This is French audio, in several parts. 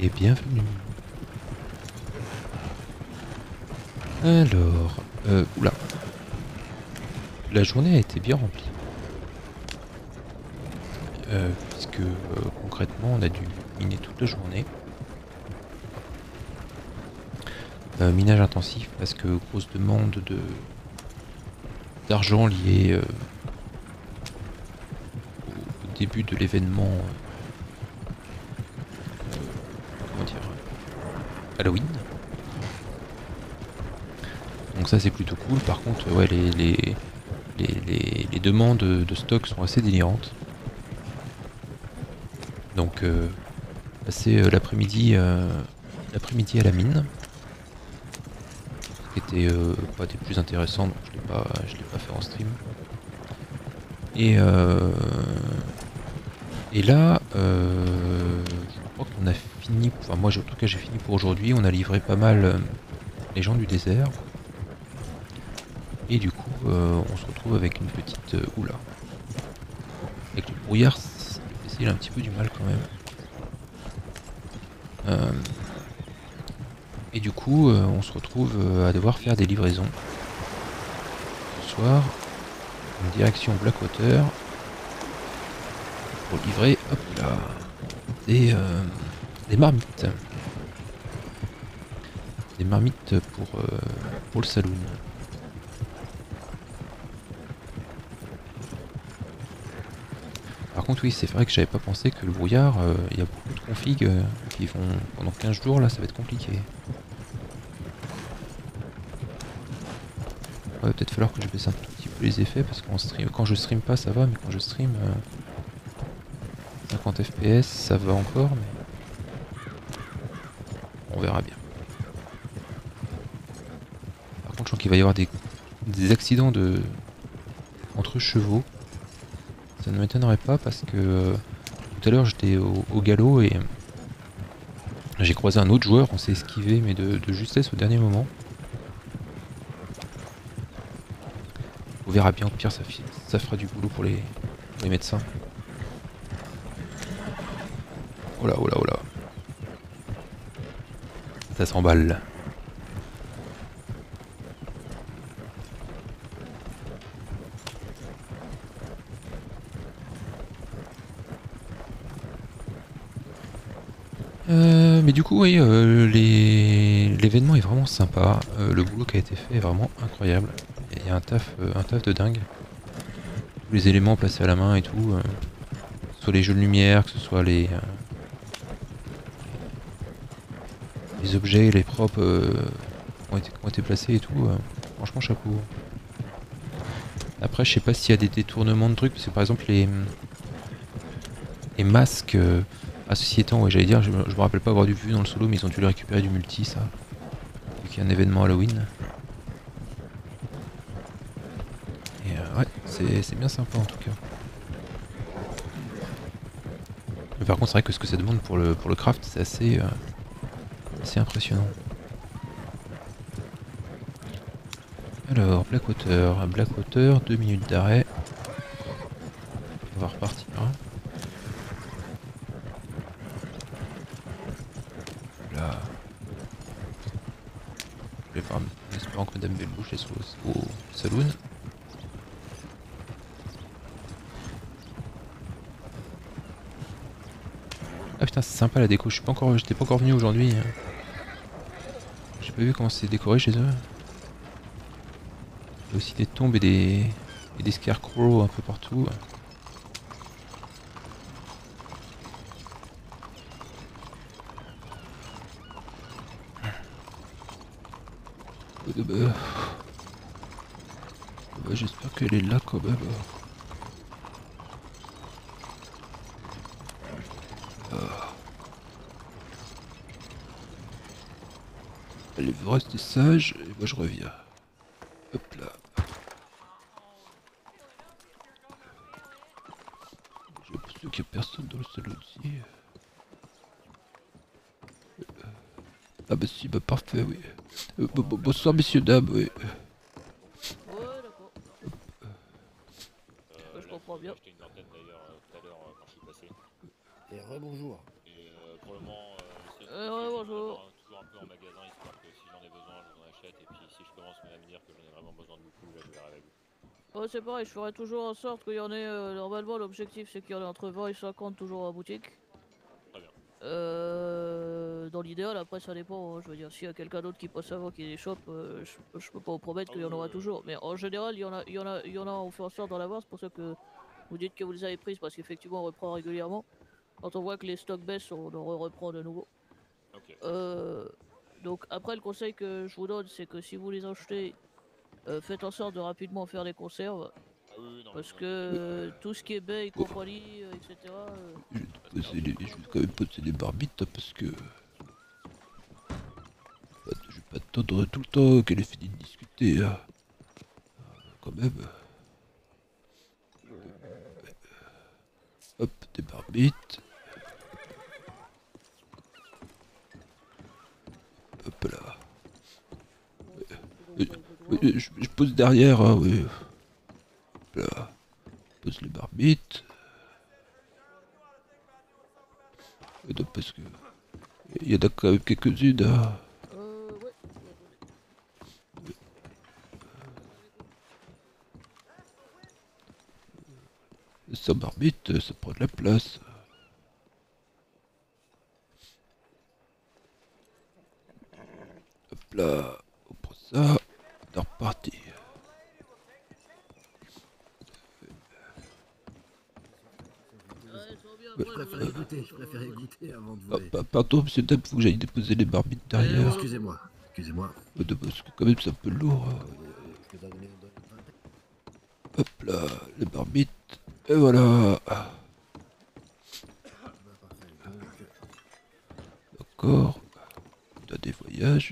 et bienvenue. Alors, oula. La journée a été bien remplie. Puisque concrètement on a dû miner toute la journée. Minage intensif parce que grosse demande d'argent liée au début de l'événement comment dire, Halloween. Donc ça c'est plutôt cool. Par contre ouais les demandes de stock sont assez délirantes. Donc passer l'après-midi à la mine, qui était pas des plus intéressants, donc je l'ai pas fait en stream. Et là, je crois qu'on a fini, enfin moi en tout cas j'ai fini pour aujourd'hui, on a livré pas mal les gens du désert. Et du coup, on se retrouve avec une petite... oula. Avec le brouillard, le PC il a un petit peu du mal quand même. Et du coup, on se retrouve à devoir faire des livraisons. Ce soir, en direction Blackwater. Pour livrer, hop là, des marmites. Des marmites pour le saloon. Par contre oui, c'est vrai que j'avais pas pensé que le brouillard, il y a beaucoup de configs qui vont pendant 15 jours là, ça va être compliqué. Ouais, va peut-être falloir que je baisse un tout petit peu les effets parce qu'en stream, quand je stream pas ça va, mais quand je stream 50 fps ça va encore, mais on verra bien. Par contre je crois qu'il va y avoir des accidents entre chevaux. Ça ne m'étonnerait pas parce que tout à l'heure j'étais au galop et j'ai croisé un autre joueur, on s'est esquivé mais de justesse au dernier moment. On verra bien, au pire ça fera du boulot pour les médecins. Oh là, oh là, oh là. Ça s'emballe. Mais du coup, oui, l'événement est vraiment sympa. Le boulot qui a été fait est vraiment incroyable. Il y a un taf de dingue. Tous les éléments placés à la main et tout. Que ce soit les jeux de lumière, que ce soit les objets, les props qui ont été placés et tout. Franchement, chapeau. Après, je sais pas s'il y a des détournements de trucs, parce que par exemple, les masques. Ah, ceci étant, ouais, j'allais dire, je me rappelle pas avoir vu dans le solo, mais ils ont dû le récupérer du multi, ça. Vu qu'il y a un événement Halloween. Et ouais, c'est bien sympa en tout cas. Mais par contre, c'est vrai que ce que ça demande pour le craft, c'est assez impressionnant. Alors, Blackwater, 2 minutes d'arrêt. On va repartir. Là. Je vais voir en espérant que Madame Bellebouche est au saloon. Ah putain, c'est sympa la déco, j'étais pas encore venu aujourd'hui. J'ai pas vu comment c'est décoré chez eux. Il y a aussi des tombes et des scarecrows un peu partout. J'espère qu'elle est là quand même. Allez, vous restez sage et moi je reviens. Hop là. J'ai l'impression qu'il n'y a personne dans le salon aussi. Ah bah si, bah parfait, oui. Bonsoir messieurs, dames, oui. Ouais, d'accord. Ouais, je comprends bien. Acheté une vingtaine d'ailleurs tout à l'heure quand je suis passé. Et rebonjour. Et pour le moment, Ouais, bonjour. Toujours un peu en magasin, histoire que si j'en ai besoin, je vous en achète. Et puis si je commence même à me dire que j'en ai vraiment besoin de beaucoup, là, je verrai avec vous. Ouais, c'est pareil, je ferai toujours en sorte qu'il y en ait. Normalement, l'objectif c'est qu'il y en ait entre 20 et 50 toujours en boutique. Très bien. Dans l'idéal, après ça dépend. Hein. Je veux dire, s'il y a quelqu'un d'autre qui passe avant qui les chope, je peux pas vous promettre Ah qu'il y oui, en aura oui, toujours. Mais en général, il y en a, on fait en sorte d'en avoir. C'est pour ça que vous dites que vous les avez prises parce qu'effectivement, on reprend régulièrement. Quand on voit que les stocks baissent, on en reprend de nouveau. ok. Donc après, le conseil que je vous donne, c'est que si vous les achetez, faites en sorte de rapidement faire des conserves. Ah oui, oui, non, mais Parce vous inquiétez que pas. tout ce qui est baie et compagnie, etc. Je vais Ça se perd vite. je vais quand même poser les barbites hein, parce que je vais pas attendre tout le temps qu'elle ait fini de discuter. Hein. Quand même. Hop, des barbites. Hop là. Je pose derrière, hein, oui. Hop là. Je pose les barbites. Non, parce que il y en a quand même quelques-unes. Hein. Ouais. Sans barbite, ça prend de la place. Hop là, on prend ça, c'est reparti. Je préférais goûter avant de vous les... Pardon, monsieur Dame, faut que j'aille déposer les barbites derrière. Excusez-moi, excusez-moi. Parce que quand même c'est un peu lourd. Hein. Je peux donner Hop là, les barbites. Et voilà. D'accord. On a des voyages.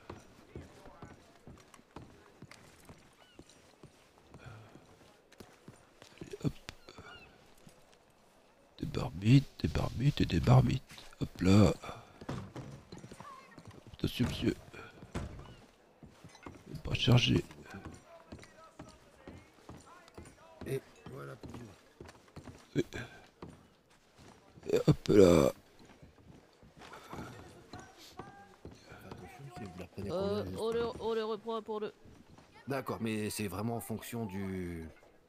Allez, hop. Des barbites et des barbites. Hop là. Attention, monsieur. Pas chargé. Et voilà pour vous. Et hop là. Attention, si vous la prenez combien, juste On les reprend pour deux. D'accord, mais c'est vraiment en fonction du...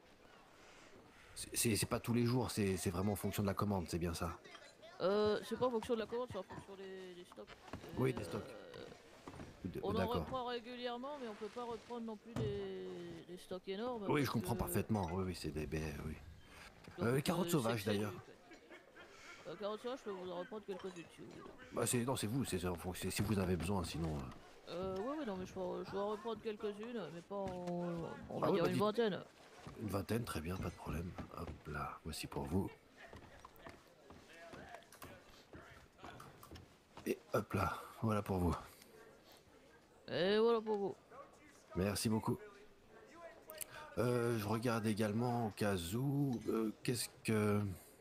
C'est pas tous les jours, c'est vraiment en fonction de la commande, c'est bien ça. C'est pas en fonction de la commande, c'est en fonction des stocks. Oui, des stocks. On en D'accord. reprend régulièrement, mais on peut pas reprendre non plus des stocks énormes. Oui, je parce comprends que- parfaitement. Oui, oui, c'est des baies, oui. donc, Carottes c'est sauvages, que c'est d'ailleurs. dû, en fait. Carottes sauvages, je peux vous en reprendre quelques-unes si vous voulez. Bah, non, c'est vous, c'est en fonction. Si vous en avez besoin, sinon. Ouais, non, mais je peux en reprendre quelques-unes, mais pas on va Ah oui, dire bah, une vingtaine. Une vingtaine, très bien, pas de problème. Hop là, voici pour vous. Et hop là, voilà pour vous. Et voilà pour vous. Merci beaucoup. Je regarde également au cas où. Qu'est-ce que.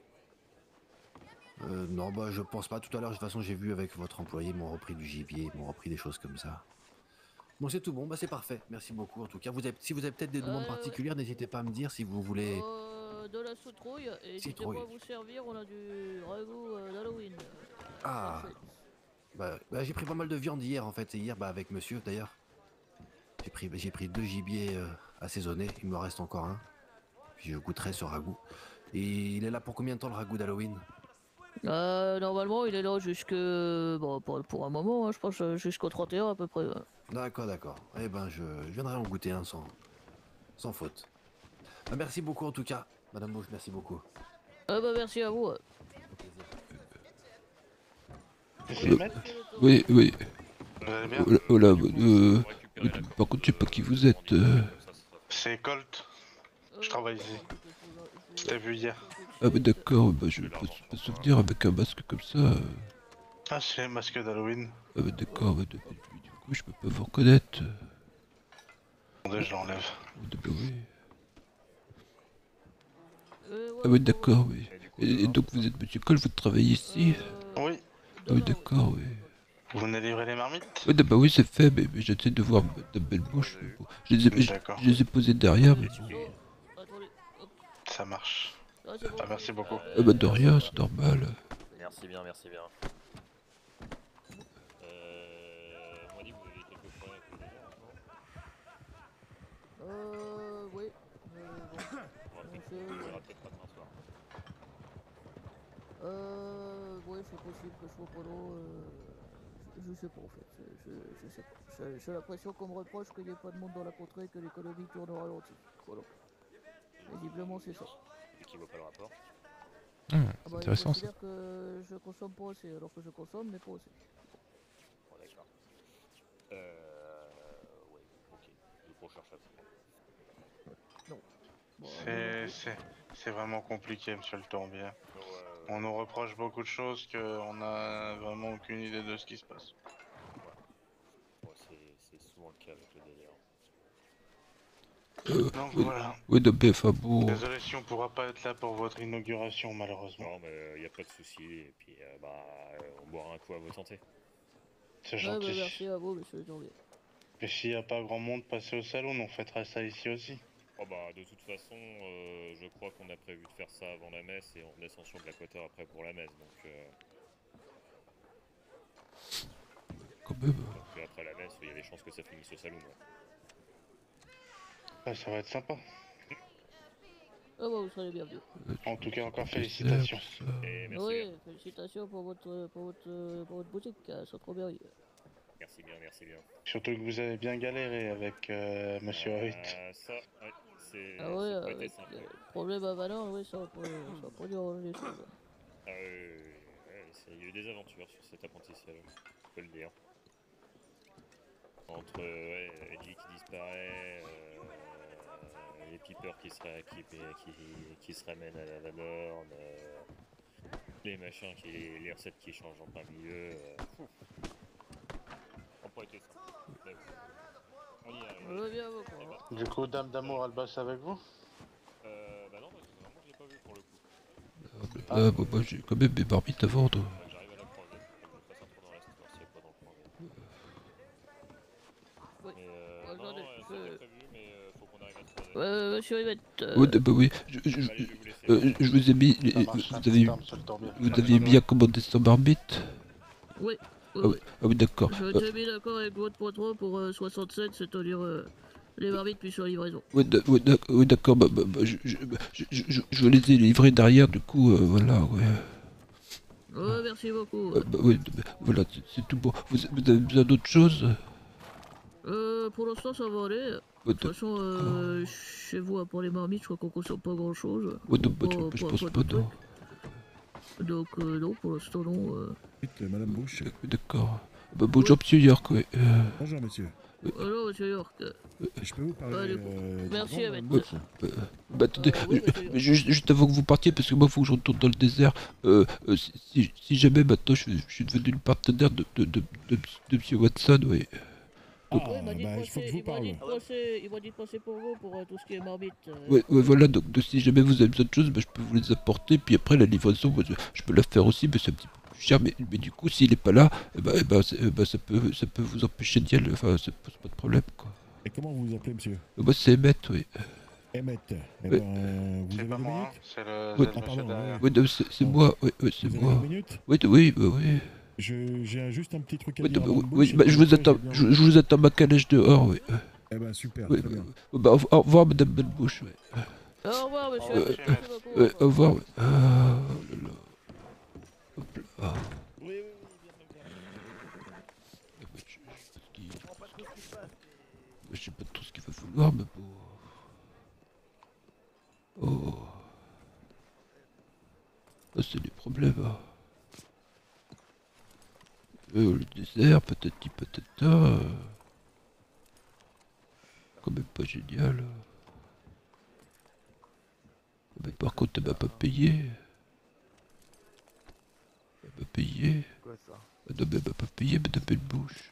Non, bah, je pense pas. Tout à l'heure, de toute façon, j'ai vu avec votre employé, ils m'ont repris du gibier, ils m'ont repris des choses comme ça. Bon, c'est tout bon, bah, c'est parfait. Merci beaucoup en tout cas. Si vous avez peut-être des demandes Ouais. particulières, n'hésitez pas à me dire si vous voulez. De la citrouille, et n'hésitez Citrouille. pas à vous servir, on a du ragoût d'Halloween. Ah. J'ai pris pas mal de viande hier en fait, c'est hier avec monsieur d'ailleurs. J'ai pris 2 gibiers assaisonnés, il me reste encore un. Puis je goûterai ce ragoût. Et il est là pour combien de temps le ragoût d'Halloween? Normalement, il est là bon, pour un moment, hein, je pense jusqu'au 31 à peu près. Ouais. D'accord. Eh ben je viendrai en goûter un sans faute. Bah, merci beaucoup en tout cas, Madame Bouche, merci beaucoup. Merci à vous. Ouais. Je vais mettre. Oui. Vous allez bien? Oh là, Du coup, si vous récupérez la par contre, je sais pas qui vous commande, êtes. comme ça, ce sera C'est Colt. Je travaille ici. Je Je t'ai vu hier. Ah bah d'accord, bah, je peux pas souvenir avec un masque comme ça. Ah, c'est le masque d'Halloween. Ah bah d'accord, du coup je peux pas vous reconnaître. Attendez, je l'enlève. Bah oui. Ouais, Ah oui d'accord, oui. Et du coup, Et donc vous êtes monsieur Cole, vous travaillez ici? Oui. Ah oui d'accord, oui. Vous venez livrer les marmites? Oui, bah oui c'est fait, mais j'essaie de voir de belle bouche. Mais bon. D'accord. Je les ai posés derrière, mais bon. Attendez, hop. Ça marche. C'est bon. Ah, merci beaucoup. Ah bah de rien, c'est normal. Merci bien, merci bien. c'est possible que je sois pas là. Je sais pas en fait. Je sais pas. J'ai l'impression qu'on me reproche qu'il n'y ait pas de monde dans la contrée, que l'économie tourne au ralenti. Voilà. Visiblement, c'est ça. Et qui voit pas le rapport. Ah, Ah c'est bah, ils intéressant ça. considèrent que je consomme pas assez, alors que je consomme, mais pas assez. Bon, d'accord. Ouais, ok. Du coup, on cherche à comprendre. Bon, C'est vraiment compliqué, monsieur le Tourbier. Ouais, On nous reproche beaucoup de choses qu'on a vraiment aucune idée de ce qui se passe. c'est souvent le cas avec le délire. Donc Oui, voilà. oui, de B, enfin bon. Désolé si on pourra pas être là pour votre inauguration, malheureusement. Non, mais y a pas de souci. Et puis, on boira un coup à vos santé. C'est ouais, bah, gentil. merci à vous, monsieur le Tourbier. Et s'il n'y a pas grand monde passé au salon, on fêtera ça ici aussi. Oh bah, de toute façon, je crois qu'on a prévu de faire ça avant la messe et en ascension de l'Aquateur après pour la messe. Quand même. Donc après la messe, il y a des chances que ça finisse au salon. Ouais. Ouais, ça va être sympa. Ah bah, vous serez les bienvenus. En tout cas, encore Dessert, félicitations. tout ça. Et merci Oui, bien. félicitations pour votre boutique, c'est trop bien. Merci bien, merci bien. Surtout que vous avez bien galéré avec Monsieur Hoyt. Ça, ouais, c'est Ah ouais, ça a pas été avec simple. le problème à Valence, oui, ça a pas dû arranger les choses. Ah, il y a eu des aventures sur cet apprentissage, je peux le dire. Entre Eddie qui disparaît, les peepers qui se ramènent à la borne, les machins, les recettes qui changent en plein milieu. Ça n'a pas été simple. Mais bon, on y arrive. On va bien, vous, quoi. Du coup, Dame d'Amour, elle bosse avec vous? Bah non, parce que vraiment je l'ai pas vu pour le coup. Ah, bah, moi j'ai quand même mes marmites à vendre. Faudrait que j'arrive à la croiser, faut que je fasse un tour dans la store si elle est pas dans le coin. Oui. Mais Attendez, non, c'était prévu, mais faut qu'on arrive à se croiser. Monsieur Yvette, Oui, bah oui, Allez, je vais vous laisser. je vous ai mis. Ça marche, Vous un avez, petit temps, monsieur le Tourbier. vous aviez bien commandé 100 marmites. oui, Ah oui, ah oui, d'accord. Je suis mis d'accord avec votre patron pour 67, c'est-à-dire les marmites puis sur la livraison. Oui, oui, d'accord, je les ai livrés derrière, du coup, voilà, ouais. Ouais, merci beaucoup. Bah oui, voilà, c'est tout bon. Vous avez besoin d'autre chose? Pour l'instant, ça va aller. De toute façon, chez vous, à part les marmites, je crois qu'on consomme pas grand-chose. Ouais, je pense pas, non. Donc, non, pour l'instant, non. Madame Bush. D'accord. Bah, bonjour, monsieur York, ouais. Bonjour, monsieur. Alors, monsieur York. Je peux vous parler Ouais, du coup. Merci, devant, Ahmed. Madame Bush Bah, attendez, oui, monsieur York. juste avant que vous partiez, parce que moi, faut que je retourne dans le désert. Si jamais maintenant je suis devenu le partenaire de monsieur Watson, ouais. Ah, Ouais, il m'a dit de bah, il faut que je vous parle. il m'a dit de passer pour vous, pour tout ce qui est marmite. Ouais, voilà, donc si jamais vous avez besoin de choses, bah, je peux vous les apporter, puis après la livraison, moi, je peux la faire aussi, mais c'est un petit peu plus cher, mais du coup, s'il est pas là, ça peut vous empêcher d'y aller, enfin, c'est pas de problème, quoi. Et comment vous vous appelez, monsieur Moi, c'est Emmett, oui. Emmett. Eh Ouais. ben, vous C'est avez pas 2 moi, hein, minutes c'est le Ouais. c'est le Ah, monsieur pardon, derrière. Oui, non, c'est moi, oui, c'est Vous avez moi. 2 minutes Oui, bah oui. J'ai juste un petit truc à Oui, dire à oui, Madame oui, Bush. bah, et je vous après, attends, j'ai bien- je vous attends ma calèche dehors, oui. Eh ben, super, Oui, très bien. bah, au revoir, madame Benbouche, oui. Au revoir, monsieur. revoir, monsieur. Merci beaucoup. Au revoir, oui. Ah, oh là là. Hop là. Ah. Oui, bien. Je sais pas trop ce qu'il va vouloir, mais bon. Oh. Ah, c'est des problèmes, hein. Le désert, patati patata. Quand même pas génial. Mais par contre, elle m'a pas payé. Elle m'a payé. Quoi ça? Ah non, mais elle m'a pas payé, madame Benbouche.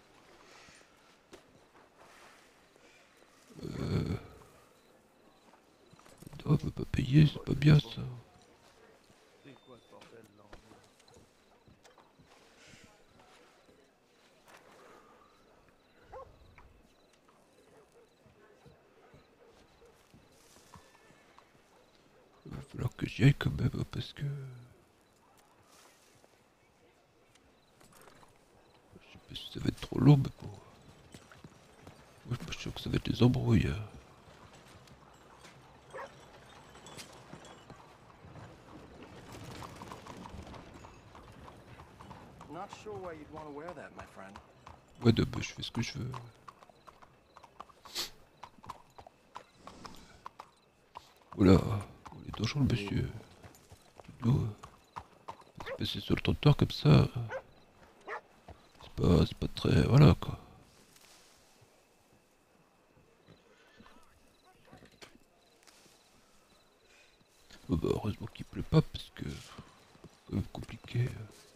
Non, elle m'a pas payé, c'est pas bien ça. C'est quoi ce bordel là? Il va falloir que j'y aille quand même, hein, parce que... Je sais pas si ça va être trop long, mais bon... Moi, je suis sûr que ça va être des embrouilles. Hein. Ouais, bah, je fais ce que je veux. Oula, il est dangereux le monsieur. Tout se passer sur le trottoir comme ça. C'est pas très... Voilà quoi. Oh, bah, heureusement qu'il pleut pas parce que... C'est quand même compliqué.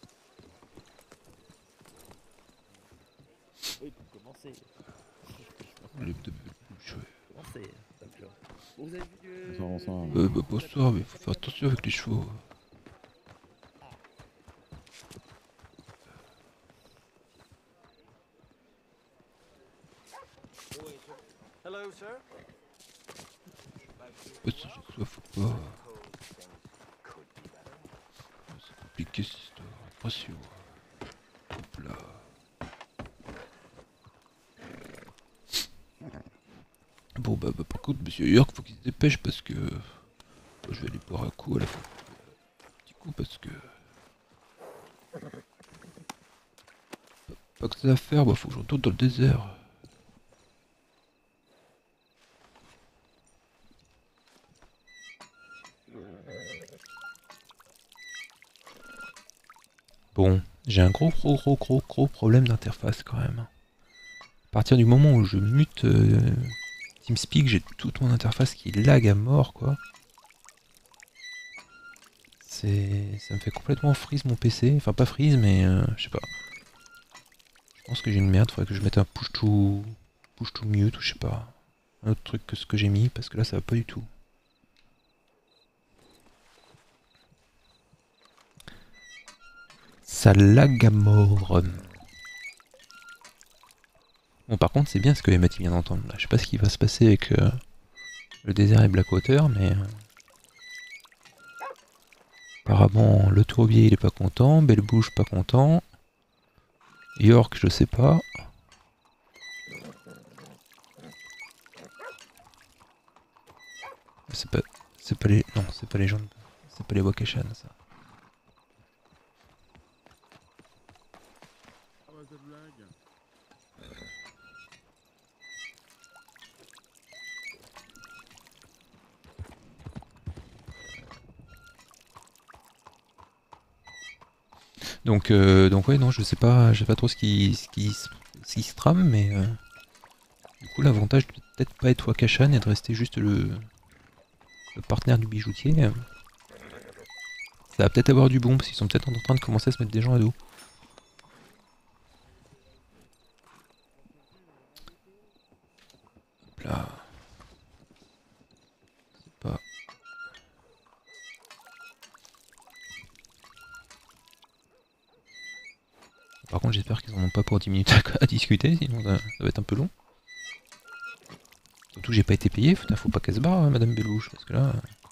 Oui, pour commencer. Les deux bouches, ouais. Commencer, d'accord. Vous avez vu du... Bonsoir. Bah, bonsoir, mais faut faire attention avec les chevaux. Hello, sir. Ouais, ça, j'ai soif, faut pas. C'est compliqué cette histoire. Attention. Hop là. Bon bah, par contre monsieur York faut qu'il se dépêche parce que je vais aller boire un coup à la fin. Un petit coup parce que pas que ça à faire, bah faut que je retourne dans le désert. Bon, j'ai un gros problème d'interface quand même. À partir du moment où je mute TeamSpeak, j'ai toute mon interface qui lag à mort quoi. Ça me fait complètement freeze mon PC, enfin pas freeze mais je sais pas. Je pense que j'ai une merde, faudrait que je mette un push to mute ou je sais pas. Un autre truc que ce que j'ai mis parce que là ça va pas du tout. Ça lag à mort. Bon par contre c'est bien ce que Emmett vient d'entendre là. Je sais pas ce qui va se passer avec le désert et Blackwater mais... apparemment le tourbier il est pas content, Bellebouche pas content. York je sais pas. C'est pas les... Non c'est pas les gens... C'est pas les Wakashan ça. Donc ouais non je sais pas trop ce qui se trame mais du coup l'avantage de peut-être pas être Wakashan et de rester juste le partenaire du bijoutier. Ça va peut-être avoir du bon parce qu'ils sont peut-être en train de commencer à se mettre des gens à dos. Hop là. C'est pas... Par contre j'espère qu'ils en ont pas pour 10 minutes à discuter, sinon ça va être un peu long. Surtout j'ai pas été payé, faut pas qu'elle se barre Madame Bellebouche, parce que là...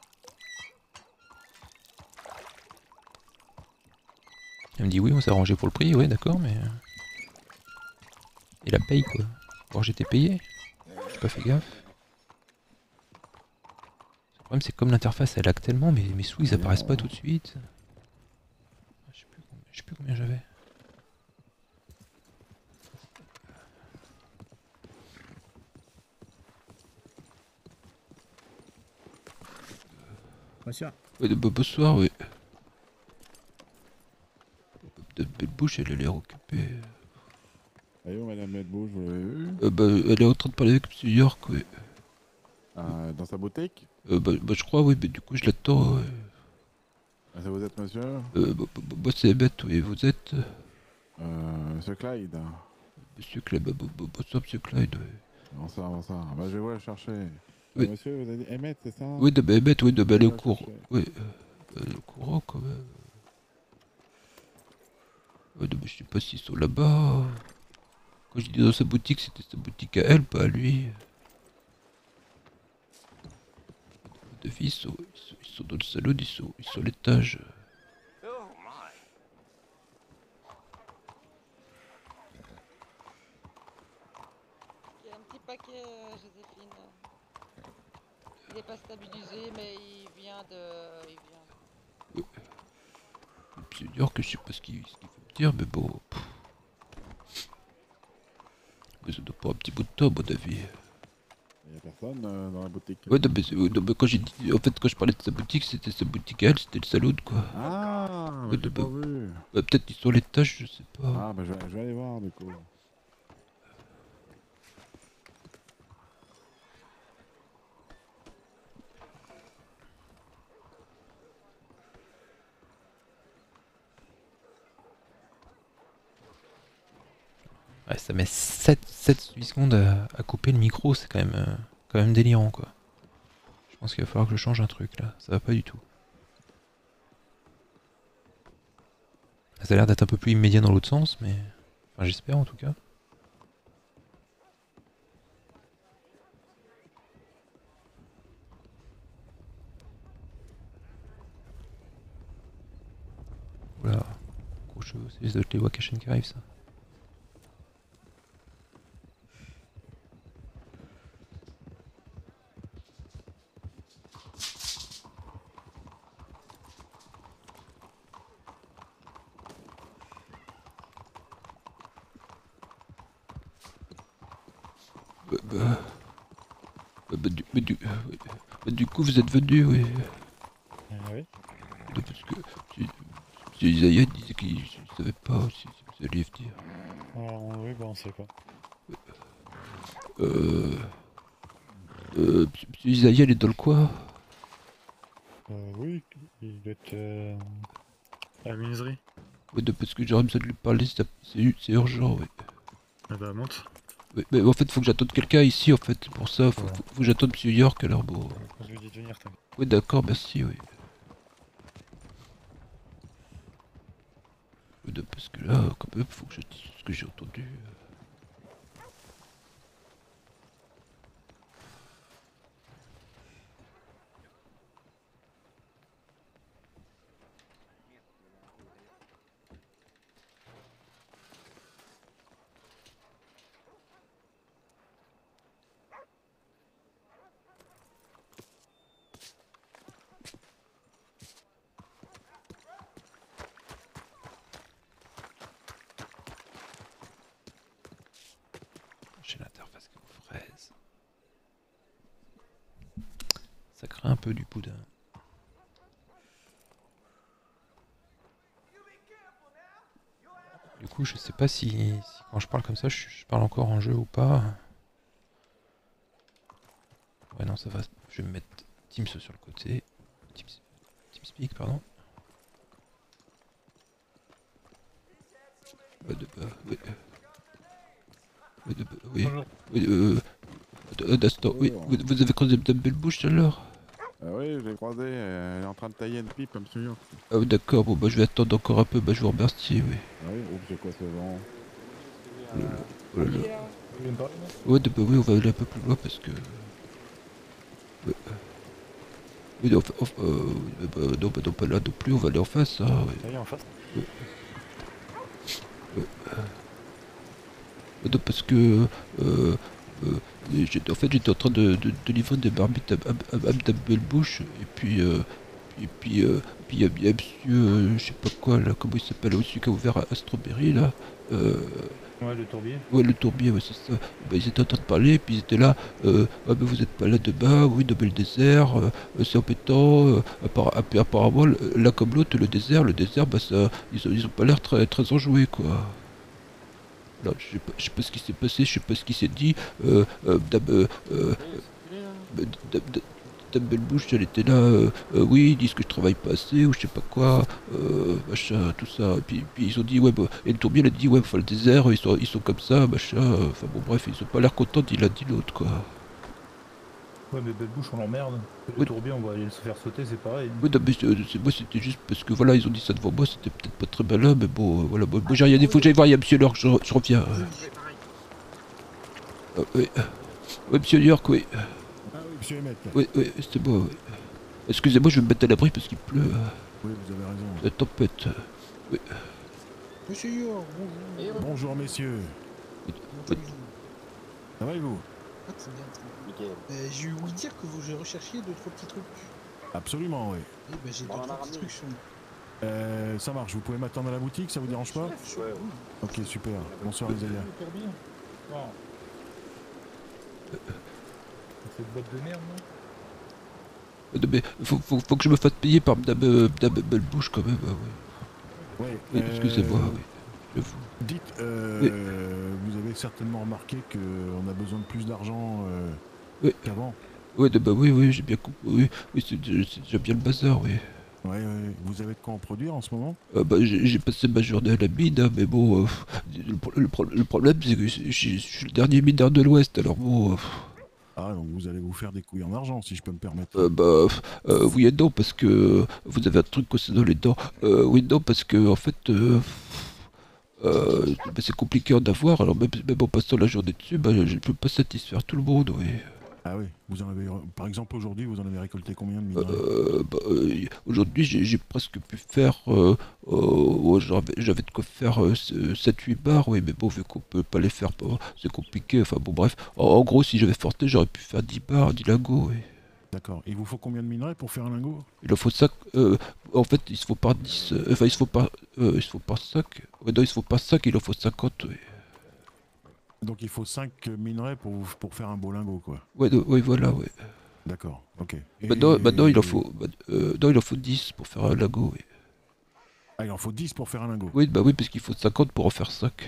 Elle me dit oui on s'est arrangé pour le prix, ouais d'accord mais... Et la paye quoi. Or j'étais payé, j'ai pas fait gaffe. Le problème c'est que comme l'interface elle lag tellement, mais mes sous ils apparaissent pas tout de suite. Je sais plus combien j'avais. Bonsoir. Ouais, bonsoir, oui. De Bellebouche, elle a l'air occupée. Allez, madame Medbouche, vous l'avez vu Bah, elle est en train de parler avec M. York, oui. Dans sa boutique Bah, je crois, oui, mais du coup, je l'attends, ouais. Ça vous êtes, monsieur Bah, c'est bête, oui, vous êtes... Monsieur Clyde. Monsieur Clyde, bonsoir, Monsieur Clyde, oui. Bonsoir. Bah, je vais vous la chercher. Oui. Monsieur, vous avez dit Emmett, c'est ça Oui, de Emmett, oui, elle est au cours. chercher. Oui, elle est au courant, quand même. Ouais, je sais pas s'ils sont là-bas. Quand je dis dans sa boutique, c'était sa boutique à elle, pas à lui. De filles, ils sont dans le salon, ils sont à l'étage. Il y a un petit paquet, Joséphine. Il n'est pas stabilisé, mais il vient de... C'est dur que je sais pas ce qu'il faut me dire, mais bon. pour un petit bout de temps, à mon avis. Il y a personne dans la boutique. Ouais, non, mais quand j'ai dit, en fait, quand je parlais de sa boutique, c'était sa boutique à elle, c'était le salon, quoi. Ah, Ouais, j'ai pas vu. Peut-être qu'ils sont les tâches, je sais pas. Ah, bah je vais aller voir du coup. Ouais, ça met 7-8 secondes à couper le micro, c'est quand même délirant, quoi. Je pense qu'il va falloir que je change un truc, là. Ça va pas du tout. Ça a l'air d'être un peu plus immédiat dans l'autre sens, mais... Enfin, j'espère, en tout cas. Oula. Gros cheveux, c'est les Wakashin qui arrivent, ça. Du coup, vous êtes venu, oui. Oui. Parce que si Isaiah disait qu'il savait pas si vous alliez venir. Oui, bah on sait pas. Monsieur Isaiah, il est dans le coin? Oui, il est à la menuiserie. Ouais, parce que j'aurais besoin de lui parler, c'est urgent, oui. Ah bah monte. Oui, mais en fait, faut que j'attende quelqu'un ici, en fait. Pour ça, faut que j'attende Monsieur York, alors bon. Je lui dis de venir, t'inquiète. Oui, d'accord, merci, oui. Parce que là, quand même, faut que je dise ce que j'ai entendu. J'ai l'interface aux fraises. Ça craint un peu du boudin. Du coup, je sais pas si quand je parle comme ça, je parle encore en jeu ou pas. Ouais, non, ça va. Je vais me mettre Teams sur le côté. TeamSpeak, pardon. Oui, vous avez croisé Madame Bellebouche tout à l'heure? Ah oui, je l'ai croisée, elle est en train de tailler une pipe, monsieur York. Ah oui, d'accord, bon bah je vais attendre encore un peu, bah je vous remercie, oui. Ah oui, oh, c'est quoi ce vent? Oh là là. Ouais, bah oui, on va aller un peu plus loin parce que... Oui, non, non, pas là non plus, on va aller en face, hein, ouais. Ça y est, en face. Non, parce que... en fait, j'étais en train de livrer des marmites à Madame Bellebouche, et puis il y a bien monsieur, je sais pas quoi, là, comment il s'appelle, celui qui a ouvert à Strawberry, là. Ouais, le tourbier. Ouais, le tourbier, ouais, c'est ça. Bah, ils étaient en train de parler, et puis ils étaient là, ah, bah, vous êtes pas là demain, oui, dans le désert, c'est embêtant, apparemment, là comme l'autre, le désert, bah, ça, ils ont pas l'air très enjoués, quoi. Alors, je sais pas ce qui s'est passé, je sais pas ce qui s'est dit, Madame Bellebouche, elle était là, oui, ils disent que je travaille pas assez, ou je sais pas quoi, machin, tout ça. Et puis ils ont dit, ouais, bah, et le tourbier, il a dit, ouais, enfin, le désert, ils sont comme ça, machin, enfin bon, bref, ils ont pas l'air contents, il a dit l'autre, quoi. Ouais, mais Bellebouche, on l'emmerde. Le tourbier, on va aller se faire sauter, c'est pareil. Oui, non, mais moi, c'était juste parce que, voilà, ils ont dit ça devant moi, c'était peut-être pas très malin, mais bon, voilà, moi, j'ai rien dit, faut que j'aille voir, il y a monsieur York, je reviens. Oui, monsieur York, oui. Ah oui, monsieur Emmett. Oui, c'était moi, oui. Excusez-moi, je vais me mettre à l'abri parce qu'il pleut. Oui, vous avez raison. La tempête. Oui. Monsieur York, bonjour. Bonjour, messieurs. Ça va et vous? Ah, très bien, très bien. J'ai eu ouï dire que vous recherchiez 2-3 petits trucs. Absolument, oui. Eh ben, j'ai 2-3 petits trucs sur moi. Ça marche, vous pouvez m'attendre à la boutique, ça vous dérange pas? Ouais. Ok, super. Bonsoir, Isaiah. Cette boîte de merde, non? Mais faut que je me fasse payer par Madame Belle-Bouche quand même, ouais. Ouais, Oui, excusez-moi, oui. Dites, Oui. vous avez certainement remarqué qu'on a besoin de plus d'argent Oui. qu'avant. Ouais, bah oui, j'ai bien compris. Oui, c'est déjà bien le bazar, oui. Ouais, vous avez de quoi en produire en ce moment? Bah, j'ai passé ma journée à la mine, hein, mais bon, le problème c'est que je suis le dernier mineur de l'Ouest, alors bon... Ah, donc vous allez vous faire des couilles en argent, si je peux me permettre. Oui et non, parce que vous avez un truc coincé dans les dents. Oui et non, parce que, en fait, c'est compliqué à en avoir, alors même en passant la journée dessus, je ne peux pas satisfaire tout le monde, oui. Ah oui, vous en avez, par exemple aujourd'hui, vous en avez récolté combien de minerais? Aujourd'hui, j'ai presque pu faire, j'avais de quoi faire 7-8 bars, oui, mais bon, vu qu'on peut pas les faire, c'est compliqué, enfin bon, bref. En gros, si j'avais forcé, j'aurais pu faire 10 bars, 10 lingots, oui. D'accord. Et il vous faut combien de minerais pour faire un lingot? Il en faut 5, en fait, il se faut par 10, enfin, il se faut par 5, ouais, non, il se faut pas 5, il en faut 50, oui. Donc il faut 5 minerais pour faire un beau lingot, quoi. Ouais, oui, voilà, ouais. D'accord, ok. Maintenant, il en faut, non, il en faut 10 pour faire un lingot, oui. Ah, il en faut 10 pour faire un lingot? Oui, bah oui, parce qu'il faut 50 pour en faire 5.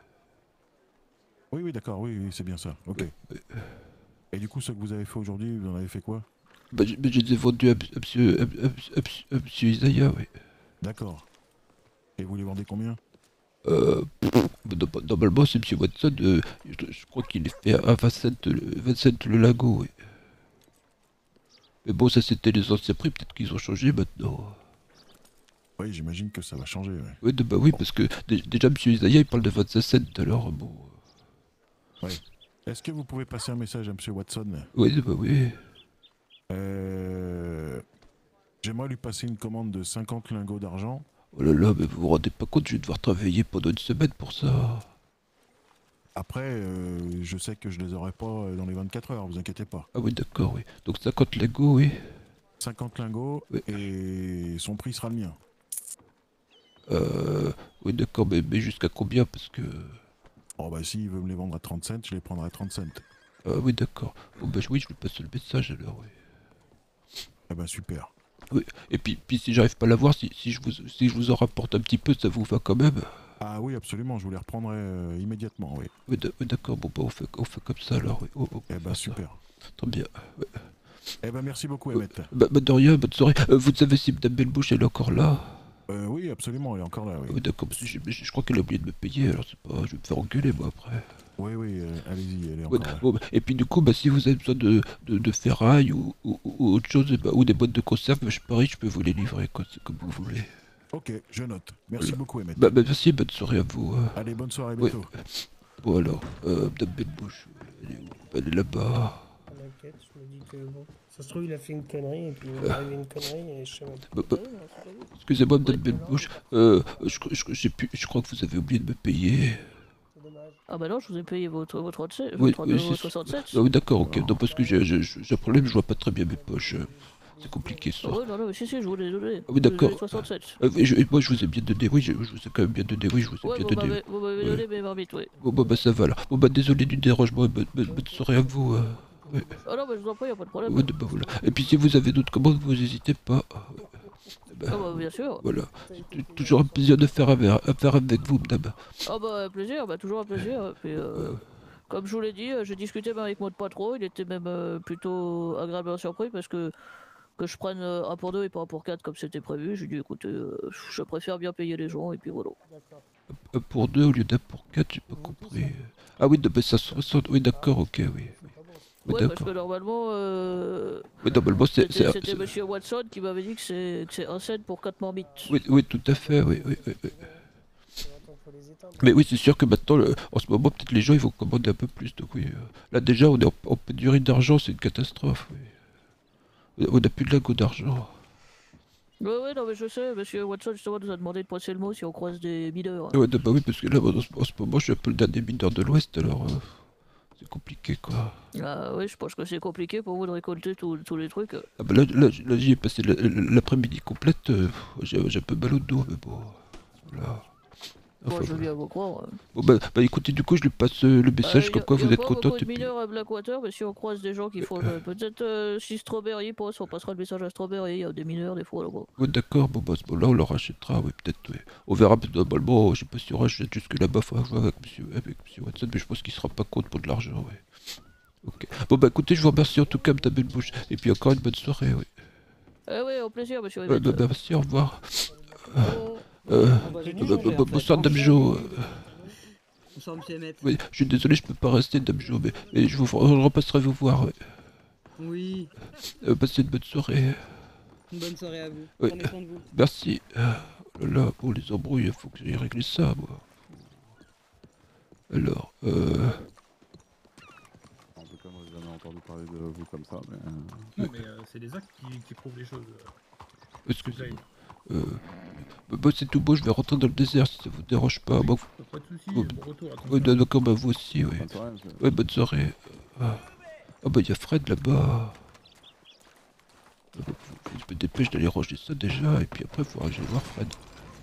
Oui, d'accord, oui, c'est bien ça, ok. Et du coup, ce que vous avez fait aujourd'hui, vous en avez fait quoi? Je les ai vendus à Monsieur Isaiah, oui. D'accord. Et vous les vendez combien? Normalement, c'est Monsieur Watson, je crois qu'il est fait à 27 le lingot, oui. Mais bon, ça c'était les anciens prix, peut-être qu'ils ont changé maintenant. Oui, j'imagine que ça va changer, ouais. Oui, oui, parce que déjà Monsieur Isaiah, il parle de 25 cents, alors bon... Oui. Est-ce que vous pouvez passer un message à Monsieur Watson? Oui, bah oui. J'aimerais lui passer une commande de 50 lingots d'argent. Oh là là, mais vous vous rendez pas compte, je vais devoir travailler pendant une semaine pour ça. Après, je sais que je les aurai pas dans les 24 heures, vous inquiétez pas. Ah oui, d'accord, oui. Donc 50 lingots, oui. 50 lingots, oui. Et son prix sera le mien. Oui, d'accord, mais jusqu'à combien? Parce que... Oh bah s'il veut me les vendre à 30 cents, je les prendrai à 30 cents. Oui, d'accord. Bon bah oui, je lui passe le message alors, oui. Ah bah super. Oui, et puis si j'arrive pas à l'avoir, si je vous en rapporte un petit peu, ça vous va quand même? Ah oui, absolument, je vous les reprendrai immédiatement, oui. Oui, d'accord, bon bah on fait comme ça alors, oui. Eh bah super. Très bien. Ouais. Eh ben merci beaucoup, Emmett. De rien, bonne soirée. Vous savez si Madame Belle-Bouche elle est encore là? Oui, absolument, elle est encore là, oui. Oui, d'accord, parce que je crois qu'elle a oublié de me payer, alors c'est pas... je vais me faire engueuler moi après. Oui, allez-y, elle est encore là. Bon, et puis du coup, si vous avez besoin de ferraille ou autre chose, ou des boîtes de conserve, pareil, je peux vous les livrer, quoi, c'est comme vous voulez. Ok, je note. Merci beaucoup, Emmett. Merci, bonne soirée à vous. Allez, bonne soirée, à bientôt. Bon alors, Madame Belle-Bouche, elle est là-bas. À l'enquête, je me dis que bon, ça se trouve il a fait une connerie et puis il va arriver une connerie et je sais pas. Excusez-moi, Madame Belle-Bouche, je crois que vous avez oublié de me payer. Ah bah non, je vous ai payé votre 67. Oui, 67. Ah oui, d'accord, ok. Non, parce que j'ai un problème, je vois pas très bien mes poches. C'est compliqué ça. Ah ouais, non, mais si, je vous l'ai donné. Ah oui, d'accord. 67. Moi, je vous ai bien donné, oui, je vous ai quand même bien donné, oui, je vous ai bien donné. Vous m'avez donné mes marmites, oui. Bon, bah ça va alors. Bon, désolé du dérangement, bonne soirée à vous. Ouais. Ah non, mais je vous en prie, y'a pas de problème. Ouais, voilà. Et puis si vous avez d'autres commandes, vous n'hésitez pas. Ah bah bien sûr. Voilà. C'est toujours un plaisir de faire affaire avec vous, madame. Ah bah plaisir, toujours un plaisir. Puis, comme je vous l'ai dit, j'ai discuté avec mon patron, il était même plutôt agréablement surpris parce que je prenne un pour deux et pas un pour quatre comme c'était prévu. J'ai dit écoutez, je préfère bien payer les gens et puis voilà. Un pour deux au lieu d'un pour quatre, j'ai pas compris. Ah oui, ça se ressent. Oui, d'accord, ok, oui. Ouais, parce que normalement, c'était Monsieur Watson qui m'avait dit que c'est un cent pour 4 marmites. Oui, tout à fait, oui. Mais oui, c'est sûr que maintenant, en ce moment, peut-être les gens ils vont commander un peu plus. Donc oui, là déjà, on est en pénurie d'argent, c'est une catastrophe. Oui. On n'a plus de lingots d'argent. Ouais, non mais je sais, Monsieur Watson justement nous a demandé de passer le mot si on croise des mineurs. Ouais, bah oui, parce que là, en ce moment, je suis un peu le dernier mineur de l'Ouest, alors... c'est compliqué, quoi. Ah oui, je pense que c'est compliqué pour vous de récolter tous les trucs. Ah bah là j'y ai passé l'après-midi complète, j'ai un peu mal au dos, mais bon, voilà. Enfin, Bon, je viens vous croire. Bon, bah écoutez, du coup, je lui passe le message comme quoi vous êtes contente. Il y a pas beaucoup de mineurs à Blackwater, mais si on croise des gens qui font peut-être si Strawberry passe, on passera le message à Strawberry. Il y a des mineurs des fois là-bas. Ouais, d'accord, bon, bah, à ce moment-là, on leur achètera, oui, peut-être, oui. On verra, normalement, je sais pas si on rachète jusque là-bas, faut voir avec monsieur Watson, mais je pense qu'il sera pas contre pour de l'argent, oui. Ok. Bon, bah écoutez, je vous remercie en tout cas, madame Belbouche, et puis encore une bonne soirée, oui. Oui, au plaisir, monsieur. Bah, merci, au revoir. Bonsoir, Dame Jo. Bonsoir, monsieur Emmett. Oui, je suis désolé, je peux pas rester, Dame Jo, mais je repasserai vous voir, oui. Oui. Passez une bonne soirée. Une bonne soirée à vous. Oui. Prenez soin de vous. Merci. Oh là là, bon, les embrouilles, il faut que j'aille régler ça, moi. Alors, En tout cas, moi, j'ai jamais entendu parler de vous comme ça, mais... Non, mais c'est les actes qui prouvent les choses. Excusez-moi. Bah, c'est tout beau, je vais rentrer dans le désert si ça vous dérange pas. Oui, Moi, pas de soucis, oh, bon retour, attention. ouais, d'accord, bah vous aussi, oui. Bonne soirée, monsieur. Ouais, bonne soirée. Ah bah il y a Fred là-bas. Je me dépêche d'aller ranger ça déjà, et puis après il faudra que j'aille voir Fred.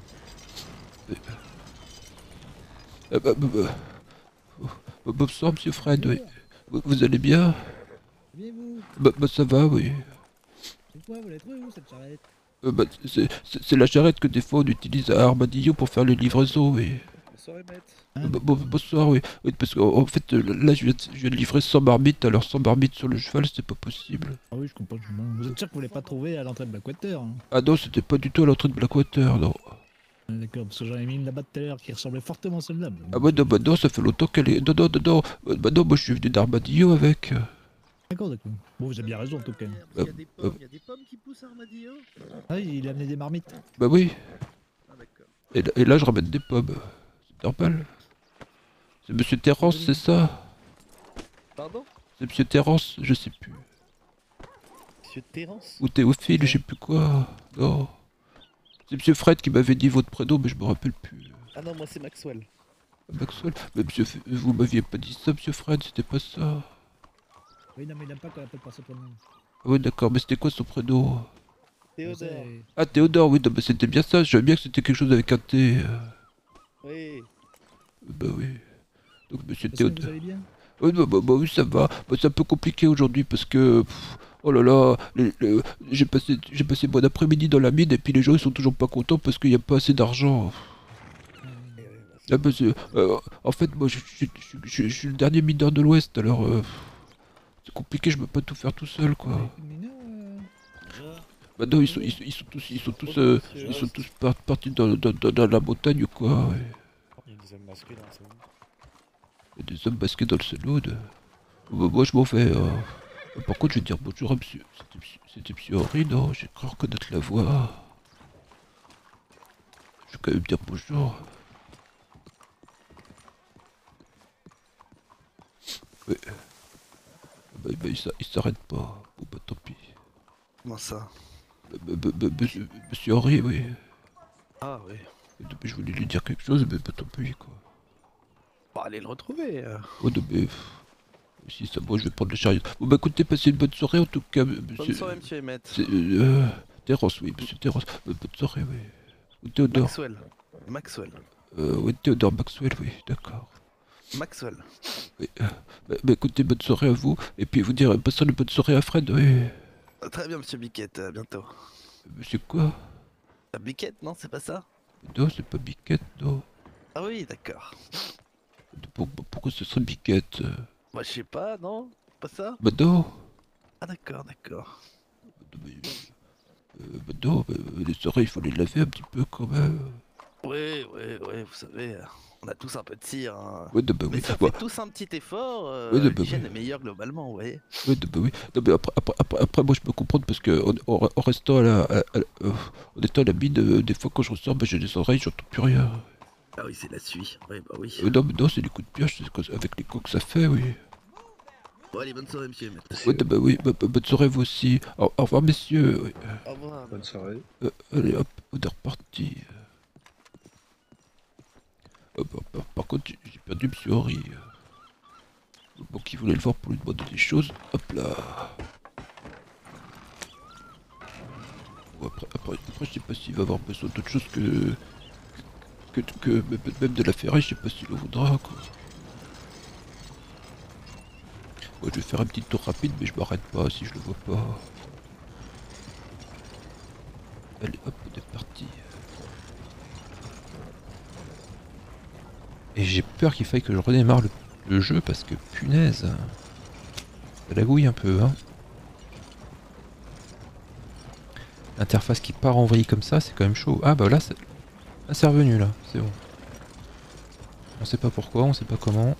Bonsoir monsieur Fred, oui. Vous allez bien? Bien vous? Bah ça va, oui. C'est quoi, vous l'avez trouvé où cette charrette? C'est la charrette que des fois on utilise à Armadillo pour faire les livraisons, oui. Bonsoir Emmett. Bonsoir, oui. Oui, parce qu'en fait, là, je viens de livrer 100 marmites, alors 100 marmites sur le cheval, c'est pas possible. Ah oui, je comprends. Vous êtes sûr que vous l'avez pas trouvé à l'entrée de Blackwater hein? Ah non, c'était pas du tout à l'entrée de Blackwater, non. D'accord, parce que j'en ai mis une là-bas tout à l'heure qui ressemblait fortement à celle-là. Ah ouais, non, bah non, ça fait longtemps qu'elle est... Non, bah non, moi je suis venu d'Armadillo avec. D'accord. Bon, vous avez bien raison en tout cas. Il y a des pommes qui poussent à Armadillo? Ah oui, il a amené des marmites. Bah oui. Ah d'accord. Et là, je ramène des pommes. C'est normal. C'est monsieur Terrence, c'est ça? Pardon? C'est monsieur Terrence, je sais plus. Monsieur Terrence? Ou Théophile, je sais plus quoi. Non. C'est monsieur Fred qui m'avait dit votre prénom, mais je me rappelle plus. Ah non, moi c'est Maxwell. Maxwell? Mais monsieur, vous m'aviez pas dit ça, monsieur Fred, c'était pas ça. Oui, non, mais il aime pas qu'on l'appelle par son prénom. Ah ouais, d'accord, mais c'était quoi son prénom? Théodore. Ah, Théodore, oui, non, bah, c'était bien ça, je savais bien que c'était quelque chose avec un T. Oui. Bah oui. Donc monsieur Vous Théodore. allez bien? Oui, bah oui, ça va. Bah, c'est un peu compliqué aujourd'hui parce que... oh là là, j'ai passé bon après-midi dans la mine et puis les gens ils sont toujours pas contents parce qu'il n'y a pas assez d'argent. Ah, bah, en fait, moi je suis le dernier mineur de l'Ouest, alors c'est compliqué, je peux pas tout faire tout seul, quoi. Bah non, ils sont tous partis dans la montagne, quoi. Ouais. Il y a des hommes masqués dans le salon. Il y a des hommes masqués dans le salon. Bah, moi je m'en vais. Par contre, je vais dire bonjour à monsieur. C'était monsieur Henri, non? J'ai cru reconnaître la voix. Je vais quand même dire bonjour. Ouais. Bah, il s'arrête pas. Bon bah tant pis. Comment ça? Monsieur Henri, oui. Ah oui. Je voulais lui dire quelque chose, mais bah tant pis, quoi. Bon, allez le retrouver. Oh non mais... Si ça, moi je vais prendre le chariot. Bon bah écoutez, passez une bonne soirée en tout cas, monsieur... Bonne soirée, monsieur Emmett. Terrence, oui, monsieur Terrence. Bonne soirée, oui. Ou Théodore. Maxwell. Oui, Théodore Maxwell, oui, d'accord. Maxwell. Oui, bah écoutez, bonne soirée à vous. Et puis vous dire, passez une bonne soirée à Fred, oui. Très bien, monsieur Biquette, à bientôt. Monsieur quoi? Biquette, non, c'est pas ça? Non, c'est pas Biquette, non. Ah oui, d'accord. Pourquoi ce serait Biquette? Moi, je sais pas, non? Pas ça? Bah non. Ah d'accord. Bah non, les oreilles, il faut les laver un petit peu quand même. Oui, vous savez, on a tous un peu de cire. Hein. Ouais, bah, mais oui. ça fait tous un petit effort, l'hygiène est meilleure globalement, vous voyez. Ouais, bah oui. Non, mais après, moi je peux comprendre parce que en restant en étant à la mine, des fois quand je ressors, bah, j'ai les oreilles, j'entends plus rien. Ah oui, c'est la suie, oui, bah oui. Non, mais non, c'est des coups de pioche, avec les coups que ça fait, oui. Bon, allez, bonne soirée, monsieur. Ouais, bah oui, bonne soirée vous aussi. Au revoir, messieurs. Oui. Au revoir. Bonne soirée. Allez, hop, on est reparti. Par contre, j'ai perdu monsieur Henri. Bon, qui voulait le voir pour lui demander des choses. Hop là. Bon, après, je sais pas s'il va avoir besoin d'autre chose que même de la ferraille, je sais pas s'il le voudra, quoi. Ouais, je vais faire un petit tour rapide, mais je m'arrête pas si je le vois pas. Allez, hop, on est parti. Et j'ai peur qu'il faille que je redémarre le jeu parce que punaise, ça lagouille un peu, hein. L'interface qui part en vrille comme ça, c'est quand même chaud. Ah bah là, c'est revenu là, c'est bon. On sait pas pourquoi, on sait pas comment.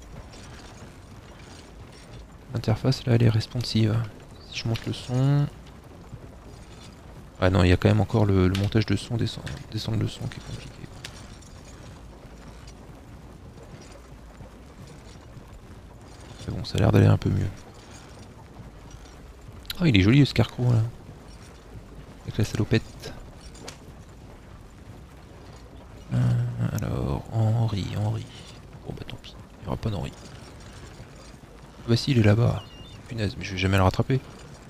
L'interface là, elle est responsive. Si je monte le son... Ah non, il y a quand même encore le montage de son, descendre le son qui est compliqué. Mais bon, ça a l'air d'aller un peu mieux. Oh, il est joli le Scarecrow là. Avec la salopette. Alors, Henri. Bon bah tant pis, il n'y aura pas d'Henri. Bah si, il est là-bas. Punaise, mais je vais jamais le rattraper.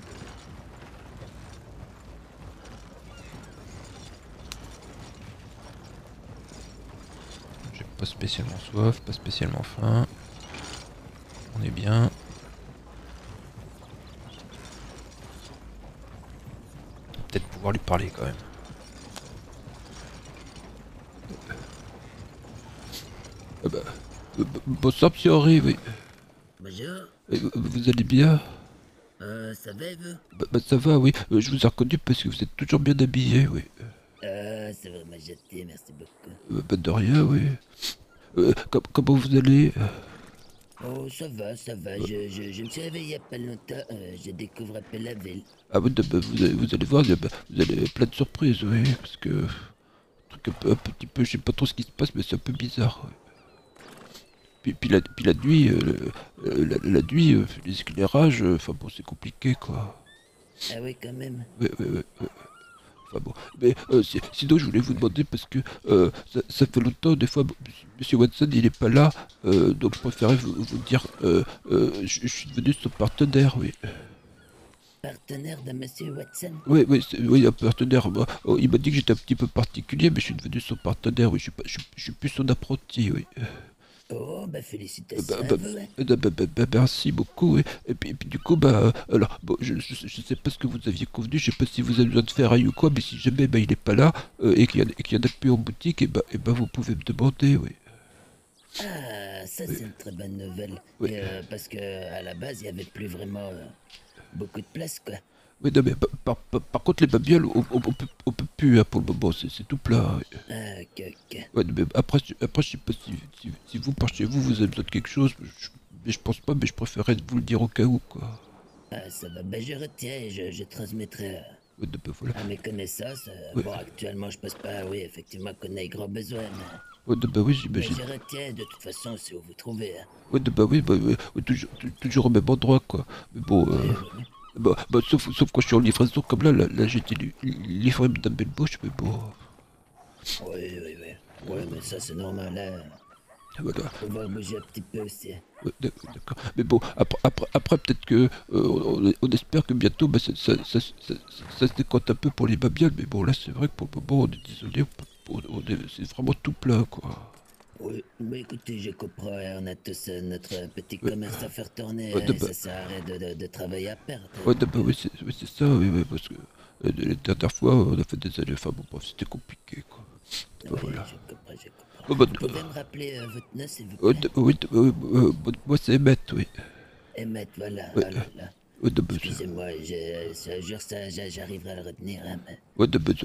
J'ai pas spécialement soif, pas spécialement faim. On est bien. Peut-être pouvoir lui parler quand même. Bonsoir monsieur Henri, oui. Bonjour. Vous allez bien? Ça va, vous? Bah ça va, oui. Je vous ai reconnu parce que vous êtes toujours bien habillé, oui. C'est vraiment gentil, merci beaucoup. Bah de rien, oui. Comment vous allez? Oh, ça va. Je me suis réveillé il y a pas longtemps. Je découvre un peu la ville. Ah oui, vous allez voir, vous allez plein de surprises, oui. Parce que... un petit peu, je sais pas trop ce qui se passe, mais c'est un peu bizarre. Ouais. Puis la nuit, la nuit, les éclairages, enfin bon, c'est compliqué, quoi. Ah oui, quand même. Ouais. Enfin bon, mais sinon je voulais vous demander parce que ça fait longtemps, des fois, Monsieur Watson il est pas là, donc je préférais vous dire, je suis devenu son partenaire, oui. Partenaire de Monsieur Watson? Oui, un partenaire. Il m'a dit que j'étais un petit peu particulier, mais je suis devenu son partenaire, oui. Je suis plus son apprenti, oui. Oh, bah félicitations à vous, hein. Merci beaucoup, oui. Et puis du coup, alors, bon, je sais pas ce que vous aviez convenu, je sais pas si vous avez besoin de ferraille ou quoi, mais si jamais il est pas là, et qu'il y en a plus en boutique, et vous pouvez me demander, oui. Ah, ça c'est une très bonne nouvelle. Oui. Parce que à la base, il y avait plus vraiment beaucoup de place, quoi. Oui, non, mais par contre, les babioles, on peut plus, hein, pour le moment, c'est tout plat. Oui. Ah, ok. Ouais, mais après, je sais pas si vous, par chez vous, vous avez besoin de quelque chose, mais je pense pas, mais je préférerais vous le dire au cas où, quoi. Ah, ça va, je retiens et je transmettrai voilà. à mes connaissances. Bon, actuellement, je pense pas, oui, effectivement, qu'on ait grand besoin, mais... oui, j'imagine. Je retiens, de toute façon, si vous vous trouvez. Hein. Oui, toujours au même endroit, quoi. Mais bon, sauf quand je suis en livraison, comme là j'ai été livré Madame Bellebouche, mais bon... Oui, mais ça, c'est normal, hein. Voilà. On va bouger un petit peu aussi. D'accord. Mais bon, après peut-être que on espère que bientôt ça se décompte un peu pour les babioles, mais bon là c'est vrai que pour le moment on est désolé, c'est vraiment tout plein, quoi. Oui, mais écoutez, je comprends, on a tous notre petit commerce à faire tourner, ça sert à rien de travailler à perdre. Oui, c'est ça, oui, parce que la dernière fois on a fait des années, enfin bon, bref, c'était compliqué, quoi. Voilà. Je comprends. Vous pouvez me rappeler votre nom, s'il vous plaît? Oui, moi c'est Emmett, oui. Emmett, voilà. Excusez-moi, ce jour ça, j'arriverai à le retenir. Hein, mais...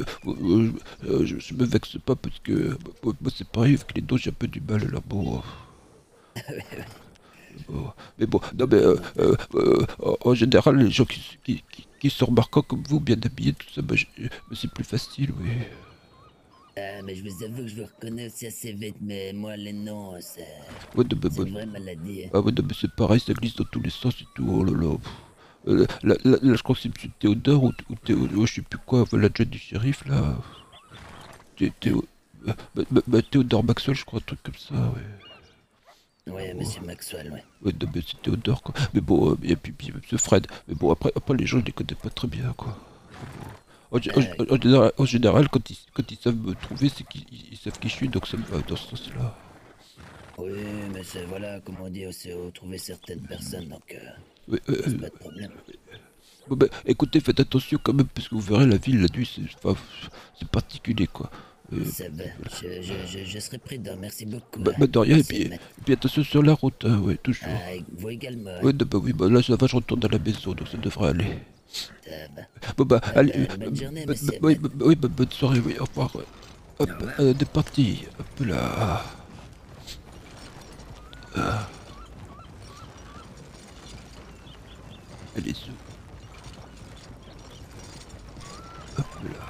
je me vexe pas parce que moi c'est pareil, avec les dons j'ai un peu du mal, alors bon... Mais bon, non mais en général les gens qui sont remarquants comme vous, bien habillés, tout ça, c'est plus facile, oui. Mais je vous avoue que je vous reconnais aussi assez vite, mais moi les noms, c'est une vraie maladie. Hein. Ah ouais, non, mais c'est pareil, ça glisse dans tous les sens et tout, oh là là. Là, je crois que c'est M. Théodore ou je sais plus quoi, l'adjoint du shérif, là. Théodore Maxwell, je crois, un truc comme ça, ouais. Ouais, Monsieur Maxwell, ouais. Ouais, non, mais c'est Théodore, quoi. Mais bon, et puis M. Fred. Mais bon, après les gens, je les connais pas très bien, quoi. En général, quand ils savent me trouver, c'est qu'ils savent qui je suis, donc ça me va dans ce sens-là. Oui, mais c'est voilà, comme on dit, aussi trouver certaines personnes, donc Oui, pose pas de problème. Bon bah, écoutez, faites attention quand même, parce que vous verrez la ville la nuit, c'est particulier quoi. Ça va, je serai prudent, merci beaucoup. Bah de rien, et puis attention sur la route, hein, ouais, toujours. Vous également. Ouais, bah oui, bah là ça va, je retourne à la maison, donc ça devrait aller. Ça va. Bon bah, allez, bonne journée, monsieur. oui, bonne soirée, oui, au revoir. Ouais. Hop, des parties, hop là. Elle est sous. Hop là.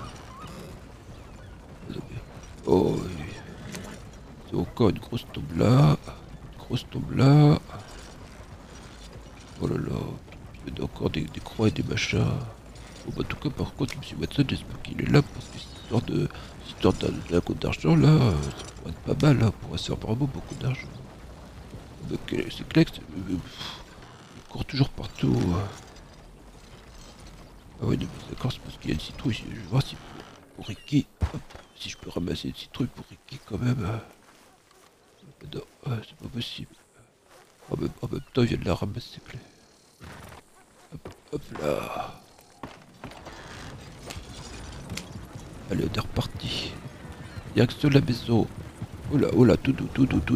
Oh oui. C'est encore une grosse tombe là. Une grosse tombe là. Oh là là. Il y a encore des croix et des machins. Bon bah en tout cas par contre M. Watson j'espère qu'il est là parce que cette histoire d'un coup d'argent là, ça pourrait être pas mal là, on pourrait se faire vraiment beaucoup d'argent. C'est clair que il court toujours partout. Ah ouais d'accord, c'est parce qu'il y a une citrouille, je vais voir si pour Ricky, hop, si je peux ramasser une citrouille pour Ricky quand même. Non, c'est pas possible. En même temps il vient de la ramasser, s'il te plaît. Hop là. Allez, on est reparti. Direction de la maison. Oh là, tout doux.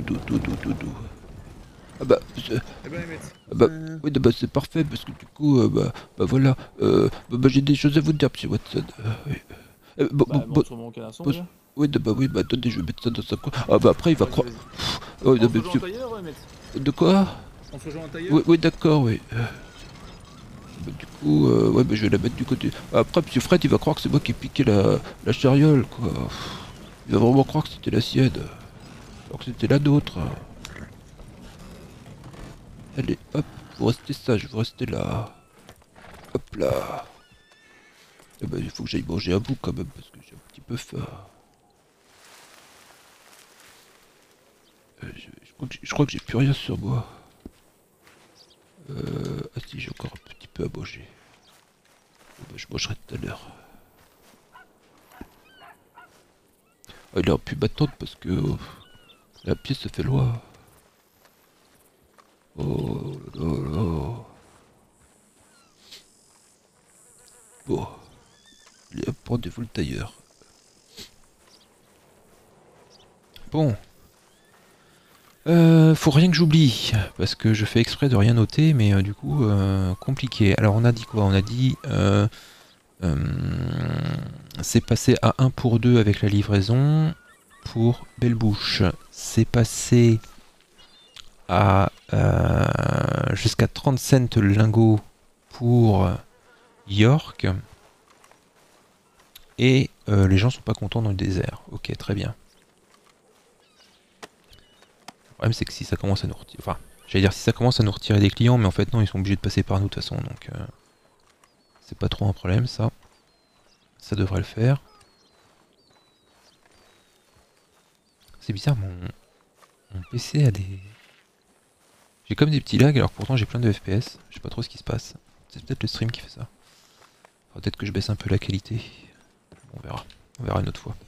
Ah bah, oui, bah c'est parfait parce que du coup, bah voilà, bah j'ai des choses à vous dire, monsieur Watson. Oui. Montre-moi quel son, déjà. Oui, bah attendez, je vais mettre ça dans sa coin. Ah bah après il va croire. Oh, non, mais monsieur. De quoi? On se rejoint en tailleur. Oui, d'accord, oui. Bah, du coup, ouais, bah je vais la mettre du côté. Après, monsieur Fred, il va croire que c'est moi qui ai piqué la chariole, quoi. Il va vraiment croire que c'était la sienne. Alors que c'était la nôtre. Allez, hop, vous restez sage, vous restez là. Hop là. Eh ben, il faut que j'aille manger un bout quand même, parce que j'ai un petit peu faim. Je crois que j'ai plus rien sur moi. Ah si, j'ai encore un petit peu à manger. Ben, je mangerai tout à l'heure. Ah, il aurait pu m'attendre parce que la pièce se fait loin. Oh là là. Bon. Allez, hop, rendez-vous le tailleur. Bon. Faut rien que j'oublie, parce que je fais exprès de rien noter, mais du coup, compliqué. Alors on a dit quoi? On a dit... c'est passé à 1 pour 2 avec la livraison pour Belle-Bouche. C'est passé à jusqu'à 30 cents le lingot pour York. Et les gens sont pas contents dans le désert. Ok, très bien. Le problème c'est que si ça commence à nous retirer... Enfin, j'allais dire si ça commence à nous retirer des clients, mais en fait non, ils sont obligés de passer par nous de toute façon, donc... c'est pas trop un problème ça. Ça devrait le faire. C'est bizarre, mon PC a des... J'ai comme des petits lags alors que pourtant j'ai plein de FPS. Je sais pas trop ce qui se passe. C'est peut-être le stream qui fait ça. Peut-être que je baisse un peu la qualité. On verra. On verra une autre fois.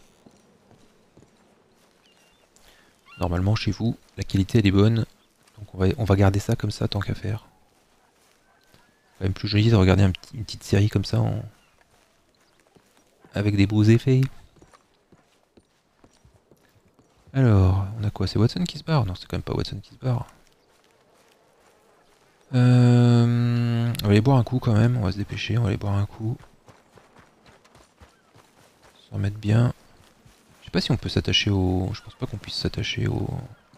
Normalement chez vous, la qualité elle est bonne. Donc on va garder ça comme ça tant qu'à faire. C'est quand même plus joli de regarder une petite série comme ça avec des beaux effets. Alors, on a quoi? C'est Watson qui se barre? Non, c'est quand même pas Watson qui se barre. On va aller boire un coup quand même, on va se dépêcher, on va aller boire un coup. Se remettre bien. Je sais pas si on peut s'attacher au... Je pense pas qu'on puisse s'attacher aux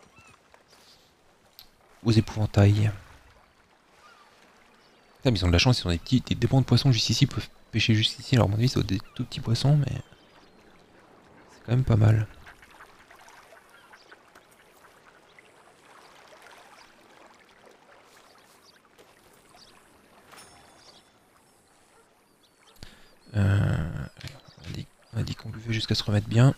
épouvantails. Ah, mais ils ont de la chance, ils ont des bancs de poissons juste ici, ils peuvent pêcher juste ici. Alors à mon avis, c'est des tout petits poissons, mais c'est quand même pas mal. On a dit qu'on buvait jusqu'à se remettre bien.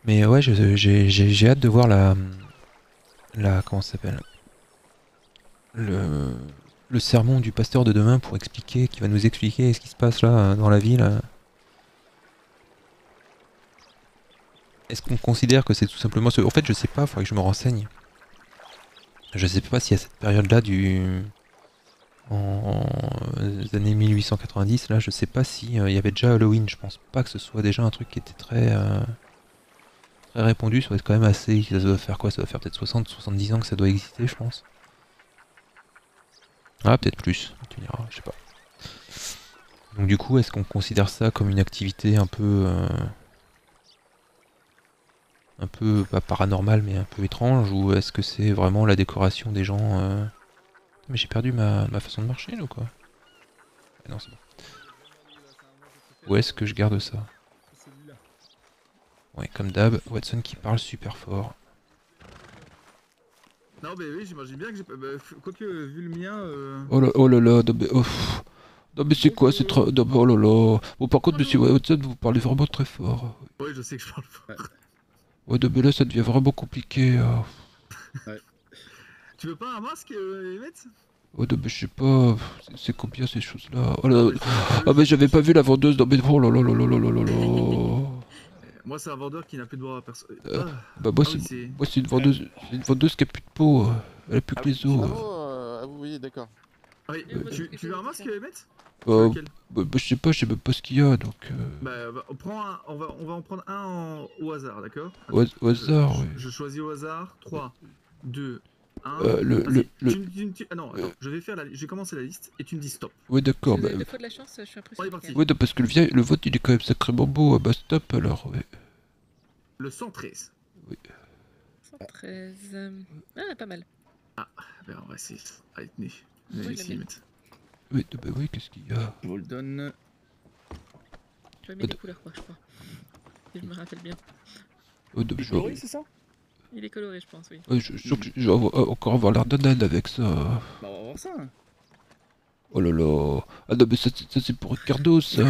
Mais ouais, j'ai hâte de voir la comment ça s'appelle, le sermon du pasteur de demain pour expliquer, qui va nous expliquer ce qui se passe là dans la ville. Est-ce qu'on considère que c'est tout simplement ce... En fait, je sais pas, faudrait que je me renseigne. Je sais pas si à cette période-là en années 1890, là, je sais pas si il y avait déjà Halloween. Je pense pas que ce soit déjà un truc qui était très répandu. Ça doit être quand même assez... Ça doit faire quoi? Ça doit faire peut-être 60-70 ans que ça doit exister, je pense. Ah, peut-être plus, tu diras, je sais pas. Donc du coup, est-ce qu'on considère ça comme une activité un peu pas paranormale, mais un peu étrange, ou est-ce que c'est vraiment la décoration des gens Mais j'ai perdu ma façon de marcher, là, ou quoi? Ah non, c'est bon. Où est-ce que je garde ça? Ouais, comme d'hab, Watson qui parle super fort. Non, mais oui, j'imagine bien que j'ai pas. Quoique, vu le mien. Oh là là, non mais c'est quoi, c'est trop... Oh là là. Bon, par contre, monsieur Watson, vous parlez vraiment très fort. Oui, je sais que je parle fort. Ouais, mais là, ça devient vraiment compliqué. Ouais. Tu veux pas un masque, Emmett? Ouais, non, mais je sais pas, c'est combien ces choses-là? Oh là, ah, mais j'avais pas vu la vendeuse, non, mais oh là là là là là là là. Moi, c'est un vendeur qui n'a plus de bras à personne. Bah, moi, c'est une vendeuse qui a plus de peau. Elle a plus que les os. Ah, oui, d'accord. Oui, tu veux un masque, Emmett? Bah, je sais pas, je sais même pas ce qu'il y a, donc... Bah, on va en prendre un au hasard, d'accord? Au hasard, oui. Je choisis au hasard. 3, 2, 1... Ah non, attends, je vais commencer la liste et tu me dis stop. Ouais, d'accord, bah... Deux fois de la chance, je suis impressionné. Ouais, non, parce que le vote, il est quand même sacrément beau. Bah, stop, alors, ouais. Le 113. Oui. 113... Ah, pas mal. Ah, ben on va essayer. Allez, tenez. Oui, bah oui, qu'est-ce qu'il y a? Je vous le donne. Je mets des couleurs, quoi, je crois. Si je me rappelle bien. Oh, il est coloré, c'est ça? Il est coloré, je pense, oui. Ouais, je sens que je vais encore avoir l'air d'un âne avec ça. Bah, on va voir ça. Oh là là. Ah non, mais ça c'est pour Ricardo, ça.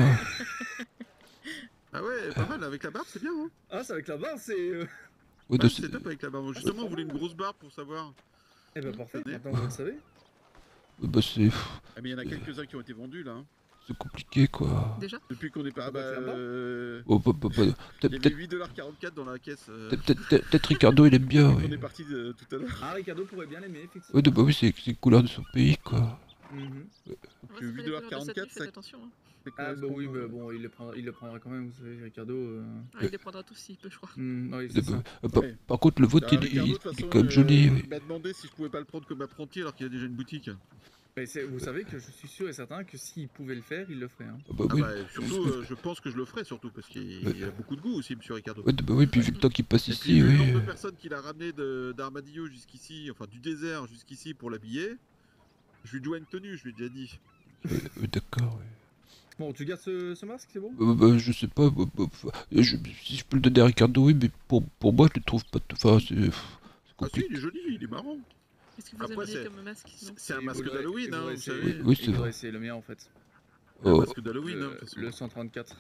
Ah ouais, pas mal, avec la barbe, c'est bien, hein? Ah, c'est avec la barbe, c'est... Ouais, c'est top avec la barbe. Justement, on voulait une grosse barbe pour savoir. Eh ben, parfait, maintenant vous le savez. Bah c'est... Ah mais il y en a quelques-uns qui ont été vendus là. C'est compliqué quoi. Déjà? Depuis qu'on est pas... Oh, il y avait 8,44$ dans la caisse. Peut-être Ricardo il aime bien. On est parti tout à l'heure. Ah, Ricardo pourrait bien l'aimer, effectivement. Ouais, bah oui, c'est les couleurs de son pays quoi. Donc 8,44$, faites attention. Hein. Ah bah oui, mais bon, il le prendra quand même, vous savez, Ricardo. Il les prendra tous s'il peut, je crois. Oui, c'est ça. Par contre, le vote, il est quand même joli. Il m'a demandé si je pouvais pas le prendre comme apprenti alors qu'il a déjà une boutique. Mais vous savez que je suis sûr et certain que s'il pouvait le faire, il le ferait. Hein. Oui. Surtout, je pense que je le ferai surtout parce qu'il a beaucoup de goût aussi, monsieur Ricardo. Ouais, bah oui, puis vu le temps qu'il passe ici, puis, oui. Le nombre de personnes qu'il a ramené d'Armadillo jusqu'ici, enfin du désert jusqu'ici pour l'habiller, je lui dois une tenue, je lui ai déjà dit. D'accord, oui. Bon, tu gardes ce masque, c'est bon? Je sais pas, si je peux le donner à Ricardo, oui, mais pour moi, je le trouve pas... Enfin, c'est Ah compliqué. si, il est joli, il est marrant. Qu'est-ce que vous aimeriez comme masque? C'est un masque d'Halloween, hein, vous savez. Oui, c'est vrai. C'est le mien, en fait. Un masque d'Halloween, hein. Le 134.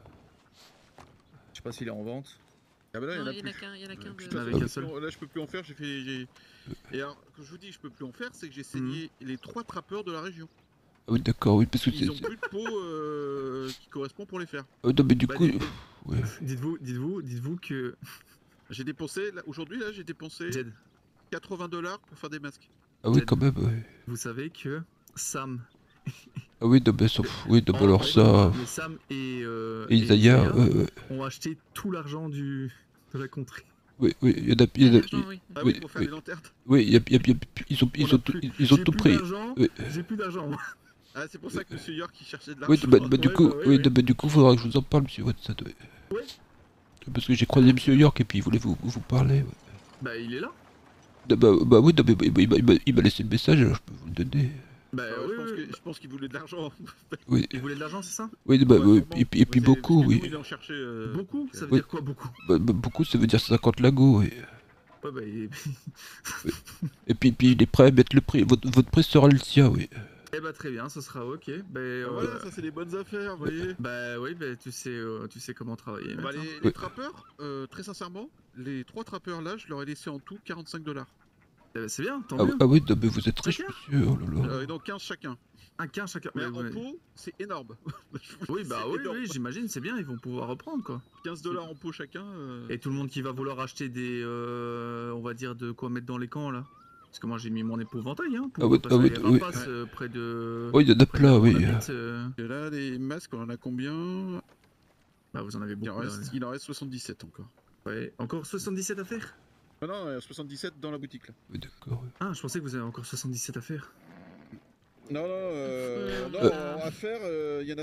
Je sais pas s'il est en vente. Ah bah là, il y en a qu'un. Putain, avec un seul. Là, je peux plus en faire, Et alors, quand je vous dis que je peux plus en faire, c'est que j'ai saigné les 3 trappeurs de la région. Ah oui, d'accord, oui, parce que ils ont plus de peau qui correspond pour les faire. Non, mais du coup... Ouais. Dites-vous que... J'ai dépensé, aujourd'hui, j'ai dépensé 80$ pour faire des masques. Ah oui, quand même, ouais. Vous savez que Sam... Ah oui, non, mais oui, non, alors ça... Mais Sam et Isaiah ont acheté tout l'argent de la contrée. Oui, il y en a... Oui, pour faire des lanternes. Oui, ils ont tout pris. J'ai plus d'argent. Ah, c'est pour ça que Monsieur York il cherchait de l'argent. Oui, du coup, faudra que je vous en parle, monsieur Watson. Oui. Parce que j'ai croisé Monsieur York et puis il voulait vous parler. Bah, il est là. Bah oui, il m'a laissé le message, alors je peux vous le donner. Bah je pense qu'il voulait de l'argent. Oui. Il voulait de l'argent, c'est ça? Oui, et puis beaucoup, oui. Il en cherchait. Beaucoup? Ça veut dire quoi, beaucoup? Beaucoup, ça veut dire 50 lagos, oui. Ouais, Et puis il est prêt à mettre le prix. Votre prix sera le sien, oui. Eh bah très bien, ce sera ok. Voilà, ça c'est des bonnes affaires, vous voyez. Bah oui, bah tu sais comment travailler. Bah, maintenant. les trappeurs, très sincèrement, les 3 trappeurs là, je leur ai laissé en tout 45 $. C'est bien, tant Ah, mieux. ah oui, non, mais vous êtes riche, monsieur. Oh là là. Et donc 15 chacun. Un 15 chacun. Mais Ouais, en ouais. pot, c'est énorme. Oui, bah C'est oui, énorme. oui, j'imagine, c'est bien, ils vont pouvoir reprendre quoi. 15 $ en pot chacun. Et tout le monde qui va vouloir acheter des, on va dire, de quoi mettre dans les camps là. Parce que moi j'ai mis mon épouvantail hein, pour passer les rapaces près de... Oui, il y en a plein, oui. Et là, les masques, on en a combien? Bah vous en avez beaucoup. Il en reste 77 encore. Ouais, encore 77 à faire? Non, 77 dans la boutique là. Oui, d'accord. Ah, je pensais que vous avez encore 77 à faire. Non, à faire, il y en a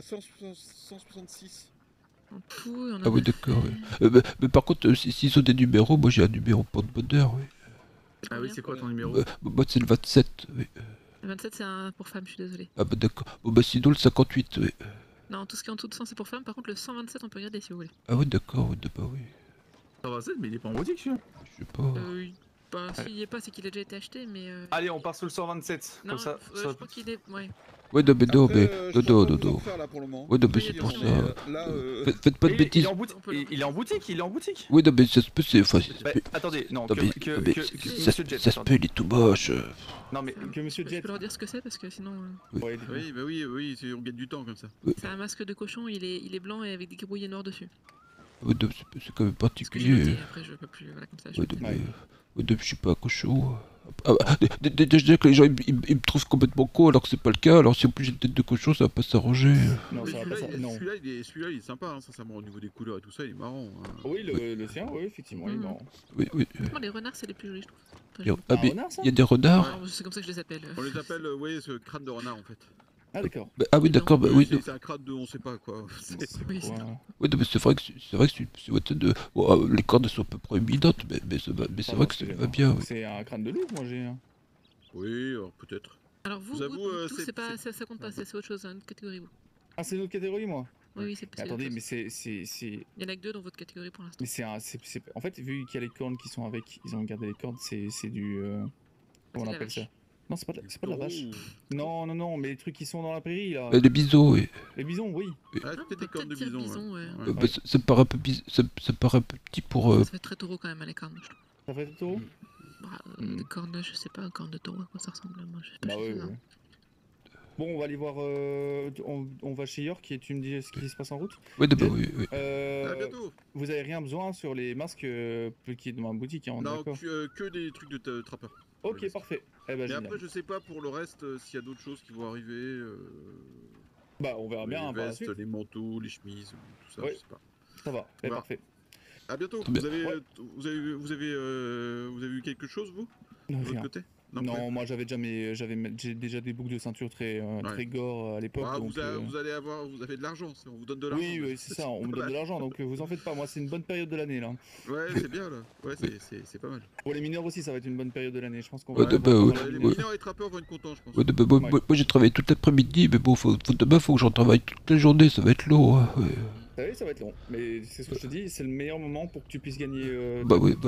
166. En tout, il y en a Ah oui, d'accord. Mais par contre, s'ils ont des numéros, moi j'ai un numéro pour de bonheur, oui. Ah oui, c'est quoi ton numéro? Moi c'est le 27, oui. Le 27 c'est un pour femme, je suis désolé. Ah bah d'accord. Bon bah sinon le 58, oui. Non, tout ce qui est en dessous de 100 c'est pour femme, par contre le 127 on peut regarder si vous voulez. Ah oui, d'accord, oui, bah oui. 127, mais il est pas en boutique celui-là. Je sais pas. Bah s'il y est pas, c'est qu'il a déjà été acheté, mais... Allez, on part sur le 127. Non, Comme ça, je crois qu'il est... Ouais. Ouais, non, mais non, Après, mais... je Non, sais non, pas quoi non. vous en faire, là, pour le moment. Ouais, non, mais Oui, c'est il est pour en- ça. là, Faites pas de bêtises. Il est en boutique, il est en boutique. Oui, non, mais ça se peut, c'est... Enfin, Bah, attendez, non, non, mais ça se peut, il est tout moche. Non, mais que Monsieur Je Jet. peux leur dire ce que c'est parce que sinon... Ouais, Oui, bah oui, on gagne du temps comme ça. C'est un masque de cochon, il est blanc et avec des gribouillés noirs dessus. Ouais, non, c'est quand même Ce que j'ai noté, particulier. après je peux plus... Voilà, comme ça, je Ouais, peux non, plus. mais... Ouais, non, je suis pas un cochon. Ah, bah, déjà que les gens ils me trouvent complètement con alors que c'est pas le cas, alors si en plus j'ai une tête de cochon ça va pas s'arranger. Non, ça va pas ça. Non. Celui-là, il est sympa, hein, sincèrement, au niveau des couleurs et tout ça, il est marrant. Hein. Oui, le sien, oui, effectivement, il est marrant. Oui, oui. Franchement, les renards c'est les plus jolis, je trouve. Ah, mais il y a des renards. C'est comme ça que je les appelle. On les appelle, oui, ce crâne de renard en fait. Ah d'accord. Bah, ah oui, d'accord, bah oui. C'est un crâne de on sait pas quoi. Oui, Oui, non, mais c'est vrai que c'est votre tête de... Bon, les cordes sont à peu près évidentes, mais c'est vrai que ça lui va bien, oui. C'est un crâne de loup, moi j'ai. Oui, peut-être. Alors vous, tout, c'est pas, ça compte pas, c'est autre chose, une catégorie vous. Ah, c'est une autre catégorie, moi. Oui, oui, c'est. Attendez, mais c'est. Il y en a que 2 dans votre catégorie pour l'instant. Mais en fait, vu qu'il y a les cornes qui sont avec, ils ont gardé les cordes, c'est du. Comment on appelle ça? Non, c'est pas de la vache. Non, mais les trucs qui sont dans la prairie là. Les bisons, oui. Les bisons, oui. Ah, peut-être des cornes de bison. Ouais. Bah, ça me paraît un peu ça me paraît un peu petit pour... Ça fait très taureau quand même, les cornes, je trouve. Ça fait taureau? Des cornes, je sais pas, cornes de taureau, à quoi ça ressemble, moi je sais pas. Bah ouais. Bon, on va aller voir. On va chez York et tu me dis ce qui se passe en route. Oui, bah oui. À bientôt. Vous avez rien besoin sur les masques qui est dans ma boutique, hein, on est Non, d'accord. que des trucs de trappeur. Ok, parfait. Eh ben, Mais génial. après, je sais pas pour le reste s'il y a d'autres choses qui vont arriver. Bah, on verra bien. Les hein, par la vestes, suite. les manteaux, les chemises, tout ça, Ouais. je sais pas. Ça va, Voilà. parfait. À bientôt. Très bien. Vous avez eu quelque chose vous Non, de votre rien. côté? Non, moi j'avais déjà des boucles de ceinture très gore à l'époque. Ah, donc, vous avez de l'argent, on vous donne de l'argent. Oui, c'est ça, on me donne de l'argent, donc vous en faites pas. Moi, c'est une bonne période de l'année là. Ouais, c'est bien là. Ouais, c'est pas mal. Pour les mineurs aussi, ça va être une bonne période de l'année. Je pense qu'on Ouais, va. bah, Les mineurs et les trappeurs vont être contents, je pense. Ouais, bah, moi j'ai travaillé toute l'après-midi, mais bon, demain faut que j'en travaille toute la journée, ça va être lourd. Hein, ouais. Oui, ça va être long, mais c'est ce que je te dis, c'est le meilleur moment pour que tu puisses gagner. Bah oui.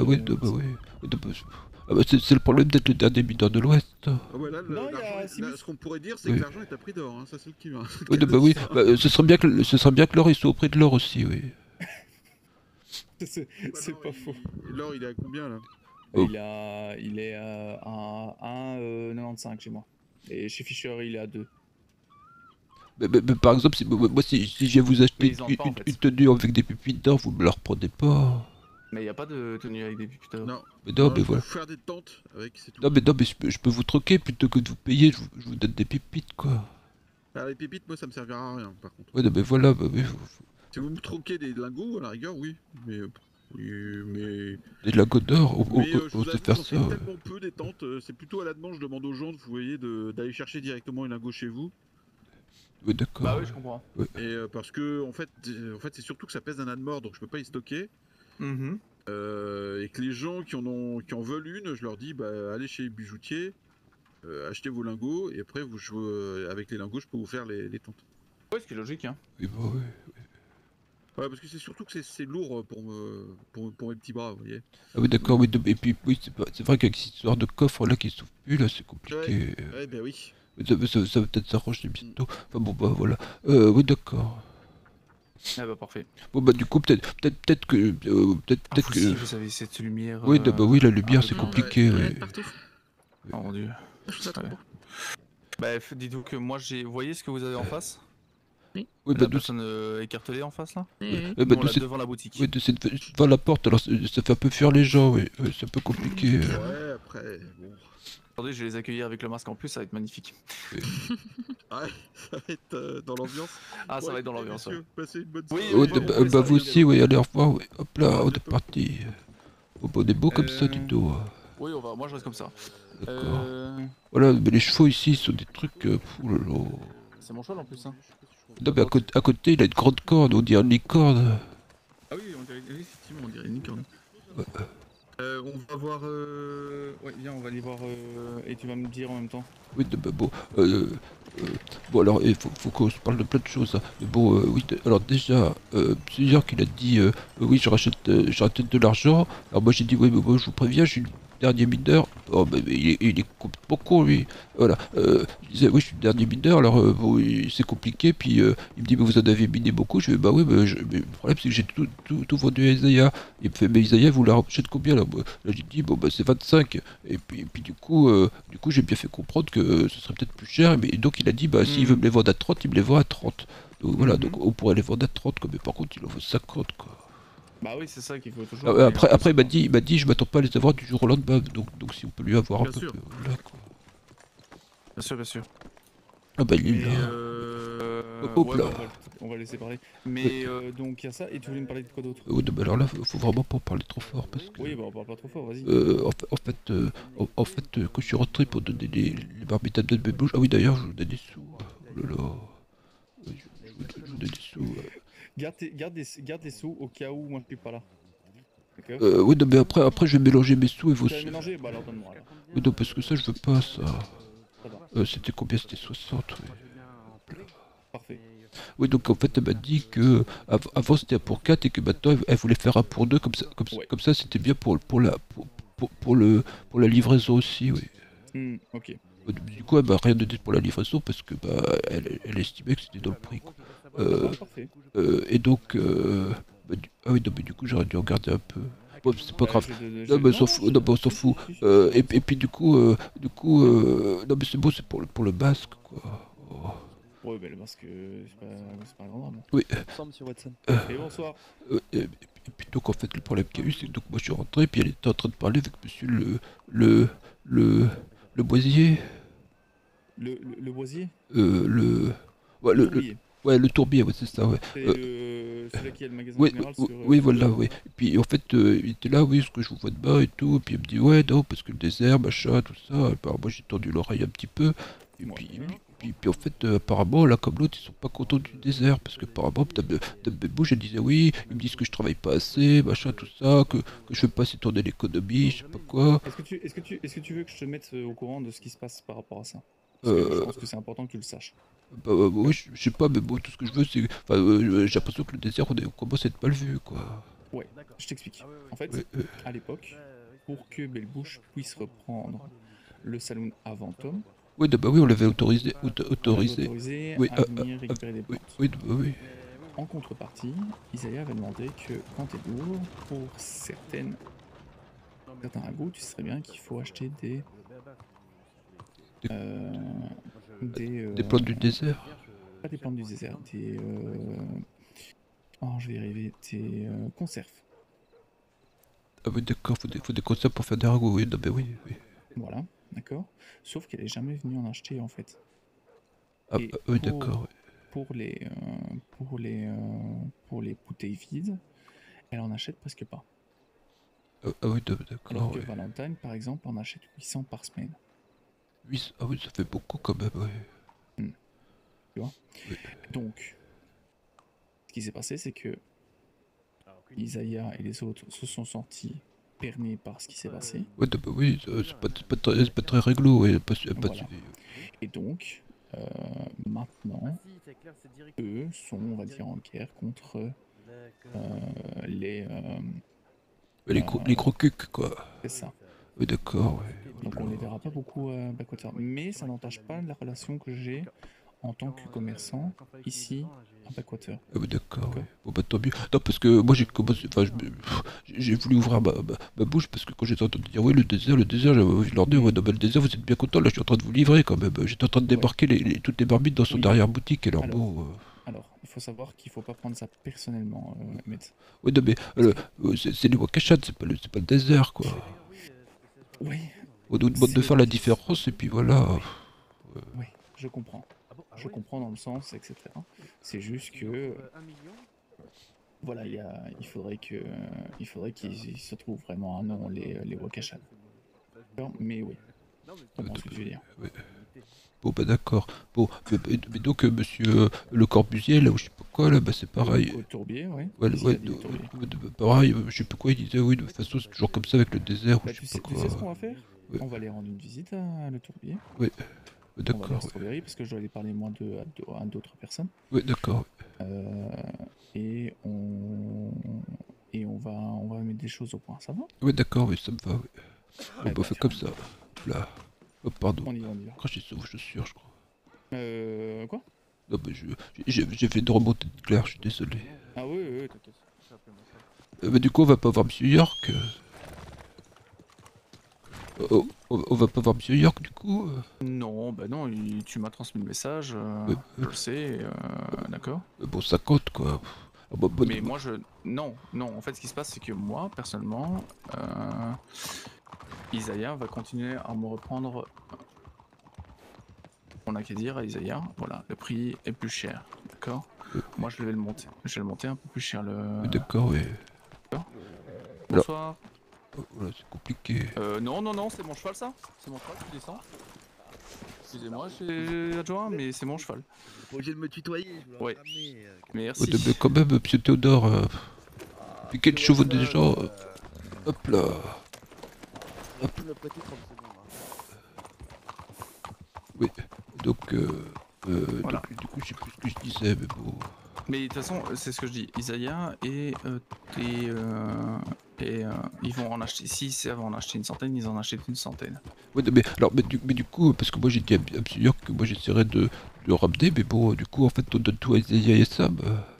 Ah bah c'est le problème d'être le dernier mineur de l'Ouest. Ah ouais, là, ce qu'on pourrait dire, c'est que l'argent est à prix d'or, hein. Ça c'est le qui va. Oui, bah oui, ce serait bien que l'or il soit au prix de l'or aussi, oui. C'est pas faux. L'or il est à combien là? Il est à 1,95 chez moi. Et chez Fisher il est à 2. Mais par exemple, si je viens vous acheter ils en ont pas, en fait. une tenue avec des pépites d'or, vous me la reprenez pas. Mais y a pas de tenue avec des putains. Non. Mais non, mais faut voilà. faire des tentes avec, c'est tout. Non, mais je peux vous troquer plutôt que de vous payer, je vous donne des pépites, quoi. Alors, les pépites, moi ça me servira à rien par contre. Ouais, non, mais voilà, bah oui. Si vous me troquez des lingots, à la rigueur, oui. Mais. Des lingots d'or, on je vous sait avoue, faire j'en ça. fais tellement peu des tentes, c'est plutôt à la demande, je demande aux gens, vous voyez, d'aller chercher directement un lingot chez vous. Oui, d'accord. Bah oui, je comprends. Ouais. Et parce que, en fait c'est surtout que ça pèse un âne mort, donc je peux pas y stocker. Et que les gens qui en veulent une, je leur dis, bah allez chez les bijoutiers, achetez vos lingots, et après avec les lingots, je peux vous faire les tentes. Ouais, ce qui est logique, hein. Oui, bah oui. Ouais, parce que c'est surtout que c'est lourd pour mes petits bras, vous voyez. Ah oui, d'accord, oui, et puis oui, c'est vrai qu'avec cette histoire de coffre là qui s'ouvre plus, là, c'est compliqué. Ouais, bah oui. Ça va peut-être s'arranger bientôt. Enfin bon, bah voilà. Oui, d'accord. Ah bah parfait. Bon bah du coup peut-être que peut-être que. Si vous avez cette lumière. Oui, bah oui, la lumière c'est compliqué. Oui. Oh mon dieu. Je trouve ça trop beau. Bref, dites-vous que moi j'ai. Vous voyez ce que vous avez en face? Oui. Oui, La personne écartelée en face là? Oui. Bah, Nous, on l'a devant la boutique. Oui, c'est devant la porte, alors ça fait un peu fuir les gens, oui. C'est un peu compliqué. Ouais, après, bon. Attendez, je vais les accueillir avec le masque en plus, ça va être magnifique. Ouais, ça va être dans l'ambiance. Ah, ça va être dans l'ambiance. Ouais. Passez une bonne Oui, soirée. Bah vous aussi, oui, allez, au revoir, oui. Hop là, on est parti. Oh, bah, on est beau comme ça, du dos. Oui, moi je reste comme ça. D'accord. Voilà, mais les chevaux ici sont des trucs. Oulala. C'est mon cheval en plus, hein. Non, mais à côté, il a une grande corde, on dirait une licorne. Ah oui, effectivement, on dirait une licorne. Ouais. On va voir. Ouais, viens, on va aller voir. Et tu vas me dire en même temps. Oui, bah bon. Bon, alors, il faut qu'on se parle de plein de choses. Hein. Mais bon, oui, alors déjà, c'est hier qu'il a dit oui, je rachète de l'argent. Alors, moi, j'ai dit oui, mais moi, je vous préviens, je suis le dernier mineur. Oh, mais il est complètement con, lui. Voilà. Je disais, oui, je suis le dernier mineur. Alors, bon, c'est compliqué. Puis, il me dit, mais vous en avez miné beaucoup. Je fais, bah oui, mais le problème, c'est que j'ai tout vendu à Isaiah. Il me fait, mais Isaiah, vous la rachetez combien là? Là, j'ai dit, bon, bah, c'est 25. Et puis du coup, j'ai bien fait comprendre que ce serait peut-être plus cher. Mais donc, il a dit, bah, s'il veut me les vendre à 30, il me les vend à 30. Donc, voilà, donc on pourrait les vendre à 30, quoi. Mais par contre, il en faut 50, quoi. Bah oui, c'est ça qu'il faut toujours. Après, il m'a dit, je m'attends pas à les avoir du jour au lendemain. Donc si on peut lui avoir bien un peu. Sûr. Là, quoi. Bien sûr. Ah bah, il est là. Hop ouais, là. Bah, on va laisser parler. Mais donc, il y a ça. Et tu voulais me parler de quoi d'autre? Bah alors là, faut vraiment pas parler trop fort. Parce que, oui, bah on parle pas trop fort, vas-y. En fait, quand je suis rentré pour donner les marmites à de mes bouches. Ah oui, d'ailleurs, je vous donne des sous. Oh là là. Je vous donne des sous. Garde des sous au cas où moi je suis pas là. Oui, non, mais après je vais mélanger mes sous et vos Tu vas sous. mélanger? Bah alors donne-moi alors. Oui, non, parce que ça, je veux pas, ça. C'était combien? C'était 60, oui. Parfait. Oui, donc en fait, elle m'a dit que avant c'était pour 4 et que maintenant elle voulait faire un pour 2, comme ça c'était bien pour la livraison aussi, oui. Ok. Du coup, elle m'a rien donné pour la livraison parce que bah, elle estimait que c'était dans le prix, quoi. Et donc, ah oui, non, mais du coup, j'aurais dû regarder un peu. Bon, c'est pas grave. Non, mais on s'en fout. Non, mais on s'en fout. Et puis du coup, non, mais c'est bon, c'est pour le masque, quoi. Ouais, mais le masque, c'est pas un grand drame. Oui. Ensemble sur WhatsApp. Et bonsoir. Et puis donc en fait le problème qu'il y a eu, c'est que donc moi je suis rentré, puis elle était en train de parler avec monsieur le Boisier. Le Boisier? Ouais, le Tourbier. Ouais, le Tourbier, ouais, c'est ça, ouais. C'est celui qui a le magasin oui, général oui, voilà, oui. Et puis en fait, il était là, oui, ce que je vous vois de bas et tout, et puis il me dit, ouais, non, parce que le désert, machin, tout ça. Alors moi j'ai tendu l'oreille un petit peu, et puis en fait, apparemment, là comme l'autre, ils sont pas contents du désert, parce que apparemment, Bouche, elle disait, oui, ils me disent que je travaille pas assez, machin, tout ça, que je fais pas assez tourner l'économie, je sais pas quoi. Est-ce que tu veux que je te mette au courant de ce qui se passe par rapport à ça? Parce que je pense que c'est important que tu le saches. Bah oui, je sais pas, mais bon, tout ce que je veux, c'est... Enfin, j'ai l'impression que le désert, on commence à être mal vu, quoi. Ouais, je t'explique. En fait, à l'époque, pour que Belle Bouche puisse reprendre le saloon avant Tom... Oui, bah oui, on l'avait autorisé. Oui, à venir récupérer des plantes. Oui, bah oui. En contrepartie, Isaiah avait demandé que quand t'es lourd, pour certains ragoûts, tu sais bien qu'il faut acheter des plantes du désert. Pas des plantes du désert, des... Oh, je vais y arriver, des conserves. Ah oui, d'accord, faut des conserves pour faire des ragoûts, oui, non, bah oui. Voilà, d'accord. Sauf qu'elle est jamais venue en acheter, en fait. Ah, oui, d'accord, oui. Pour les bouteilles vides, elle en achète presque pas. Ah oui, d'accord. Alors que Valentine, par exemple, en achète 800 par semaine. Ah oui, ça fait beaucoup quand même, oui. Tu vois? Oui. Donc, ce qui s'est passé, c'est que Isaiah et les autres se sont sentis pernés par ce qui s'est passé. Ouais, bah oui, c'est pas très réglo, ouais, voilà. Et donc, maintenant, eux sont, on va dire, en guerre contre les crocucs, quoi. C'est ça. Oui, d'accord, ouais. Donc on les verra pas beaucoup à Backwater. Mais ça n'entache pas la relation que j'ai en tant que commerçant ici à Backwater. Ah oui, d'accord, ouais. Bon bah tant mieux. Non, parce que moi j'ai commencé, enfin j'ai voulu ouvrir ma bouche parce que quand j'étais en train de dire oui le désert, je leur dis ouais non, bah, le désert vous êtes bien content, là je suis en train de vous livrer quand même. J'étais en train de débarquer toutes les marmites dans son arrière-boutique et alors bon... Alors, il faut savoir qu'il faut pas prendre ça personnellement, Emmett. Oui non mais c'est les Wakashans, c'est pas le désert quoi. Oui. On nous demande de faire la différence et puis voilà. Oui, je comprends. Je comprends dans le sens, etc. C'est juste que... Voilà, il faudrait qu'ils se trouvent vraiment un nom, les Wakashans. Mais oui, je comprends ce que tu veux dire. Ouais. Bon bah d'accord. Bon, mais donc monsieur Le Corbusier, là où je sais pas quoi, là, bah c'est pareil. Au Tourbier, oui. Pareil, je sais pas quoi, il disait oui, de toute façon c'est toujours comme ça avec le désert. Bah, tu sais ce qu'on va faire? On va aller rendre une visite à Le Tourbier. Oui. On va aller à Strawberry parce que je dois aller parler moi à d'autres personnes. Oui, d'accord. Et on va mettre des choses au point, ça va? Oui, d'accord, oui, ça me va, oui. On va faire comme ça. Là. Oh, pardon. On y va. Cracher sur vos chaussures, je crois. Quoi? Non, mais j'ai fait de remonter de clair, je suis désolé. Ah oui, t'inquiète. Mais du coup, on va pas voir Monsieur York. On va pas voir Monsieur York du coup Non, bah non, tu m'as transmis le message, je le sais, d'accord. Bon, ça compte quoi. Ah, bah, mais moi Non, en fait ce qui se passe c'est que moi, personnellement, Isaiah va continuer à me reprendre... On n'a qu'à dire à Isaiah, voilà, le prix est plus cher, d'accord. Moi je vais le monter, un peu plus cher le... D'accord, oui. Bonsoir. Voilà, c'est compliqué. Non, c'est mon cheval ça. C'est mon cheval, tu descends. Excusez-moi, j'ai adjoint, mais c'est mon cheval. Obligé de me tutoyer, je ouais. Merci. Ouais, mais quand même, monsieur Théodore, piquez le chevaux des gens. Hop là. Hop. Oui, donc, voilà. Du coup, je sais plus ce que je disais, mais bon. Mais de toute façon, c'est ce que je dis. Isaiah et ils vont en acheter. S'ils savent en acheter une centaine, ils en achètent une centaine. Ouais, mais du coup, parce que moi j'ai dit à York que moi j'essaierais de le ramener, mais bon, du coup, en fait, on donne tout à Isaiah et Sam.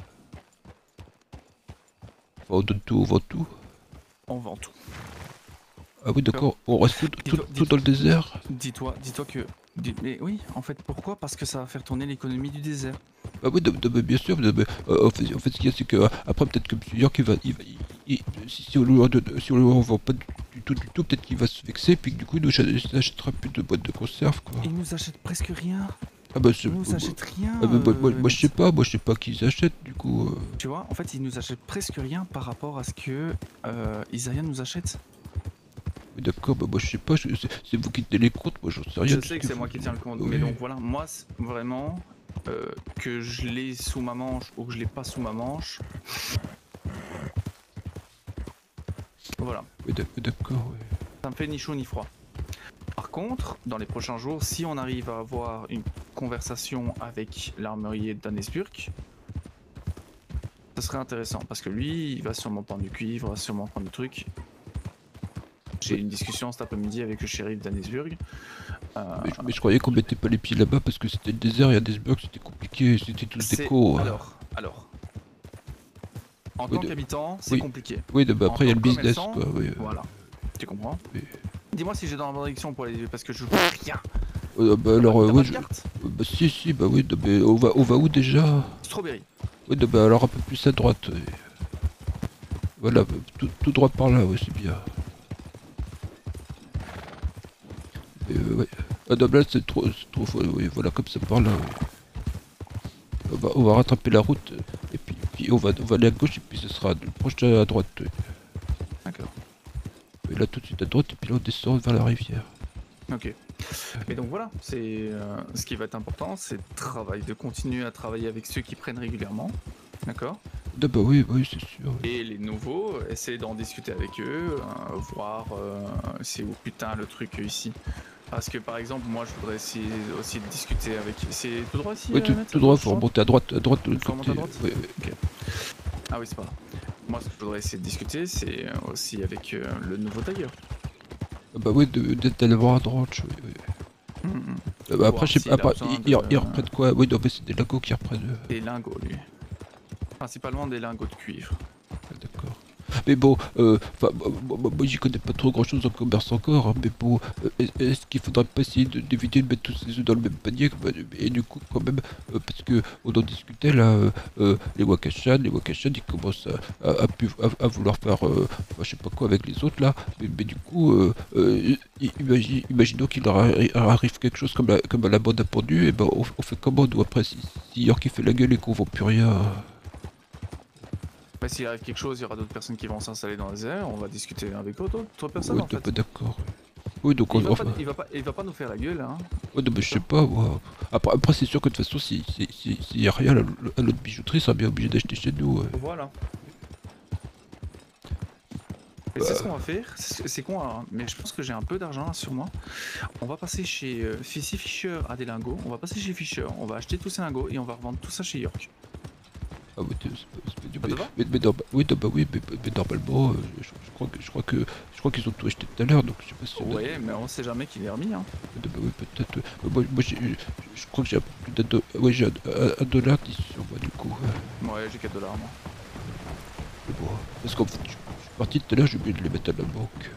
Enfin, on donne tout, on vend tout. On vend tout. Ah oui, d'accord, on reste tout dans le désert. Dis-toi que... Mais oui, en fait, pourquoi? Parce que ça va faire tourner l'économie du désert. Ah oui, bien sûr, en fait, ce qu'il y a, c'est que après peut-être que M. York, si on lui en vend pas du tout, peut-être qu'il va se vexer, puis que du coup, il nous achètera plus de boîtes de conserve, quoi. Il nous achète presque rien. Ah bah, il nous achète rien. Moi, je sais pas qu'ils achètent, du coup. Tu vois, en fait, il nous achète presque rien par rapport à ce que Isaiah nous achète. D'accord, bah moi je sais pas, c'est vous qui tenez les comptes, moi j'en sais rien. Je sais que c'est moi qui tiens le compte, mais donc voilà, moi vraiment, que je l'ai sous ma manche ou que je l'ai pas sous ma manche, voilà. Oui, d'accord, oui. Ça me fait ni chaud ni froid. Par contre, dans les prochains jours, si on arrive à avoir une conversation avec l'armurier d'Annesburg, ça serait intéressant, parce que lui, il va sûrement prendre du cuivre, il va sûrement prendre du truc. J'ai eu une discussion cet après-midi avec le shérif d'Annesburg. Mais je croyais qu'on mettait pas les pieds là-bas parce que c'était le désert et Annesburg c'était compliqué, c'était tout déco. Alors, en tant qu'habitant, c'est compliqué. Oui, bah après il y a le business quoi. Oui, voilà, tu comprends. Dis-moi si j'ai dans la bonne direction pour aller, parce que je vois rien. Bah alors, ouais, bah si, bah oui, mais on va où déjà? Strawberry. Oui, bah alors un peu plus à droite. Voilà, tout droit par là, ouais, c'est bien. Ouais. Ah non, là c'est trop oui, voilà, comme ça par là. Oui. On va rattraper la route et puis on va aller à gauche et puis ce sera proche à droite. Oui. D'accord. Et là tout de suite à droite et puis là on descend vers la rivière. Ok. Mais donc voilà, c'est ce qui va être important, c'est de continuer à travailler avec ceux qui prennent régulièrement. D'accord. Ah bah oui, c'est sûr. Oui. Et les nouveaux, essayer d'en discuter avec eux, voir c'est où putain le truc ici. Parce que par exemple, moi je voudrais essayer aussi de discuter avec... C'est tout droit ici? Oui, tout droit, faut remonter à droite de l'autre côté. À droite oui. Okay. Ah oui, c'est pas grave. Moi ce que je voudrais essayer de discuter, c'est aussi avec le nouveau tailleur. Bah oui, d'aller voir à droite, oui. Bah après, je sais pas, après, ils reprennent quoi? Oui, non, mais c'est des lingots qui reprennent. Des lingots, lui. Principalement des lingots de cuivre. D'accord. Mais bon, moi j'y connais pas trop grand chose en commerce encore, hein, mais bon, est-ce qu'il faudrait pas essayer d'éviter de mettre tous ces œufs dans le même panier, et du coup quand même, parce que on en discutait là, les Wakashan ils commencent à vouloir faire, je sais pas quoi avec les autres là, mais du coup, imaginons qu'il leur arrive quelque chose comme à la bande à pendu, et ben on fait comment nous après, si York qui fait la gueule et qu'on vend plus rien. Bah, s'il arrive quelque chose, il y aura d'autres personnes qui vont s'installer dans les airs, on va discuter avec d'autres personnes Oui, en fait. d'accord. Oui, donc il va pas nous faire la gueule, hein. Ouais, non, mais je sais pas, moi. Après c'est sûr que de toute façon, s'il y a rien à l'autre bijouterie, ça sera bien obligé d'acheter chez nous. Voilà. Et c'est ce qu'on va faire, c'est con, hein, mais je pense que j'ai un peu d'argent sur moi. On va passer chez si Fisher a des lingots, on va passer chez Fisher, on va acheter tous ces lingots et on va revendre tout ça chez York. Ah oui, mais normalement, je crois qu'ils ont tout acheté tout à l'heure, donc je sais pas si... Ouais, mais on sait jamais qu'il est remis, hein. Bah oui, peut-être. Moi je crois que j'ai un peu plus d'un... Ouais, j'ai $1 sur moi, du coup. Ouais, j'ai $4, moi. Mais bon, parce qu'en fait, je suis parti tout à l'heure, j'ai oublié de les mettre à la banque.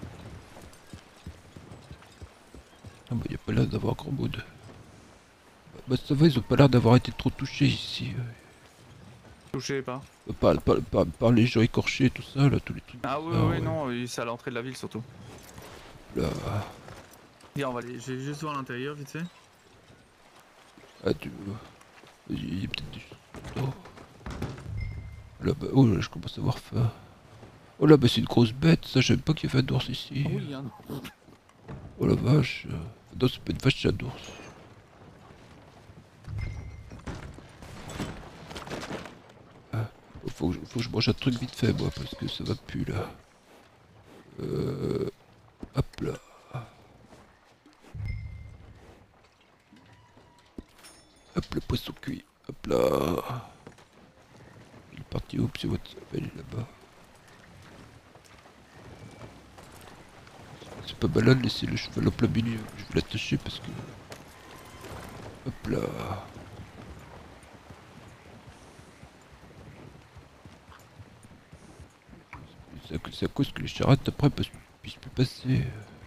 Ah bah, y a pas l'air d'avoir grand monde. Bah ça va, ils ont pas l'air d'avoir été trop touchés ici. Touché pas. Par les gens écorchés et tout ça, là, tous les trucs. Ah oui, non, c'est à l'entrée de la ville surtout. Là. Viens, on va aller, je vais juste voir l'intérieur vite fait. Ah, il y a peut-être des choses. Oh. Là, bah, oh là, je commence à avoir faim. Oh là, bah c'est une grosse bête, ça, j'aime pas qu'il y ait un ours ici. Oui, hein. Oh la vache. Non, c'est pas une vache, c'est un ours. Faut que je mange un truc vite fait, moi, parce que ça va plus, là. Hop là. Hop, le poisson cuit. Hop là. Il est parti où, c'est votre... Elle est là-bas. C'est pas malade de laisser le cheval en plein milieu. Je vais l'attacher parce que... Hop là. C'est à cause que les charrettes après puissent plus passer.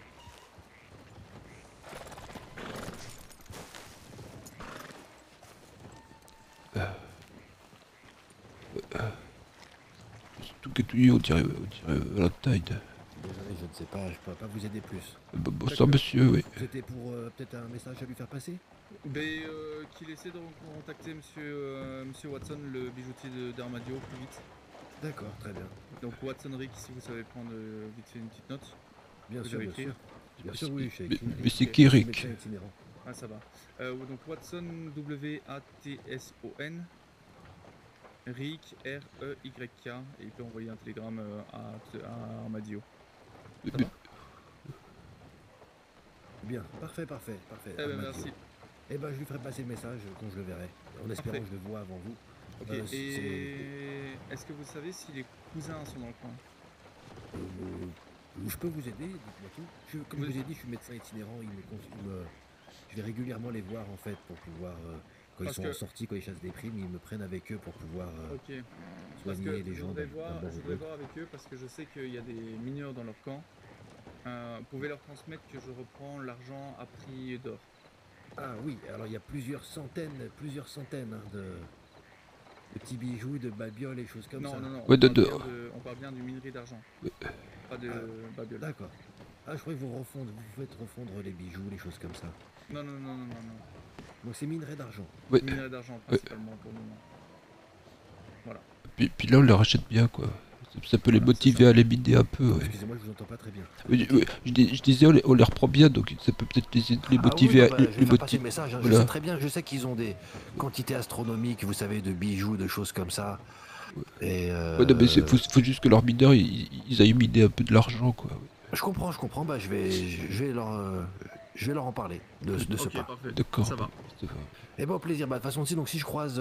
C'est tout gâtouillé, on dirait la taille. Désolé, je ne sais pas, je pourrais pas vous aider plus. Bonsoir monsieur, oui. C'était pour peut-être un message à lui faire passer? Qu'il essaie de contacter monsieur Watson, le bijoutier d'Armadio, plus vite. D'accord, très bien. Donc Watson Rick, si vous savez prendre vite fait une petite note. Bien sûr, bien sûr. Bien sûr, oui, je sais écrit. Mais c'est qui Rick? Ah, ça va. Donc Watson, W-A-T-S-O-N. Rick, R-E-Y-K. Et il peut envoyer un télégramme à Armadio. Ça va? Bien, parfait. Eh ben, merci. Eh ben, je lui ferai passer le message quand je le verrai. En espérant que je le vois avant vous. Ok, est-ce que vous savez si les cousins sont dans le coin? Je peux vous aider, dites-moi tout. Comme je vous ai dit, je suis médecin itinérant, je vais régulièrement les voir en fait pour pouvoir, quand ils sont en sortie, quand ils chassent des primes, ils me prennent avec eux pour pouvoir soigner les gens. Je voudrais voir avec eux parce que je sais qu'il y a des mineurs dans leur camp. Vous pouvez leur transmettre que je reprends l'argent à prix d'or. Ah oui, alors il y a plusieurs centaines de petits bijoux, de babioles et choses comme ça. Non, on parle bien du minerai d'argent. Pas de babioles. D'accord. Ah, je croyais que vous faites refondre les bijoux, les choses comme ça. Non. Donc c'est minerai d'argent. Oui. Minerai d'argent principalement pour le moment. Voilà. Puis là on les rachète bien quoi. Ça peut les motiver à les miner un peu. Ouais. Excusez-moi, je vous entends pas très bien. Je disais on les reprend bien donc ça peut peut-être les motiver à... Je vais faire passer le message, hein. Voilà. Je sais très bien, je sais qu'ils ont des quantités astronomiques, vous savez, de bijoux, de choses comme ça. Et non, mais faut juste que leurs mineurs ils aillent miner un peu de l'argent quoi. Je comprends. Bah je vais leur en parler de ce pas. D'accord. Ça va. Et bon, plaisir. Bah de toute façon, si je croise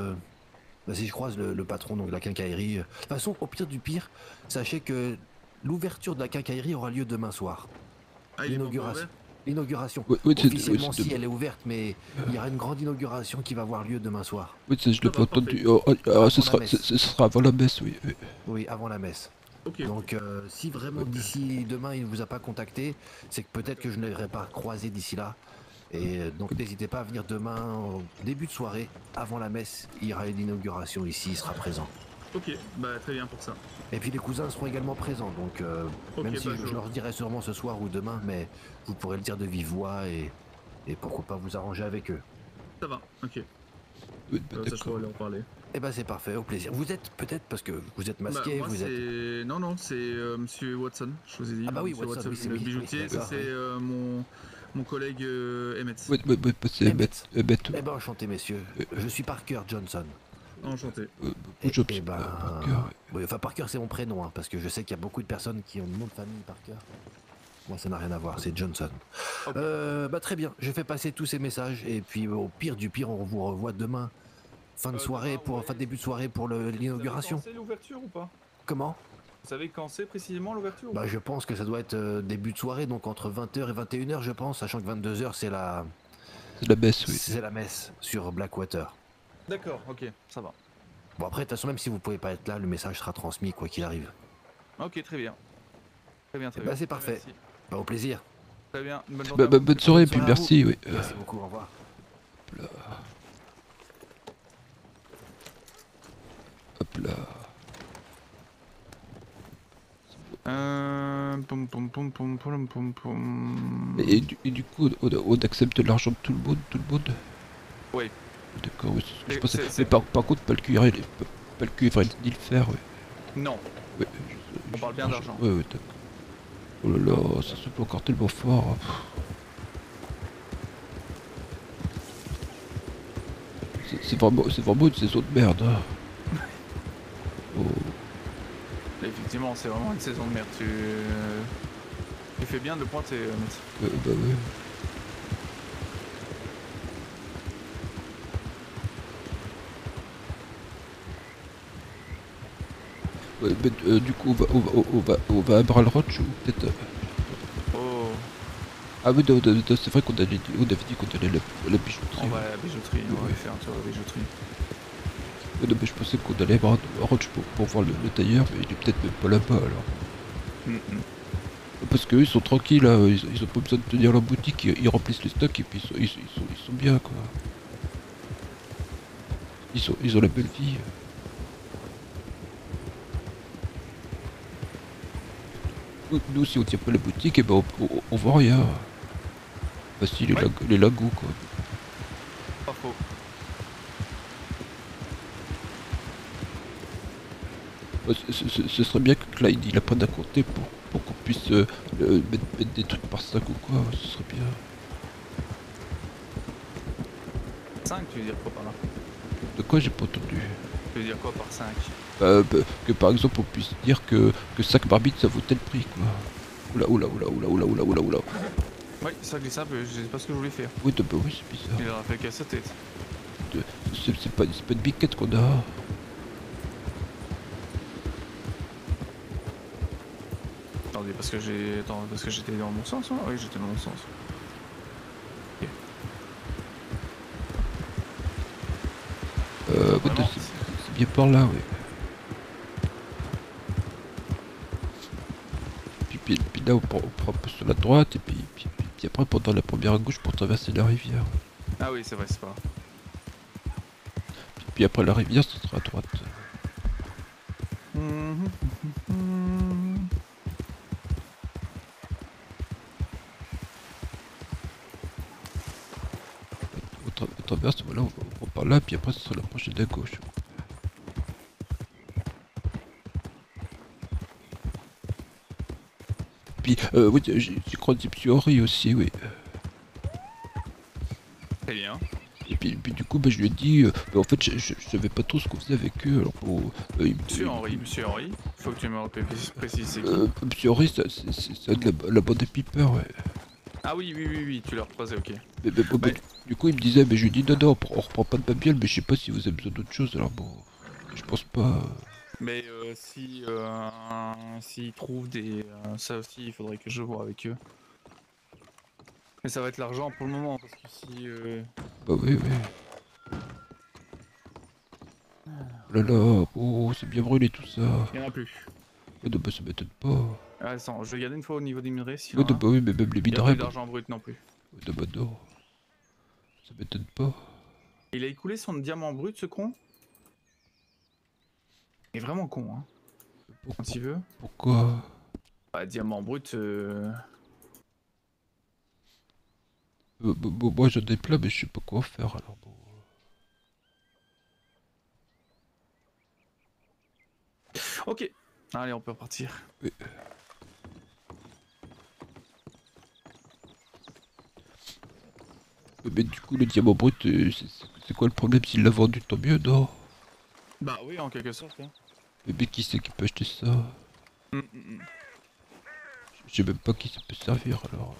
le patron donc, de la quincaillerie, de toute façon, au pire du pire, sachez que l'ouverture de la quincaillerie aura lieu demain soir. Ah, il est pas encore L'inauguration. ouvert L'inauguration. Ouais, c'est- Officiellement, ouais, c'est si de- elle est ouverte, mais il y aura une grande inauguration qui va avoir lieu demain soir. Oui, ça, je l'ai pas entendu. Ce sera avant la messe, oui. Oui, avant la messe. Ok. Donc, si vraiment d'ici demain il ne vous a pas contacté, c'est que peut-être que je ne l'aurai pas croisé d'ici là. Et donc, n'hésitez pas à venir demain, au début de soirée, avant la messe. Il y aura une inauguration ici, il sera présent. Ok, bah très bien pour ça. Et puis les cousins seront également présents, donc Ok, même si bah, je leur dirai sûrement ce soir ou demain, mais vous pourrez le dire de vive voix et pourquoi pas vous arranger avec eux. Ça va, ok. Ça, je pourrais leur parler. Eh ben c'est parfait, au plaisir. Vous êtes peut-être, parce que vous êtes masqué, Moi, vous êtes... c'est... Non, c'est Monsieur Watson, je vous ai dit. Ah bah oui, Monsieur Watson, oui, c'est le lui, bijoutier, oui, ça d'accord, c'est mon collègue Emmett. C'est bête. Eh ben enchanté messieurs, je suis Parker Johnson. Enchanté. Eh ben... Oui, enfin Parker c'est mon prénom, hein, parce que je sais qu'il y a beaucoup de personnes qui ont le nom de famille Parker. Moi ça n'a rien à voir, c'est Johnson. Bah très bien, je fais passer tous ces messages et puis au pire du pire on vous revoit demain. Fin de soirée, début de soirée pour l'inauguration. Vous savez quand c'est l'ouverture ou pas? Comment? Vous savez quand c'est précisément l'ouverture? Bah je pense que ça doit être début de soirée, donc entre 20h et 21h je pense, sachant que 22h c'est la... C'est la messe, oui. C'est la messe sur Blackwater. D'accord, ok, ça va. Bon après de toute façon même si vous pouvez pas être là, le message sera transmis quoi qu'il arrive. Ok, très bien. Très bien, très Bah bien. c'est parfait. Merci. Bah au plaisir. Très bien, bonne journée. Bonne soirée, puis à merci, vous. oui. Merci beaucoup, au revoir. Hop là. Et du coup, on accepte l'argent de tout le monde? Oui. D'accord, oui, c'est ce que je pensais. Mais par contre, pas le cuivre, ni le fer, oui. Non. Ouais, On parle bien d'argent. Ouais, d'accord. Oh là là, ça se peut encore tellement fort. C'est vraiment une saison de merde. Hein. Oh. Effectivement, c'est vraiment une saison de merde. Tu fais bien de pointer, Matt. Bah ouais. Ouais, mais, du coup, on va à Bral Roach ou peut-être. Oh. Ah oui, c'est vrai qu'on avait dit qu'on allait à la bijouterie. On va à la bijouterie, on va faire un tour à la bijouterie. Non, mais je pensais qu'on allait à Roach pour voir le tailleur, mais il est peut-être même pas là-bas alors. Parce qu'eux ils sont tranquilles là, ils ont pas besoin de tenir leur boutique, ils remplissent les stocks et puis ils sont bien quoi. Ils ont la belle vie. Nous si on tient pas la boutique, et ben on voit rien. Bah si les lagos quoi. Pas faux. Ce serait bien que Clyde il apprenne à compter pour qu'on puisse mettre des trucs par sac ou quoi, ce serait bien. 5, tu veux dire quoi par là? De quoi j'ai pas entendu? Tu veux dire quoi par 5? Que par exemple on puisse dire que 5 barbites ça vaut tel prix quoi. Oula. Oui, ça glisse un peu, je sais pas ce que je voulais faire. Oui, oui c'est bizarre. Il aura fait qu'à sa tête. C'est pas une biquette qu'on a. Attendez, parce que j'étais dans mon sens, hein? Oui, j'étais dans mon sens. Ok. C'est bien par là, oui. Puis là, on prend un peu sur la droite, et puis après, pendant la première à gauche pour traverser la rivière. Ah oui, c'est vrai, c'est pas grave. Puis après la rivière, ce sera à droite. On traverse, voilà, on prend par là, puis après, ce sera la prochaine à gauche. Puis, oui, j'ai croisé M. Henry aussi, oui. Très bien. Et puis du coup, je lui ai dit, en fait, je savais pas trop ce qu'on faisait avec eux, alors bon... Monsieur Henry, faut que tu me précises c'est qui? M. Henry, c'est de la bande des Piper, ouais. Ah oui, tu l'as recroisé, ok. Mais du coup, il me disait, mais je lui ai dit, non, on reprend pas de babiole, mais je sais pas si vous avez besoin d'autre chose, alors bon, je pense pas... Mais s'ils trouvent des... ça aussi, il faudrait que je vois avec eux. Mais ça va être l'argent pour le moment, parce que si... Bah oui, oui. Oh là là, oh, c'est bien brûlé tout ça. Il y en a plus. Oh, bah ça m'étonne pas. Ah, attends, je vais regarder une fois au niveau des minerais si Oh, bah oui, mais même les il y a minerais... plus d'argent brut non plus. Oh, bah non. Ça m'étonne pas. Il a écoulé son diamant brut, ce con. Il est vraiment con, hein. Quand il veut. Pourquoi? Bah, diamant brut... Moi j'en ai plein, mais je sais pas quoi faire alors bon. Ok, allez, on peut repartir. Oui. Mais du coup, le diamant brut, c'est quoi le problème s'il l'a vendu? Tant mieux, non? Bah oui, en quelque sorte. Hein. Mais qui c'est qui peut acheter ça? Je sais même pas qui ça peut servir alors.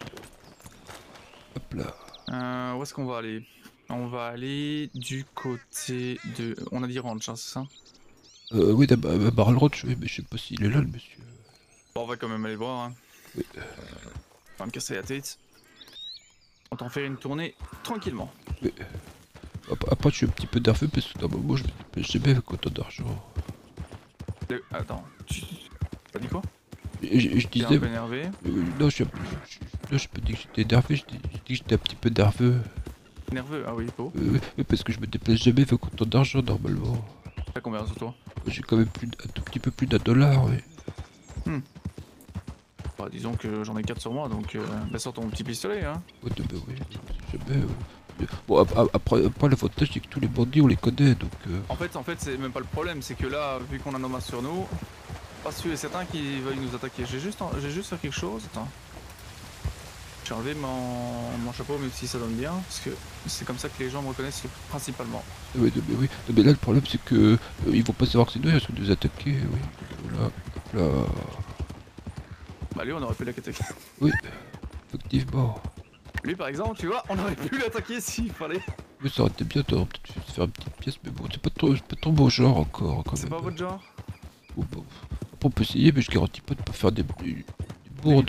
Hop là. Où est-ce qu'on va aller? On va aller du côté de... On a dit ranch, hein, c'est ça? Oui, Barrel Roach, oui, mais je sais pas s'il est là, le monsieur. Bon, on va quand même aller voir, hein. Oui. Pas me casser la tête. On t'en fait une tournée tranquillement. Oui. Après, je suis un petit peu nerveux parce que normalement, je me dépêche jamais avec autant d'argent. Attends, t'as dit quoi? Je disais... un peu énervé? Non, je peux dire que j'étais énervé, je dis que j'étais un petit peu nerveux. Nerveux? Ah oui, beau. Oui, parce que je me déplace jamais avec autant d'argent normalement. T'as combien sur toi? J'ai quand même un tout petit peu plus d'$1, oui. Bah, disons que j'en ai 4 sur moi, donc bah, sors ton petit pistolet, hein. Ouais, bah oui, jamais... Bon, après l'avantage c'est que tous les bandits on les connaît, donc... En fait c'est même pas le problème, c'est que là, vu qu'on a nos masses sur nous, pas sûr et certain qu'ils veuillent nous attaquer. J'ai juste fait quelque chose, attends. J'ai enlevé mon chapeau, même si ça donne bien, parce que c'est comme ça que les gens me reconnaissent principalement. Oui, mais là le problème c'est que ils vont pas savoir que c'est nous, ils risquent de nous attaquer, oui. Voilà, là... Bah lui on aurait pu l'attaquer. Oui, effectivement. Lui par exemple, tu vois, on aurait pu l'attaquer s'il fallait. Mais ça aurait été bien, t'aurais peut-être fait faire une petite pièce, mais bon, c'est pas trop mon genre encore. C'est pas votre genre? Bon, on peut essayer, mais je garantis pas de pas faire des bourdes.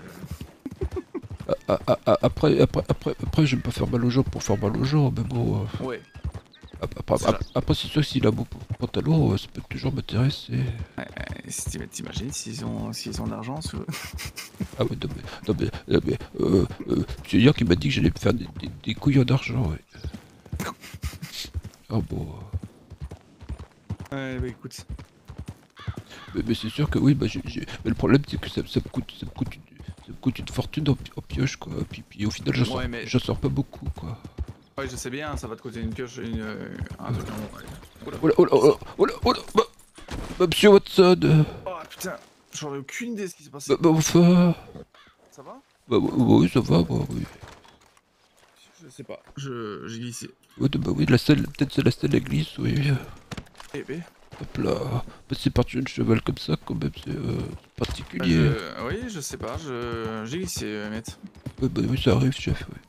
Après, j'aime pas faire mal aux gens pour faire mal aux gens, mais bon... Ouais. Après, c'est sûr que s'il a beau pantalon, ça peut toujours m'intéresser. T'imagines s'ils ont de l'argent sur eux. Ah ouais, non mais c'est hier qui m'a dit que j'allais me faire des couillons d'argent, ouais. Ah bon... Ouais, bah écoute... Mais c'est sûr que oui, mais le problème c'est que ça me coûte une fortune en pioche, quoi. Puis au final, j'en sors pas beaucoup, quoi. Ouais, je sais bien, ça va te coûter une pioche, un truc en... Oh là, monsieur Watson. Oh putain, j'en ai aucune idée de ce qui s'est passé. Bah enfin... Ça va? Bah oui, ça va, moi, oui. Je sais pas, j'ai glissé. Ouais, bah oui, la selle, peut-être c'est la selle, elle glisse, oui. Eh ben... Hop là, passer par un cheval comme ça, quand même, c'est particulier. Oui, je sais pas, j'ai glissé, mec. Ouais, bah oui, ça arrive, chef, ouais.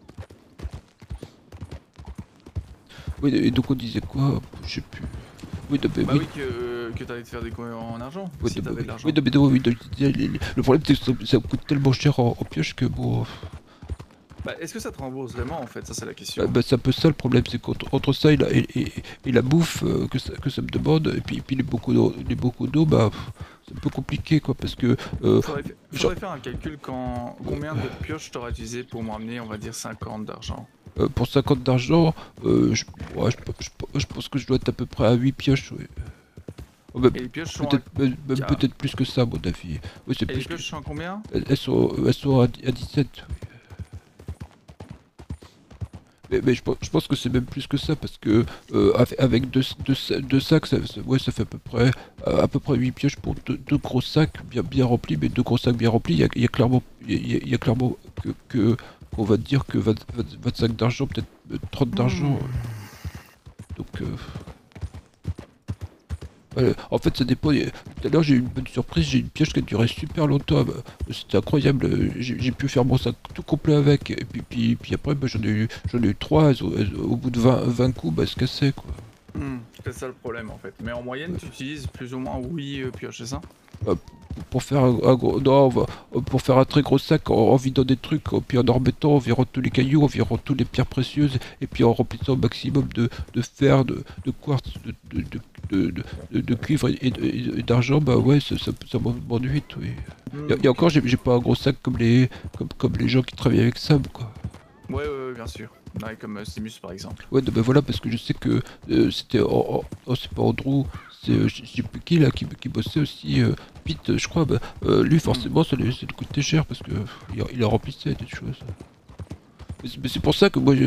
Oui, et donc on disait quoi? Je sais plus. Oui, bah oui, que t'allais te faire des coups en argent, oui, si t'avais de l'argent. Oui, le problème c'est que ça coûte tellement cher en pioche que bon... Bah, est-ce que ça te rembourse vraiment en fait? Ça c'est la question. Bah c'est un peu ça le problème, c'est qu'entre ça et la bouffe que ça me demande, et puis les beaucoup d'eau, bah c'est un peu compliqué quoi, parce que... faudrait faire un calcul combien de pioches t'aurais utilisé pour me ramener, on va dire 50 d'argent. Pour 50 d'argent, je pense que je dois être à peu près à 8 pioches, oui. Oh, bah, et les pioches sont peut-être plus que ça, à mon avis. Oui, et les pioches sont à combien? Elles sont à 17, oui. Mais je pense que c'est même plus que ça, parce que avec deux sacs, ça fait à peu près 8 pioches pour deux gros sacs bien remplis, mais deux gros sacs bien remplis, il y a clairement qu'on va dire que 25 d'argent, peut-être 30 d'argent. Donc... en fait ça dépend, tout à l'heure j'ai eu une bonne surprise, j'ai une pioche qui a duré super longtemps, c'était incroyable, j'ai pu faire mon sac tout complet avec, et puis après bah, j'en ai eu 3, au bout de 20 coups, bah, elles se cassaient quoi. C'est ça le problème en fait, mais en moyenne tu utilises plus ou moins 8 pioches, c'est ça? pour faire un gros... Non, pour faire un très gros sac en vidant des trucs, puis en remettant environ tous les cailloux, environ toutes les pierres précieuses, et puis en remplissant au maximum de fer, de quartz, de cuivre et d'argent, bah ouais, ça m'ennuie, oui. Et encore, j'ai pas un gros sac comme les gens qui travaillent avec Sam, quoi. Ouais, bien sûr. Ouais, comme Simus par exemple. Ouais, bah voilà, parce que je sais que c'était... c'est pas Andrew, c'est je sais plus qui là, qui bossait aussi, Pete, je crois, bah, lui forcément ça lui coûtait cher parce que il a remplissait des choses. Mais c'est pour ça que moi,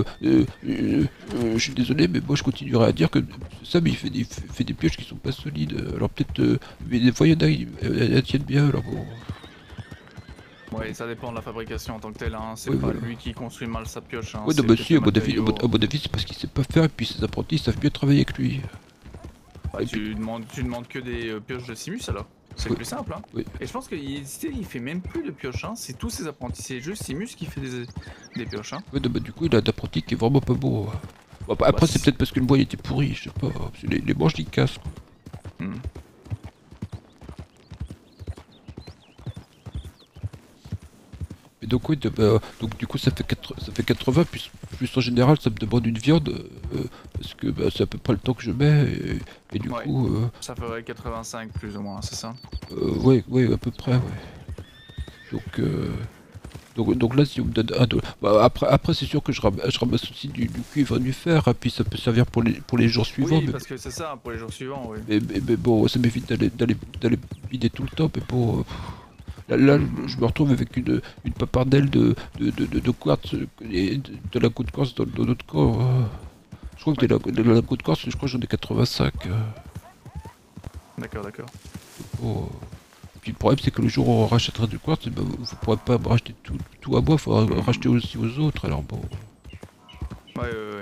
je suis désolé, mais moi je continuerai à dire que Sam il fait des pioches qui sont pas solides. Alors peut-être, mais des fois il y en a, elles tiennent bien, alors bon... Ouais, ça dépend de la fabrication en tant que telle, hein. C'est pas lui qui construit mal sa pioche. Hein. Ouais, non, bah si, à mon avis, c'est parce qu'il sait pas faire et puis ses apprentis savent bien travailler avec lui. Ouais, tu demandes que des pioches de Simus alors. C'est plus simple, hein. Oui. Et je pense qu'il fait même plus de pioches, hein. C'est tous ses apprentis, c'est juste Simus qui fait des pioches, hein. Ouais, non, bah du coup, il a un apprenti qui est vraiment pas beau. Bon, après, c'est peut-être parce que le bois il était pourri, je sais pas. Parce que les manches ils cassent, quoi. Et donc oui, donc du coup ça fait 80, plus en général ça me demande une viande, parce que bah, c'est à peu près le temps que je mets, et du coup... Ça ferait 85 plus ou moins, c'est ça? Ouais, à peu près, ouais. Donc là si on me donne un... Bah, après c'est sûr que je ramasse aussi du cuivre et du fer, et puis ça peut servir pour les jours suivants. Oui, mais... parce que c'est ça, pour les jours suivants, oui. Mais bon, ça m'évite d'aller vider tout le temps, mais bon... Là, je me retrouve avec une papardelle de quartz et de la côte corse dans notre corps. Je crois que de la côte corse, je crois que j'en ai 85. D'accord. Bon, puis le problème, c'est que le jour où on rachètera du quartz, ben, vous ne pourrez pas racheter tout à moi, il faudra racheter aussi aux autres, alors bon. Ouais.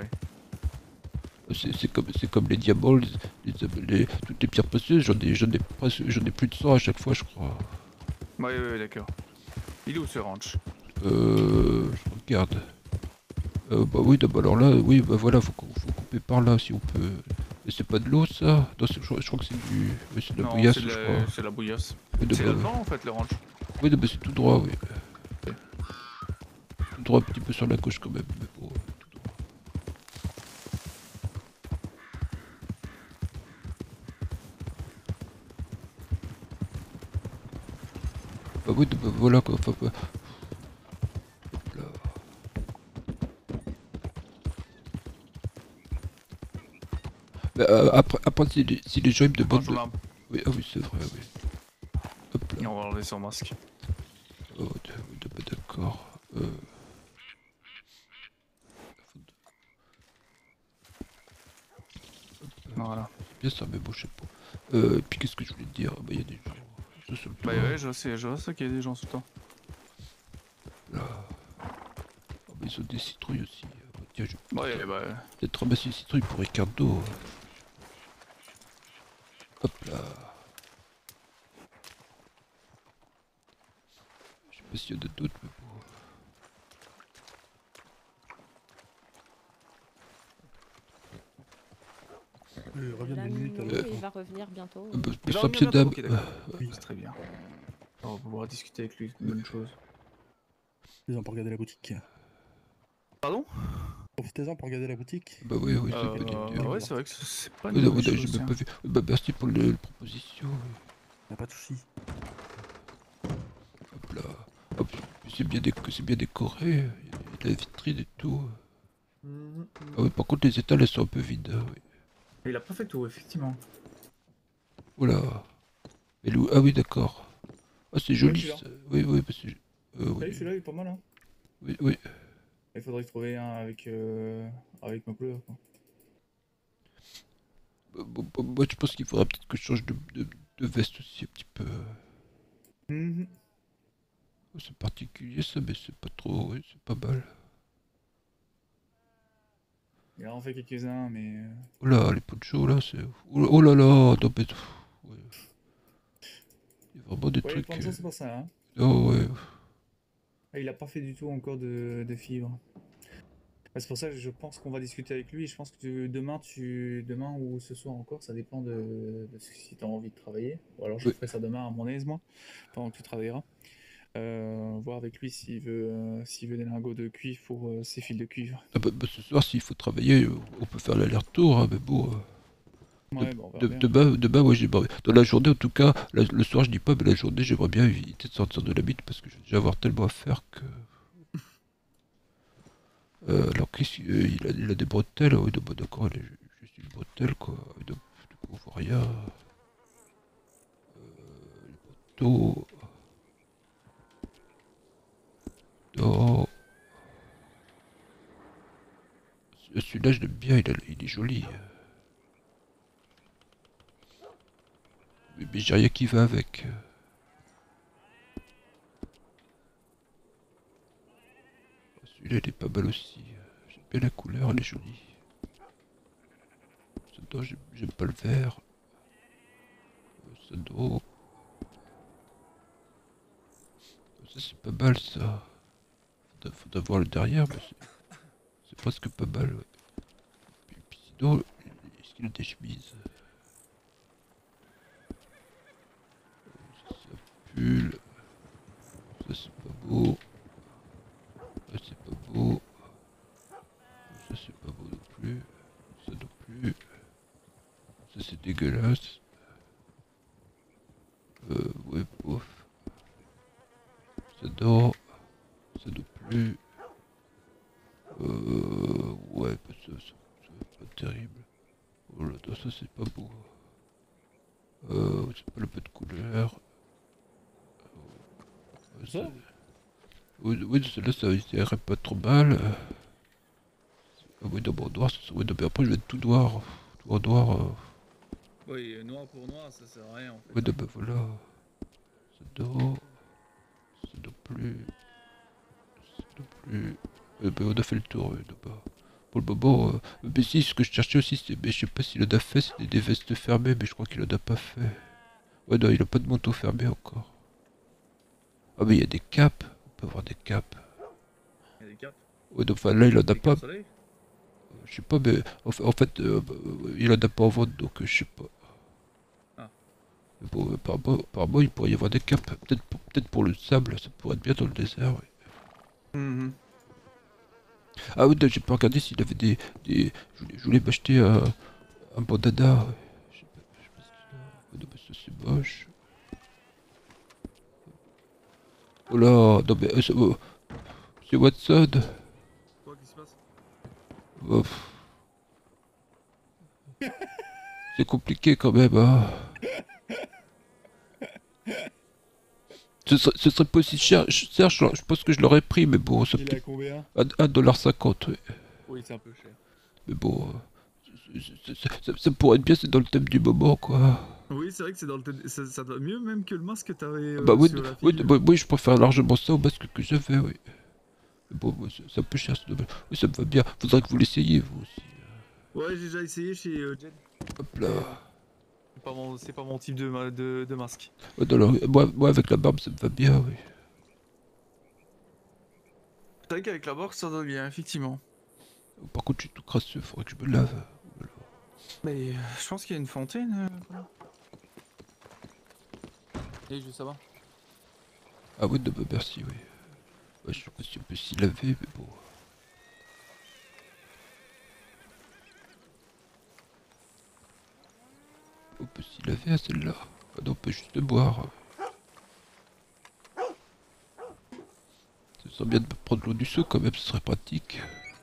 C'est comme les diamants, toutes les pierres précieuses, j'en ai plus de 100 à chaque fois, je crois. Ouais, d'accord. Il est où ce ranch? Je regarde. Bah oui, bah alors là, oui, bah voilà, faut couper par là si on peut. Mais c'est pas de l'eau ça? Non, je crois que c'est du... c'est de la bouillasse, je crois. C'est la bouillasse. Oui, C'est là devant en fait le ranch. Oui, bah c'est tout droit, oui. Tout droit un petit peu sur la gauche quand même, mais bon, tout droit. Bah oui, bah voilà quoi, enfin... Bah... Hop là. Bah, après si les gens ils me demandent... Oui, ah oui, c'est vrai, oui. Hop là. Et on va enlever son masque. Oh, d'accord. Voilà. Bien ça, mais bon, je sais pas. Et puis qu'est-ce que je voulais te dire? Bah, il y a des gens. Bah ouais, je vois ça qu'il y a des gens sous le temps. Là. Oh, mais ils ont des citrouilles aussi. Tiens, je vais peut-être ramasser une citrouille pour Ricardo. Hop là. Je sais pas s'il y en a d'autres, mais bon. Il va revenir bientôt. Oui, c'est très bien. On va pouvoir discuter avec lui, une bonne chose. Profitez-en pour regarder la boutique. Pardon? Profitez-en pour regarder la boutique. Bah oui, c'est pas du ouais, c'est vrai que c'est pas une bonne chose. J'ai même pas vu. Bah merci pour la proposition. Y'a pas de soucis. Hop là. Hop, c'est bien décoré. Il y a de la vitrine et tout. Ah oui, par contre les étals elles sont un peu vides. Oui. Il a pas fait tout, effectivement. Oula. Ah oui, d'accord. Ah, c'est joli ça. Oui, parce que... oui, celui-là il est pas mal, hein. Oui. Il faudrait trouver un avec ma couleur, quoi. Moi, je pense qu'il faudra peut-être que je change de veste aussi un petit peu. C'est particulier ça, mais c'est pas trop... Oui, c'est pas mal. Il en fait quelques-uns, mais... Oh là, les ponchos là, c'est... Oh là là, non mais... Ouais. Il y a vraiment des trucs... Les ponchos, c'est pas ça, hein. Oh ouais. Il a pas fait du tout encore de fibres. C'est pour ça que je pense qu'on va discuter avec lui. Je pense que demain ou ce soir encore, ça dépend de si tu as envie de travailler. Ou alors je ferai ça demain à mon aise, moi, pendant que tu travailleras. Voir avec lui s'il veut des lingots de cuivre pour ses fils de cuivre. Ah bah, ce soir, s'il faut travailler, on peut faire l'aller-retour, hein, mais bon. Ouais, bon, on verra bien. Demain, ouais, j'aimerais. Dans la journée, en tout cas, le soir, je dis pas, mais la journée, j'aimerais bien éviter de sortir de la bite parce que je vais déjà avoir tellement à faire que. Alors, il a des bretelles, oui, bah, d'accord, il a juste une bretelle, quoi. Du coup, on voit rien. Les poteaux. Oh. Celui-là, je l'aime bien, il est joli. Mais j'ai rien qui va avec. Celui-là, il est pas mal aussi. J'aime bien la couleur, elle est jolie. Ça, j'aime pas le vert. Ça, non. Ça, c'est pas mal, ça. Faudra voir le derrière, mais c'est presque pas mal, ouais. Puis sinon, est-ce qu'il a des chemises? Ça, pull. Ça, c'est pas beau. Ça, c'est pas beau. Ça, c'est pas beau non plus. Ça non plus. Ça, c'est dégueulasse. Ouais, bof. Ça non. Ça non plus. Ouais, bah, ça pas terrible. Oh là, non, ça c'est pas beau. C'est pas le peu de couleur. Oui, celle-là, ça irait pas trop mal. Ah oui, non, bon, noir, ouais, non, mais après, je vais être tout noir. Tout noir. Oui, noir pour noir, ça sert à rien en fait. Ouais, non, bah voilà. Ça non. Ça non plus. Ça non plus. Bah, on a fait le tour, oui, là-bas. Pour le moment, mais si, ce que je cherchais aussi, c'est, mais je sais pas s'il en a fait, c'était des vestes fermées, mais je crois qu'il en a pas fait. Ouais, non, il a pas de manteau fermé encore. Ah, mais il y a des capes, on peut avoir des capes. Il y a des capes. Ouais, donc, enfin, là, il en a pas. Soleil. Je sais pas, mais en fait, il en a pas en vente, donc je sais pas. Ah. Mais bon, apparemment, il pourrait y avoir des capes. Peut-être pour le sable, ça pourrait être bien dans le désert, oui. Ah oui, j'ai pas regardé s'il avait des... Je voulais m'acheter un bandana. Ouais. Je sais pas ce qu'il a. Oh non, mais ça c'est moche. Oh là, non mais... c'est Watson. Quoi qui se passe? Oh, c'est compliqué quand même, hein. Ce serait pas aussi cher. Serge, je pense que je l'aurais pris, mais bon, ça Il est à combien? $1,50, oui. Oui, c'est un peu cher. Mais bon, ça pourrait être bien, c'est dans le thème du moment, quoi. Oui, c'est vrai que c'est dans le ça doit mieux même que le masque que t'avais Bah oui, sur la oui, fille. oui, je préfère largement ça au masque que j'avais, oui. Mais bon, c'est un peu cher, c'est dommage. Oui, ça me va bien. Faudrait que vous l'essayiez, vous aussi. Ouais, j'ai déjà essayé chez Jen. Hop là. C'est pas mon type de masque. Ouais, non, alors, moi, avec la barbe, ça me va bien, oui. C'est vrai qu'avec la barbe, ça doit bien, effectivement. Par contre, je suis tout crasseux, faudrait que je me lave. Mais je pense qu'il y a une fontaine. Et juste ça. Ah oui, non, bah merci, oui. Ouais, je sais pas si on peut s'y laver, mais bon. On peut s'y laver à celle-là. Ah non, on peut juste boire. Ce serait bien de prendre l'eau du seau quand même, ce serait pratique.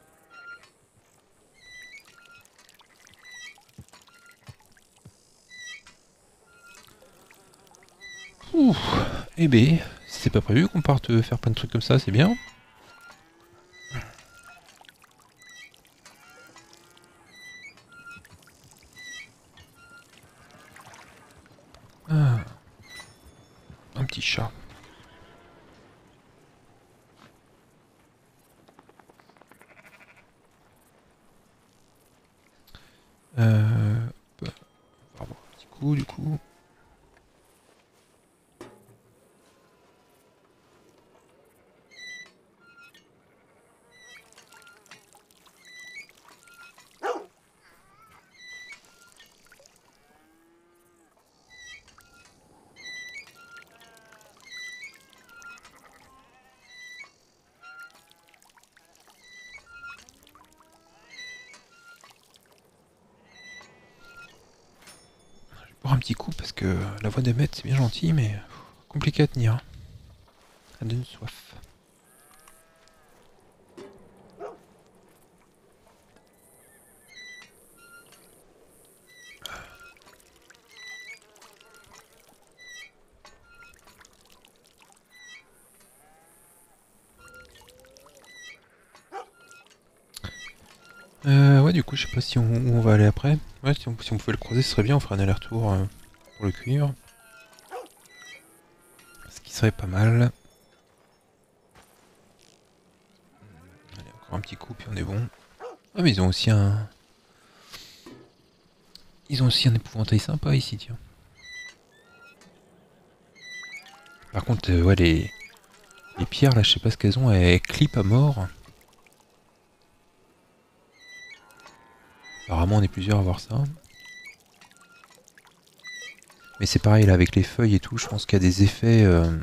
Ouh, eh ben, c'est pas prévu qu'on parte faire plein de trucs comme ça, c'est bien. Ah, un petit chat. Bah, on va avoir un petit coup du coup. petit coup parce que la voix d'Emmet c'est bien gentil mais compliqué à tenir. Ça donne soif. Ouais, du coup, je sais pas si où on va aller après. Ouais, si on pouvait le croiser, ce serait bien. On ferait un aller-retour pour le cuivre. Ce qui serait pas mal. Allez, encore un petit coup, puis on est bon. Ah, mais ils ont aussi un... Ils ont aussi un épouvantail sympa ici, tiens. Par contre, ouais, les pierres, là, je sais pas ce qu'elles ont. Elles clippent à mort. Apparemment on est plusieurs à voir ça. Mais c'est pareil là avec les feuilles et tout, je pense qu'il y a des effets...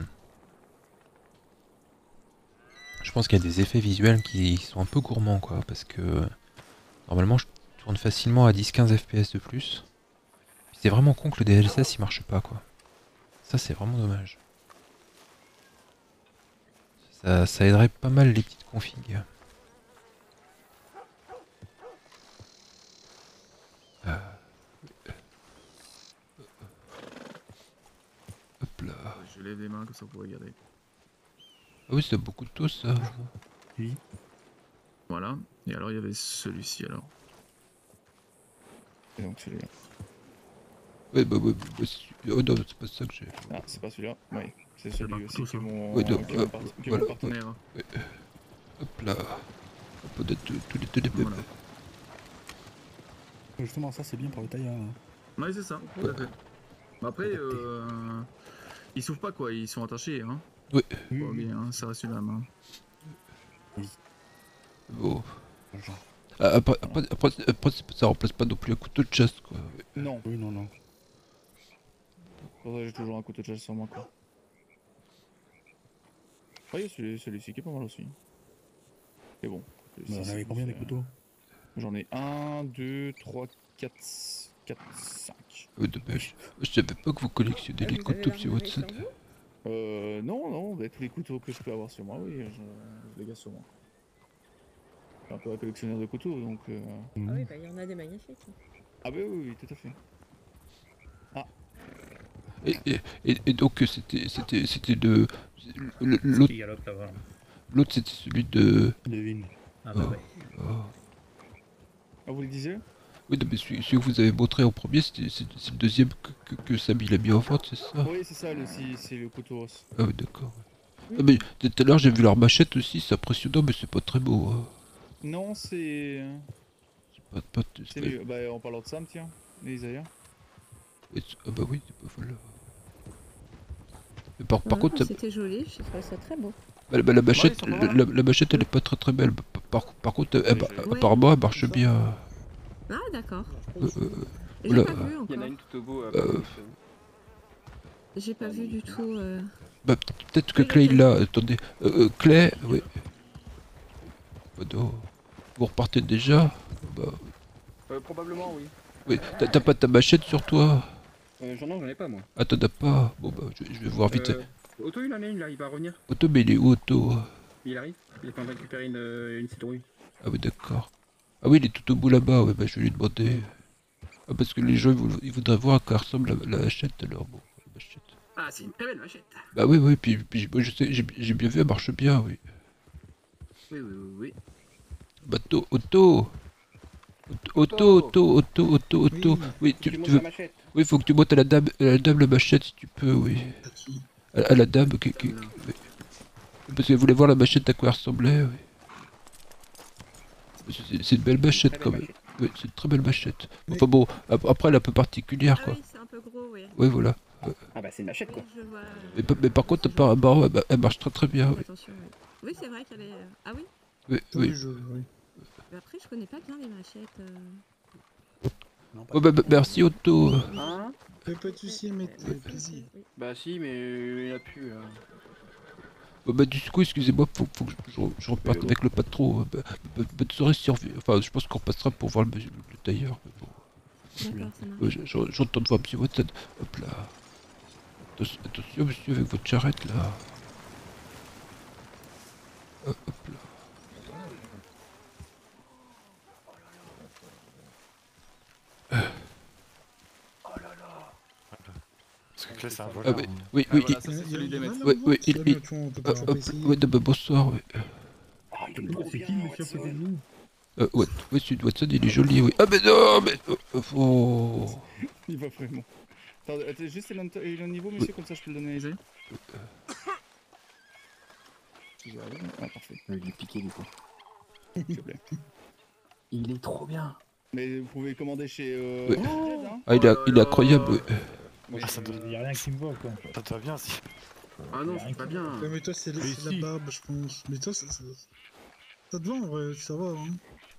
Je pense qu'il y a des effets visuels qui sont un peu gourmands quoi, parce que... Normalement je tourne facilement à 10-15 FPS de plus. C'est vraiment con que le DLSS il marche pas quoi. Ça c'est vraiment dommage. Ça aiderait pas mal les petites configs. Hop là. Je lève les mains comme ça pour regarder. Ah oui, c'est beaucoup de toast ça. Oui. Voilà. Et alors il y avait celui-ci alors. Et donc celui-là. Ouais, bah, oh non, c'est pas ça que j'ai. Ah, c'est pas celui-là. Oui. C'est celui aussi qui est mon, ouais, non, qui est mon voilà, partenaire. ouais. Hop là. Hop, tous les Voilà. Justement, ça c'est bien pour le tailleur. Ouais, c'est ça. Tout à fait. Bah après, ils s'ouvrent pas quoi, ils sont attachés. Hein. Oui. Bon, bien, hein, ça reste une lame. Hein. Oui. Bon. Après, ça remplace pas non plus un couteau de chasse quoi. Non. Oui, non, non. Pour ça, j'ai toujours un couteau de chasse sur moi quoi. Ouais, celui-ci qui est pas mal aussi. C'est bon. Vous en avez combien des couteaux? J'en ai 1, 2, 3, 4, 5. Je savais pas que vous collectionnez les couteaux sur votre set. Non, bah, tous les couteaux que je peux avoir sur moi, oui, je les garde sur moi. Je suis un peu un collectionneur de couteaux, donc... Ah oui, bah il y en a des magnifiques. Ah bah oui, tout à fait. Ah. Et donc c'était de... L'autre c'était celui de... Devine. Ah bah ouais. Ah, vous le disiez? Oui, non, mais celui que vous avez montré en premier, c'est le deuxième que Samy l'a mis en vente, c'est ça? Oui, c'est ça, c'est le couteau os. Ah oui, d'accord. Ah, mais tout à l'heure j'ai vu leur machette aussi, c'est impressionnant, mais c'est pas très beau. Hein. Non, c'est... C'est mieux. Bah, en parlant de Sam, tiens, les Isaiah. Ah bah oui, c'est pas mal. Mais par contre, ça... C'était joli, j'ai trouvé ça très beau. Bah, la machette, la machette, elle est pas très belle. Par contre, apparemment, elle marche bien. Ah d'accord. J'ai pas vu encore. Il y en a une tout au bout. J'ai pas vu du tout. Bah peut-être que Clay il l'a. Attendez, Clay, oui. Vous repartez déjà? Bah... Probablement oui. Oui, t'as pas ta machette sur toi? J'en ai pas moi. Ah t'en as pas? Bon bah je vais voir vite. Otto il en a une là, il va revenir. Otto, mais il est où Otto? Il arrive, il est en train de récupérer une citrouille. Ah oui d'accord. Ah oui il est tout au bout là-bas, ouais bah je vais lui demander. Ah parce que les gens ils voudraient voir à quoi ressemble la machette alors bon. La machette. Ah c'est une très belle machette. Bah oui puis moi je sais, j'ai bien vu elle marche bien oui. Oui. Bah Otto. Oui, tu veux... Oui, faut que tu montes à la dame la machette si tu peux, oui. À la dame qui... Parce qu'elle voulait voir la machette à quoi elle ressemblait, oui. C'est une belle machette quand même. Oui, c'est une très belle machette. Enfin bon, après elle est un peu particulière quoi. Oui, c'est un peu gros, oui. Oui, voilà. Ah bah c'est une machette quoi. Mais par contre, apparemment, elle marche très bien, oui. Oui, c'est vrai qu'elle est... Ah oui? Oui. Mais après, je connais pas bien les machettes. Oh bah merci Otto. Hein? Pas de soucis, mais plaisir. Bah si, mais il a plus. Bah du coup, excusez-moi, faut que je reparte avec le patron. Bonne soirée si on revient. Enfin, je pense qu'on passera pour voir le tailleur. Mais bon. D'accord, ça marche. J'entends de voir monsieur Watson. Hop là. Attention monsieur avec votre charrette là. Hop là. Parce que là, c'est un Ah voleur. oui, hein. oui, Ah, oui, voilà, ça, c'est celui des maîtres. oui, oui, Tu vois, tu vois, on peut toujours pas essayer. ouais, bonsoir, oui. C'est qui le monsieur à côté de nous? Ouais, Watson, il est joli, oui. Ah mais non, mais... oh. Il va vraiment. Attendez, juste il a un niveau, monsieur, comme ça je peux le donner à Isaïe. Si j'arrive. Ah, parfait. Je vais lui piquer du coup. S'il te plaît. Il est trop bien. Mais vous pouvez commander chez. Ouais. Jet, hein. Ah, il est incroyable, oui. Mais ça doit... Y a rien qui me va, quoi. Ça te va bien si. Ah non, c'est pas bien. Ouais, mais toi, c'est la barbe, je pense. Mais toi, ça te va en vrai, ça va. Hein.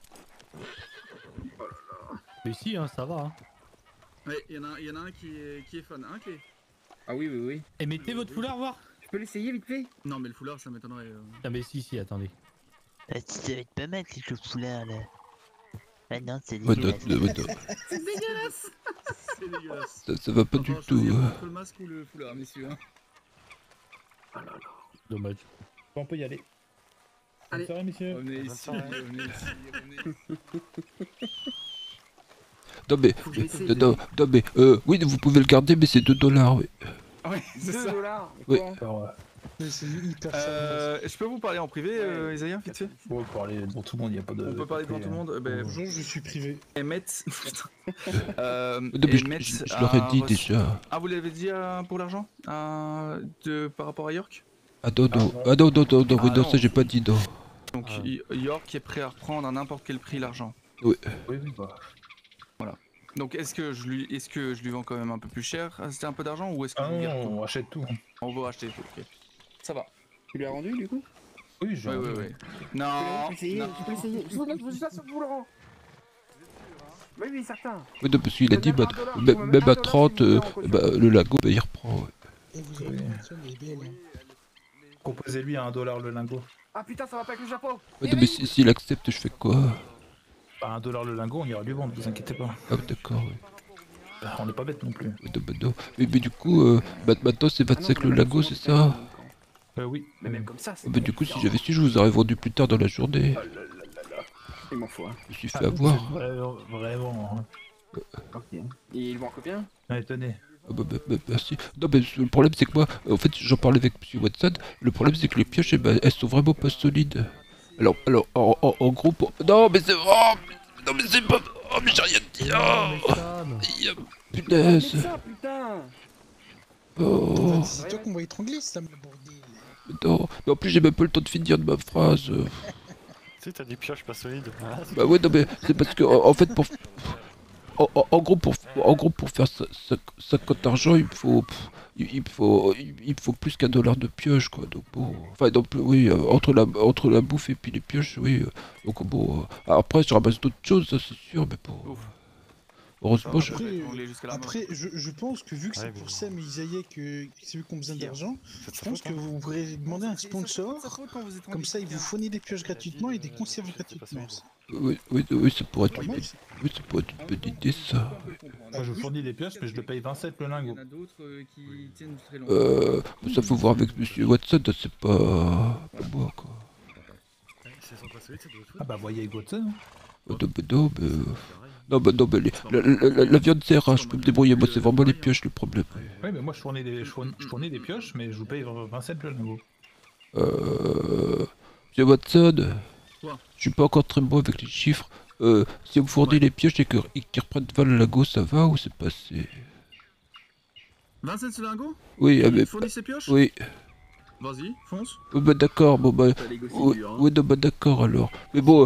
Mais si, hein, ça va. Hein. Ouais, il y en a un qui est fan. Un clé. Ah oui, oui, oui. Et mettez votre foulard, voir. Je peux l'essayer vite fait? Non, mais le foulard, ça m'étonnerait. Ah, mais si, attendez. Ça va être pas mal, ces chauves-foulards là. Ah non, c'est Ouais, dégueulasse. C'est dégueulasse. C'est dégueulasse. Ça va pas du tout. Le masque ou le foulard, messieurs. Hein. Oh là là. Dommage. Bon, on peut y aller. Allez. Bonne soirée, messieurs. Revenez ici, revenez ici. Non mais, oui, vous pouvez le garder, mais c'est 2 $, oui. Ah ouais, c'est ça. $2. Oui. C'est hyper Je peux vous parler en privé, Isaïa, vite fait? Ouais, pour parler devant tout le monde, il n'y a pas de. On peut parler devant tout le monde. Bonjour, je suis privé. Emmett. Je l'aurais dit déjà. Ah, vous l'avez dit pour l'argent par rapport à York? Ah non, ça j'ai pas dit non. Donc York est prêt à reprendre à n'importe quel prix l'argent. Oui. Oui, bah. Voilà. Donc est-ce que je lui vends quand même un peu plus cher? C'était un peu d'argent ou est-ce que vous gardez tout? On achète tout. On va acheter tout, ok. Ça va. Tu l'as rendu du coup? Oui, j'ai rendu. Oui. Non. Tu peux essayer. Je vous dis ça sur vous, Laurent. Oui, certain. Oui, non, parce qu'il a dit, même à 30, le lago, il reprend. Ouais. Et vous avez il est belle. Proposez-lui à $1 le lingot. Ah putain, ça va pas avec le chapeau. Ouais, non, mais s'il accepte, je fais quoi? Bah, $1 le lingot, on ira lui vendre, vous inquiétez pas. Ah, d'accord, oui. Bah, on n'est pas bête non plus. Non. Mais du coup, maintenant c'est 25 le lago, c'est ça? Oui. Mais même comme ça, c'est. Du coup, si j'avais su, je vous aurais vendu plus tard dans la journée. Il m'en faut. Je me suis fait avoir. Vraiment. Ok. Et il vend combien? Allez, tenez. Merci. Non, mais le problème c'est que moi, en fait, j'en parlais avec monsieur Watson. Le problème c'est que les pioches, elles sont vraiment pas solides. Alors, en gros, non, mais c'est. Oh, non, mais c'est pas. Oh, mais j'ai rien dit. Oh, punaise. Oh. C'est toi qu'on va étrangler, ça, le bordel. Non, mais en plus, j'ai même pas le temps de finir de ma phrase. Tu sais, t'as des pioches pas solides. Bah ouais, non, mais c'est parce que, en fait, pour. En gros, pour faire 50 d'argent, il faut plus qu'1 $ de pioche, quoi. Donc bon, enfin, donc, oui, entre la bouffe et puis les pioches, oui. Donc bon, après, je ramasse d'autres choses, ça c'est sûr, mais bon. Heureusement, après, je pense que vu que c'est pour Sam et Isaïe que c'est vu qu'on a besoin d'argent, je pense que vous pourrez demander un sponsor, comme ça il vous fournit des pioches gratuitement et des conserves gratuitement. Oui, ça pourrait être une bonne idée, ça. Moi, je fournis des pioches, mais je le paye 27 le lingot. Ça faut voir avec monsieur Watson, c'est pas moi, quoi. Ah bah, voyez avec Watson. Non, mais la viande c'est rare, je peux me débrouiller, moi c'est vraiment les pioches le problème. Oui, mais moi je fournis des pioches, mais je vous paye 27 le lingot. Monsieur Watson, je suis pas encore très bon avec les chiffres. Si on me fournit les pioches et qu'ils reprennent 20 le lago, ça va ou c'est passé? 27 ce lingot? Oui, mais. Fournit ses pioches? Oui. Vas-y, fonce. Bah d'accord, bon bah. Oui, non, bah d'accord alors. Mais bon,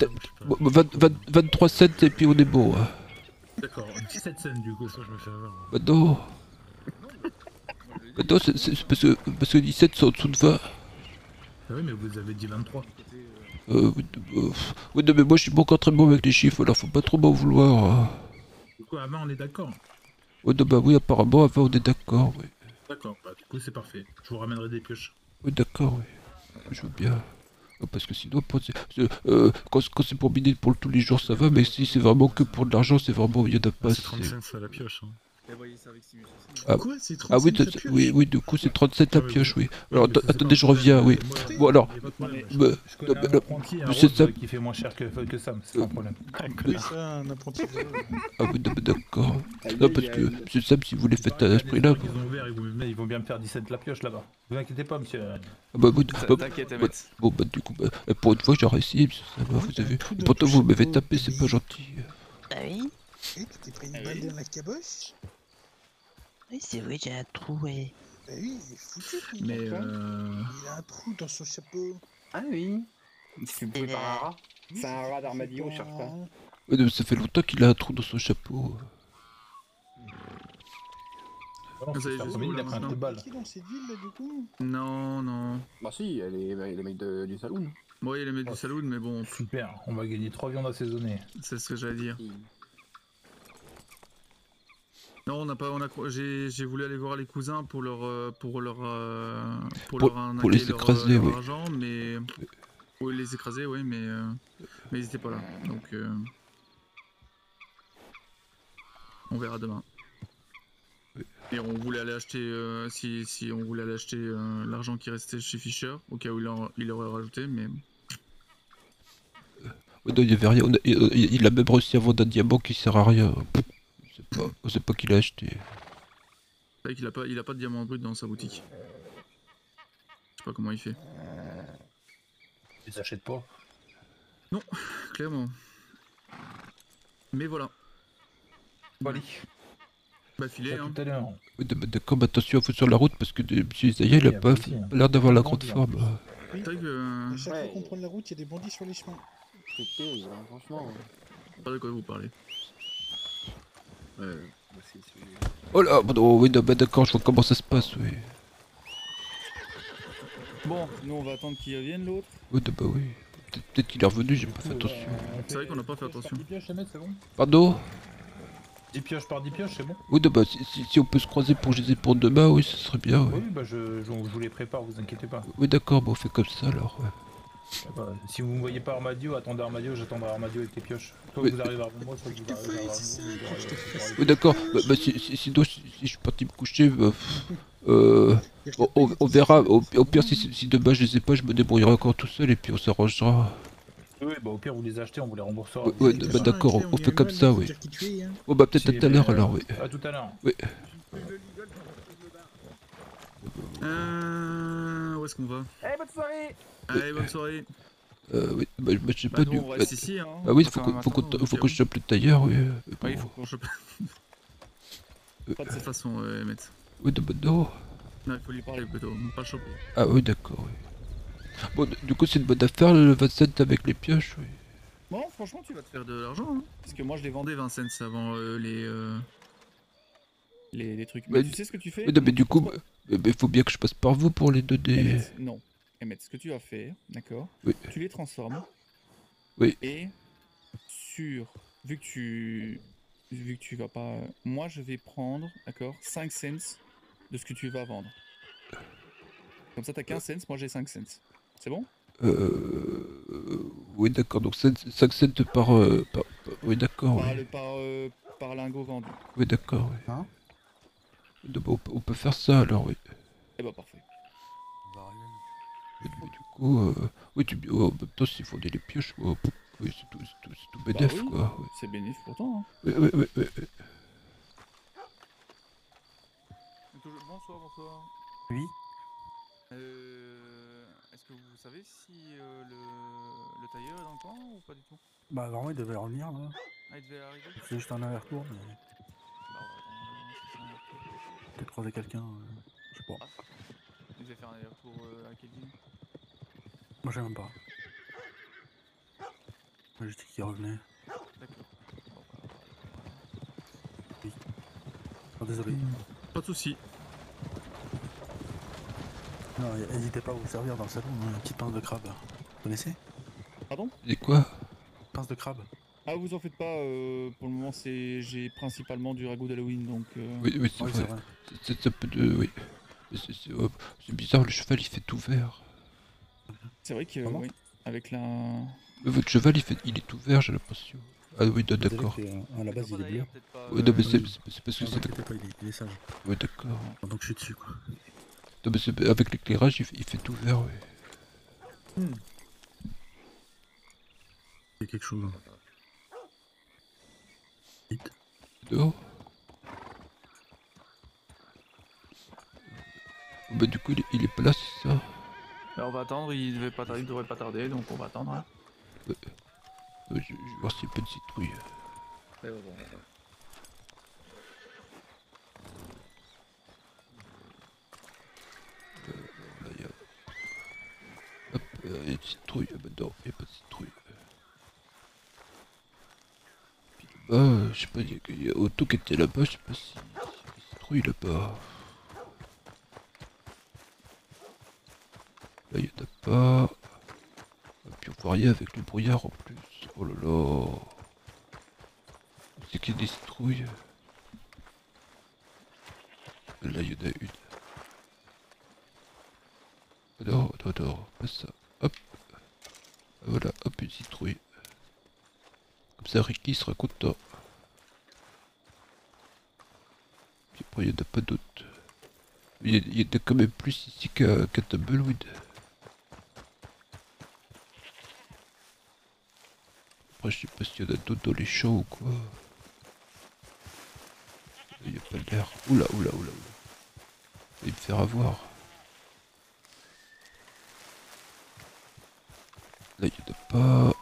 23 cents et puis on est bon. Hein. D'accord, 17 cents du coup, ça je me fais avoir. Bah non. Bah non, c'est parce que 17 c'est en dessous de 20. Ah oui, mais vous avez dit 23. Oui, non, mais moi je suis pas encore très bon avec les chiffres, alors faut pas trop m'en vouloir. Hein. Du coup, avant on est d'accord. Oui, non, bah oui, apparemment, avant on est d'accord, oui. D'accord, bah du coup c'est parfait. Je vous ramènerai des pioches. Oui, d'accord, oui. Je veux bien. Parce que sinon, quand c'est pour miner pour tous les jours, ça va, mais si c'est vraiment que pour de l'argent, c'est vraiment, il y en a pas. C'est 35 cents à la pioche. Hein. Ah, Quoi, c'est ah oui, 37 la pioche? oui, du coup c'est 37 la pioche, oui. Alors attendez, je reviens, oui. Bon alors, Je connais un apprenti, un c'est ça. Rose, qui fait moins cher que Sam, c'est pas un problème. Oui, ça, un apprenti. Ah oui, d'accord. Non, parce que c'est Sam, si vous les faites à ce prix-là. Ils ont ouvert, ils vont bien me faire 17 la pioche là-bas. Vous inquiétez pas, monsieur. Ah bah, T'inquiète, bah, bon bah du coup, pour une fois j'ai réussi, monsieur Sam, vous avez vu. Et pourtant vous m'avez tapé, c'est pas gentil. Bah oui. Eh, tu t'es pris une balle dans la caboche? Oui, c'est vrai, j'ai un trou, ouais. Bah oui, il est foutu, ton Mais enfant. Il a un trou dans son chapeau. Ah oui. C'est pris par un rat. C'est un rat d'armadillo, on cherche pas. Ouais, mais ça fait longtemps qu'il a un trou dans son chapeau. Non, Vous avez juste il a pris un coup de balle. Qui dans cette ville là du coup? Non, non. Bah si, elle est les mecs du saloon. Bon, il y a les mecs du saloon, mais bon. Super, on va gagner 3 viandes assaisonnées. C'est ce que j'allais dire. Non, on n'a pas, j'ai voulu aller voir les cousins pour leur pour les écraser, leur oui. argent, mais oui, les écraser, oui, mais ils étaient pas là, donc on verra demain. Et on voulait aller acheter, si on voulait aller acheter l'argent qui restait chez Fischer, au cas où il aurait rajouté, mais. Ouais, non, il y avait rien. Il a même réussi à vendre un diamant qui sert à rien. On sait pas qu'il a acheté. C'est vrai qu'il a pas de diamant brut dans sa boutique. Je sais pas comment il fait. Il s'achète pas. Non, clairement. Mais voilà. Allez. Bah filet, hein. Tout à l'heure. Oui, d'accord, mais attention à vous sur la route parce que M. Isaiah il a pas l'air d'avoir la grande forme. Oui. C'est vrai que. À chaque fois qu'on prend la route, il y a des bandits sur les chemins. C'est terrible, hein, franchement. Pas de quoi vous parlez. Oh là, bon, oui, bah, d'accord, je vois comment ça se passe, oui. Bon, nous on va attendre qu'il revienne l'autre. Oui, bah oui. Peut-être qu'il est revenu, j'ai pas fait attention. C'est vrai qu'on n'a pas fait attention. 10 pioches, c'est bon. Pardon? 10 pioches par 10 pioches, c'est bon. Oui, bah si on peut se croiser pour les pour demain, oui, ce serait bien, oui. Oui, bah je vous les prépare, vous inquiétez pas. Oui, d'accord, bon, on fait comme ça alors, ouais. Bah, si vous ne voyez pas Armadio, attendez Armadio, j'attendrai Armadio avec les pioches. Toi, Oui. vous arrivez avant moi, soit vous arrivez avant vous. Oui, d'accord, bah sinon, si je suis parti me coucher, on verra. Au pire, si demain je les ai pas, je me débrouillerai encore tout seul et puis on s'arrangera. Oui, bah au pire, vous les achetez, on vous les remboursera. Ouais, bah d'accord, on fait comme ça, oui. Bon, bah peut-être à tout à l'heure alors, oui. À tout à l'heure. Oui. Où est-ce qu'on va? Eh, bonne soirée. Allez, bonne soirée. Oui, bah je sais pas nous, du. on reste ici, hein. Ah oui, On faut va faire un que matin, je chope le tailleur, oui. Oui, il faut qu'on chope. Pas de cette façon, Emmett. Oui, non. Non, il faut lui parler plutôt, pas le choper. Ah oui, d'accord, oui. Bon, du coup, c'est une bonne affaire le 27 avec les pioches, oui. Bon, franchement, tu vas te faire de l'argent, hein. Parce que moi, je les vendais 20 cents avant les trucs. Mais tu sais ce que tu fais? Oui, non, mais du coup, il faut bien que je passe par vous pour les donner. Emmett, non. Emmett, ce que tu vas faire, d'accord? Oui. Tu les transformes. Oui. Et vu que tu vas pas, moi je vais prendre, d'accord, 5 cents de ce que tu vas vendre. Comme ça t'as 15 cents, moi j'ai 5 cents. C'est bon? Oui, d'accord, donc 5 cents par... Oui, d'accord, oui. Par lingot vendu. Oui, d'accord, oui. Hein? On peut faire ça alors, oui. Eh bah parfait. Du coup, oui, en même temps, s'il faut des les pioches, oui, c'est tout bénef, oui, quoi. Oui. C'est bénéf pour toi, hein. Oui. Bonsoir. Oui. Est-ce que vous savez si le tailleur est dans le coin ou pas du tout? Bah normalement il devait revenir là. Ah, il devait arriver? C'est juste un aller-retour mais... Bah, Peut-être croiser quelqu'un, je sais pas. Il devait faire un aller-retour à quelle ville? Moi je sais même pas. Moi j'ai dit qu'il revenait. D'accord. Oui. Oh, désolé. Pas de soucis. Non, n'hésitez pas à vous servir dans le salon, une petite pince de crabe. Vous connaissez? Pardon? Et quoi? Pince de crabe. Ah, vous en faites pas, pour le moment j'ai principalement du ragoût d'Halloween donc. Oui, c'est vrai. C'est un peu de... Oui. C'est bizarre, le cheval il fait tout vert. C'est vrai que... Comment? Oui. Avec la... Votre cheval, il est tout vert, j'ai l'impression. Ah oui, d'accord. À la base, il est bleu. Ouais, non, mais c'est parce que Non, c'est... t'inquiète pas, il est sage. Ouais, d'accord. Pendant que je suis dessus, quoi. Non, mais avec l'éclairage, il fait tout vert, ouais. Il y a quelque chose. Vite. Dehors. Bah du coup, il est pas là, c'est ça? Là, on va attendre, il devrait pas tarder, donc on va attendre. Hein. Ouais. Je vais voir s'il y a pas de citrouille. Ouais, bon. Là, il y a... Hop, il y a une citrouille. Ah bah non, il n'y a pas de citrouille. Puis là-bas, je sais pas, il y a Otto qui était là-bas, je sais pas si... Il y a une citrouille là-bas. Là, il y en a pas. Et puis on voit rien avec le brouillard en plus. Oh là là. C'est qu'il y a des citrouilles. Là, il y en a une. Non, non, non, pas ça. Hop. Voilà, hop, une citrouille. Comme ça, Ricky sera content. Puis après, il n'y en a pas d'autres. Il y en a quand même plus ici qu'à Tumbleweed. Après, je sais pas s'il y en a d'autres dans les champs ou quoi. Il n'y a pas l'air. Oula, oula, oula, oula. Il va me faire avoir. Là, il n'y en a pas.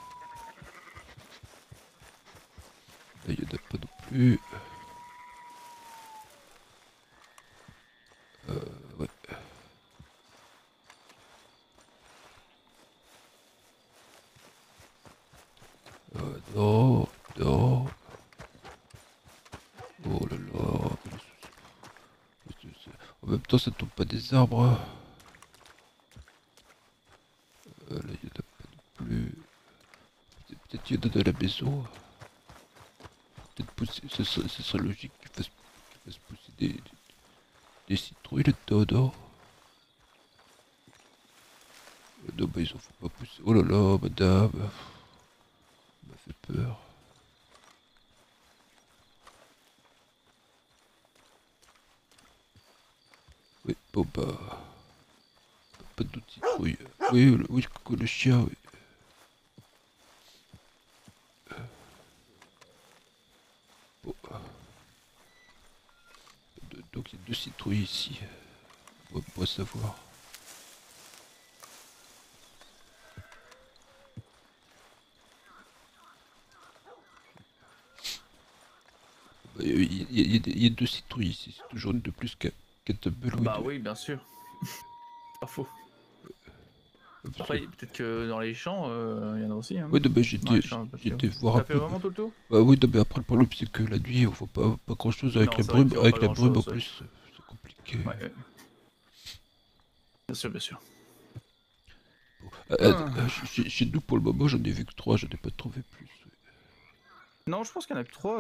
Là, il n'y en a pas non plus. Ouais. Non, non. Oh là là. En même temps, ça tombe pas des arbres. Là, il n'y en a pas non plus. Peut-être qu'il y en a dans la maison. Peut-être pousser. Ce serait logique qu'il fasse pousser des citrouilles là-dedans, non? Non, bah ils en font pas pousser. Oh là là, madame. Ça m'a fait peur. Oui, bon bah... Pas d'autres citrouilles. Oui, oui, le chien, oui. Bon. Donc il y a 2 citrouilles ici. On va savoir. Il y a 2 citrouilles ici, c'est toujours une de plus qu'à Tumbleweed. Bah oui, bien sûr. Pas faux. Après, peut-être que dans les champs, il y en a aussi. Hein. Ouais, bah, j'étais voir un peu. Ça fait vraiment tout le tour? Bah oui, mais après le problème c'est que la nuit on voit pas grand chose avec la brume, en plus, c'est compliqué. Ouais. Bien sûr, bien sûr. Chez nous pour le moment j'en ai vu que 3, j'en ai pas trouvé plus. Non, je pense qu'il y en a que 3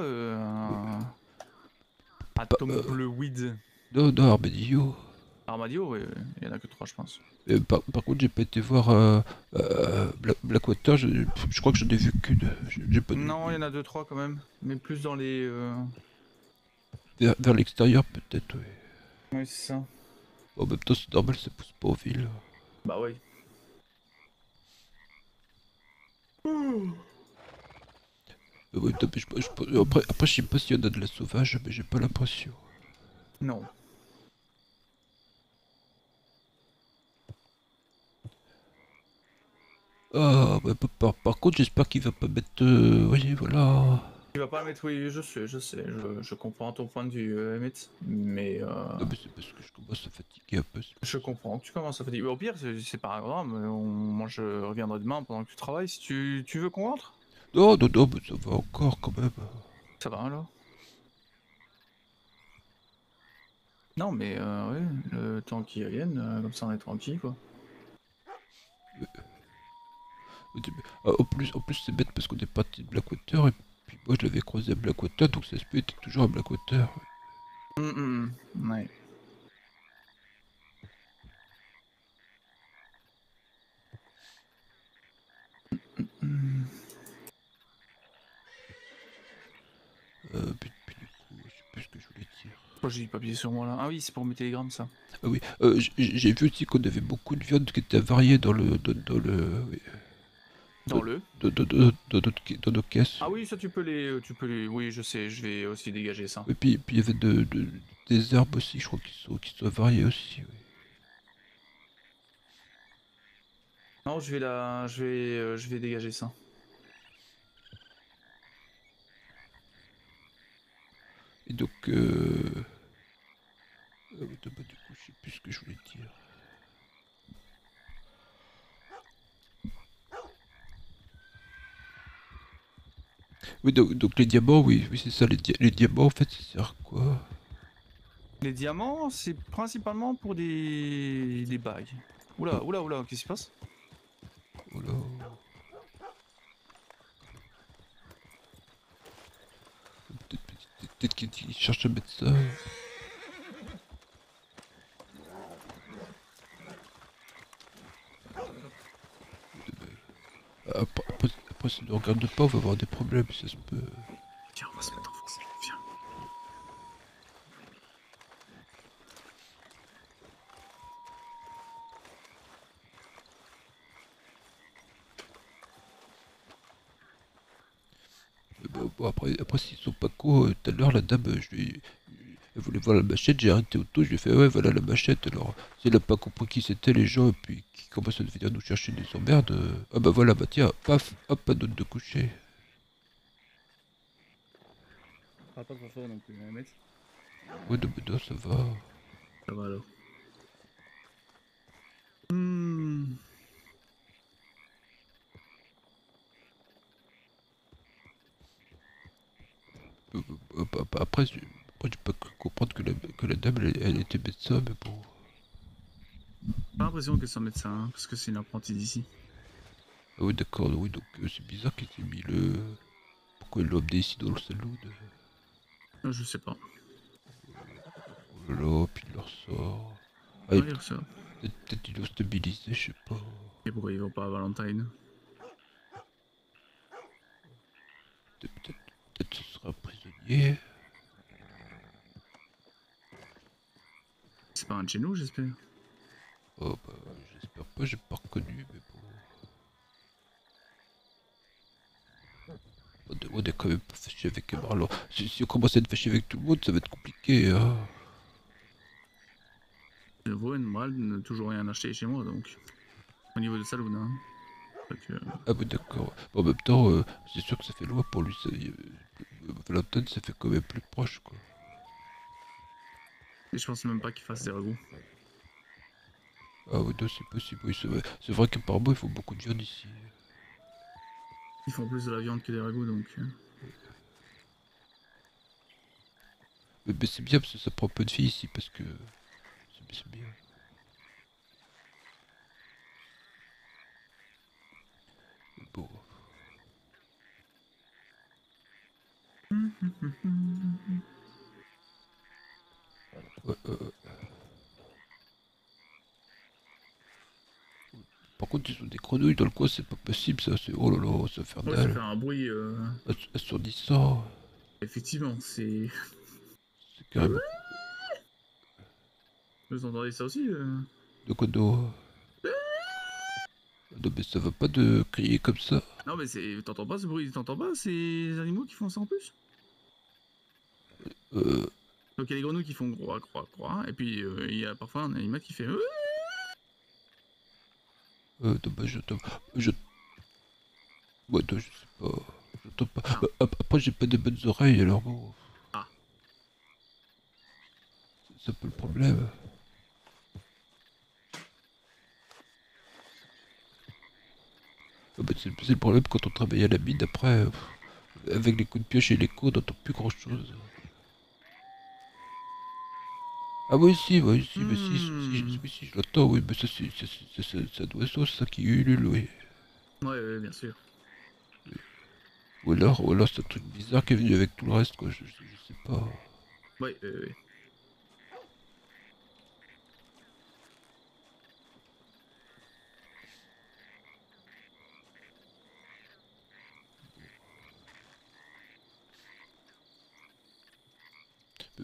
à Tumbleweed. Non, Armadillo. Armadillo, oui, il y en a que 3 je pense. Par contre j'ai pas été voir Blackwater, je crois que j'en ai vu qu'une. Non, il y en a 2-3 quand même, mais plus dans les... Vers l'extérieur peut-être, oui. Oui, c'est ça. En même temps c'est normal, ça pousse pas en ville. Bah oui. Ouais, après je sais pas s'il y en a de la sauvage, mais j'ai pas l'impression. Non. Ah, bah, par contre, j'espère qu'il va pas mettre. Oui, voilà. Il va pas le mettre, oui, je sais, je comprends ton point de vue, Emmett, mais. Non, mais c'est parce que je commence à fatiguer un peu. Je comprends que tu commences à fatiguer. Au pire, c'est pas grave, moi je reviendrai demain pendant que tu travailles. Si tu veux qu'on rentre? Non, mais ça va encore quand même. Ça va alors? Non, mais ouais, le temps qu'ils reviennent, comme ça on est tranquille quoi. En plus c'est bête parce qu'on est parti de Blackwater et puis moi je l'avais croisé à Blackwater, donc ça se peut être toujours à Blackwater. Ouais. Pourquoi j'ai du papier sur moi là? Ah oui, c'est pour mes télégrammes ça. Ah oui, j'ai vu aussi qu'on avait beaucoup de viande qui était avariée dans le... oui. Dans le Dans nos caisses. Ah oui, ça tu peux les... Oui, je sais, je vais aussi dégager ça. Et puis il y avait des herbes aussi, je crois, qui sont avariées aussi. Oui. Non, je vais dégager ça. Et donc, du coup, je sais plus ce que je voulais dire. Oui, donc les diamants, oui, c'est ça, les diamants, en fait, ça sert à quoi? Les diamants, c'est principalement pour des bagues. Oula, qu'est-ce qui se passe? Oula. Peut-être qu'ils cherchent à mettre ça. Après, si on ne regarde pas, on va avoir des problèmes, ça se peut. Tiens, on va se mettre en force, viens. Bon, après s'ils sont pas cons, tout à l'heure, la dame, elle voulait voir la machette, j'ai arrêté auto, je lui ai fait, ouais, voilà la machette. Alors, si elle a pas compris qui c'était les gens, et puis qui commencent à venir nous chercher des emmerdes, ah bah voilà, bah tiens, paf, hop, pas d'autre de coucher. Pas trop fort non plus, hein, mec. Ouais, non, ça va. Ça va alors. Après, j'ai pas cru comprendre que la dame, elle était médecin, mais bon. J'ai pas l'impression que c'est un médecin, hein, parce que c'est une apprentie d'ici. Ah oui, d'accord, oui, donc c'est bizarre qu'ils aient mis le... Pourquoi ils l'ont amené ici dans le salon Je sais pas. Oh là là, puis il leur sort. Ah, peut-être qu'ils l'ont stabilisé, je sais pas. Et pourquoi ils vont pas à Valentine? Peut-être ce sera un prisonnier. C'est pas un de chez nous, j'espère. Oh bah, j'espère pas, j'ai pas reconnu, mais bon. On est quand même pas fâché avec Marlon. Si on commence à être fâché avec tout le monde, ça va être compliqué, hein. Je vois une morale de ne toujours rien acheter chez moi, donc. Au niveau de Saloon, hein. Ah bah d'accord. Bon, en même temps, c'est sûr que ça fait loin pour lui. Valentine, ça fait quand même plus proche, quoi. Et je pense même pas qu'il fasse des ragoûts. Ah oui, non, c'est possible, oui, c'est vrai qu'apparemment, il faut beaucoup de viande ici. Ils font plus de la viande que des ragoûts, donc... Mais c'est bien, parce que ça prend peu de filles ici, parce que... C'est bien. Bon... Ouais, Par contre, ils ont des grenouilles dans le coin, c'est pas possible, ça, c'est... Oh là là, ça fait Ouais, ça fait un bruit... assourdissant. Effectivement, c'est... C'est carrément... Vous entendez ça aussi De quoi d'eau? Non mais ça va pas de crier comme ça. Non mais c'est... T'entends pas ce bruit? T'entends pas ces animaux qui font ça en plus? Donc il y a les grenouilles qui font croix, croix, croix, et puis il y a parfois un animal qui fait... Ouais, non, je sais pas. J'entends pas. Après, j'ai pas de bonnes oreilles, alors bon. Ah. C'est un peu le problème. C'est le problème quand on travaille à la mine, après, avec les coups de pioche et les coups, on n'entend plus grand chose. Ah oui, si, mais si, je l'entends, oui, mais ça, c'est un oiseau, ça qui ulule, oui. Ouais, bien sûr. Ou alors c'est un truc bizarre qui est venu avec tout le reste, quoi, je sais pas. Ouais.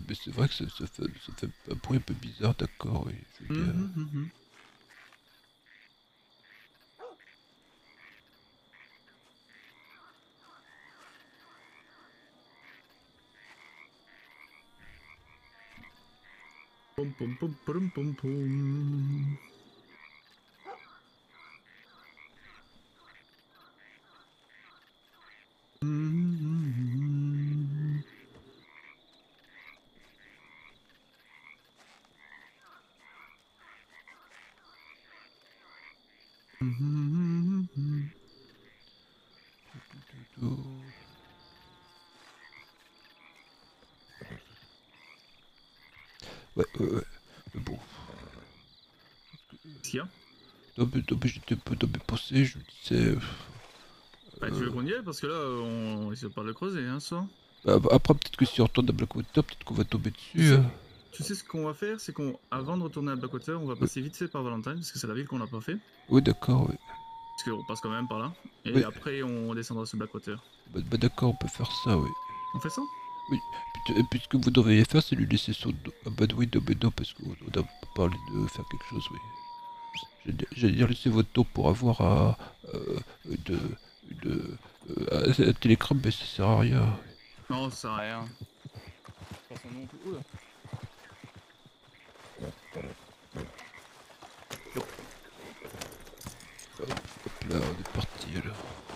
mais c'est vrai que ça fait un bruit un peu bizarre, d'accord, oui. C'est bien. Pom pom pom pom pom pom. Ouais, mais bon. Qu'est-ce qu'il y a? Non, mais j'étais un peu dans mes pensées, je me disais... Bah, tu veux qu'on y aille parce que là, on essaie pas de le creuser, hein, ça. Après, peut-être que si on retourne à Blackwater, peut-être qu'on va tomber dessus. Tu sais ce qu'on va faire, c'est qu'avant de retourner à Blackwater, on va passer vite fait par Valentine, parce que c'est la ville qu'on n'a pas fait. Oui, d'accord, oui. Parce qu'on passe quand même par là. Et Oui. après, on descendra sur Blackwater. Bah d'accord, on peut faire ça, oui. On fait ça? Oui. Et puis ce que vous devriez faire, c'est lui laisser son dos. Ah bah oui, non, parce qu'on a parlé de faire quelque chose, oui. J'allais dire laisser votre dos pour avoir un télégramme, mais ça sert à rien. Non, ça sert à rien. Pas son nom. Oula. Hop là, on est parti alors.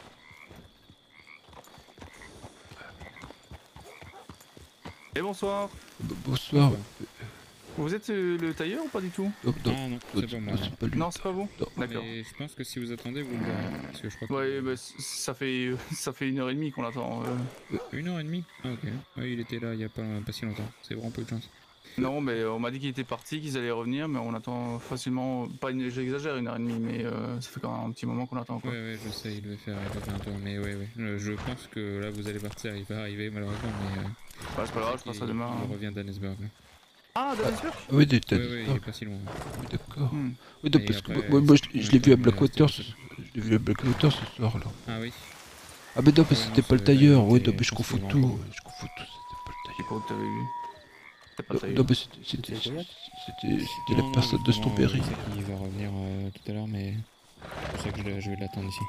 Et bonsoir. Bonsoir. Vous êtes le tailleur ou pas du tout? Ah non, c'est pas moi. c'est pas lui. Non, c'est pas vous? D'accord. Mais je pense que si vous attendez, vous le verrez. Parce que je crois que... Ouais, bah, ça fait 1h30 qu'on l'attend. 1h30? Ah ok. Ouais, il était là il y a pas si longtemps. C'est vraiment peu de chance. Non, mais on m'a dit qu'il était parti, qu'ils allaient revenir, mais on attend facilement. J'exagère 1h30, mais ça fait quand même un petit moment qu'on attend. Quoi. Ouais, je sais, il devait faire bientôt. Mais ouais. Je pense que là vous allez partir, il va arriver malheureusement, mais. Bah, c'est pas grave, je passerai demain. On revient d'Annesburg. Ah, d'Annesburg? Oui, il est pas si loin. Oui, d'accord. Oui, Et parce que après, moi je l'ai vu à Blackwater ce soir là. Ah oui. Ah mais non, parce que c'était pas le tailleur, oui, non, mais je confonds tout. Je confonds tout, c'était pas le tailleur. T'avais vu? C'était pas le tailleur. Non, mais c'était la personne de Strawberry. Il va revenir tout à l'heure, mais c'est pour ça que je vais l'attendre ici.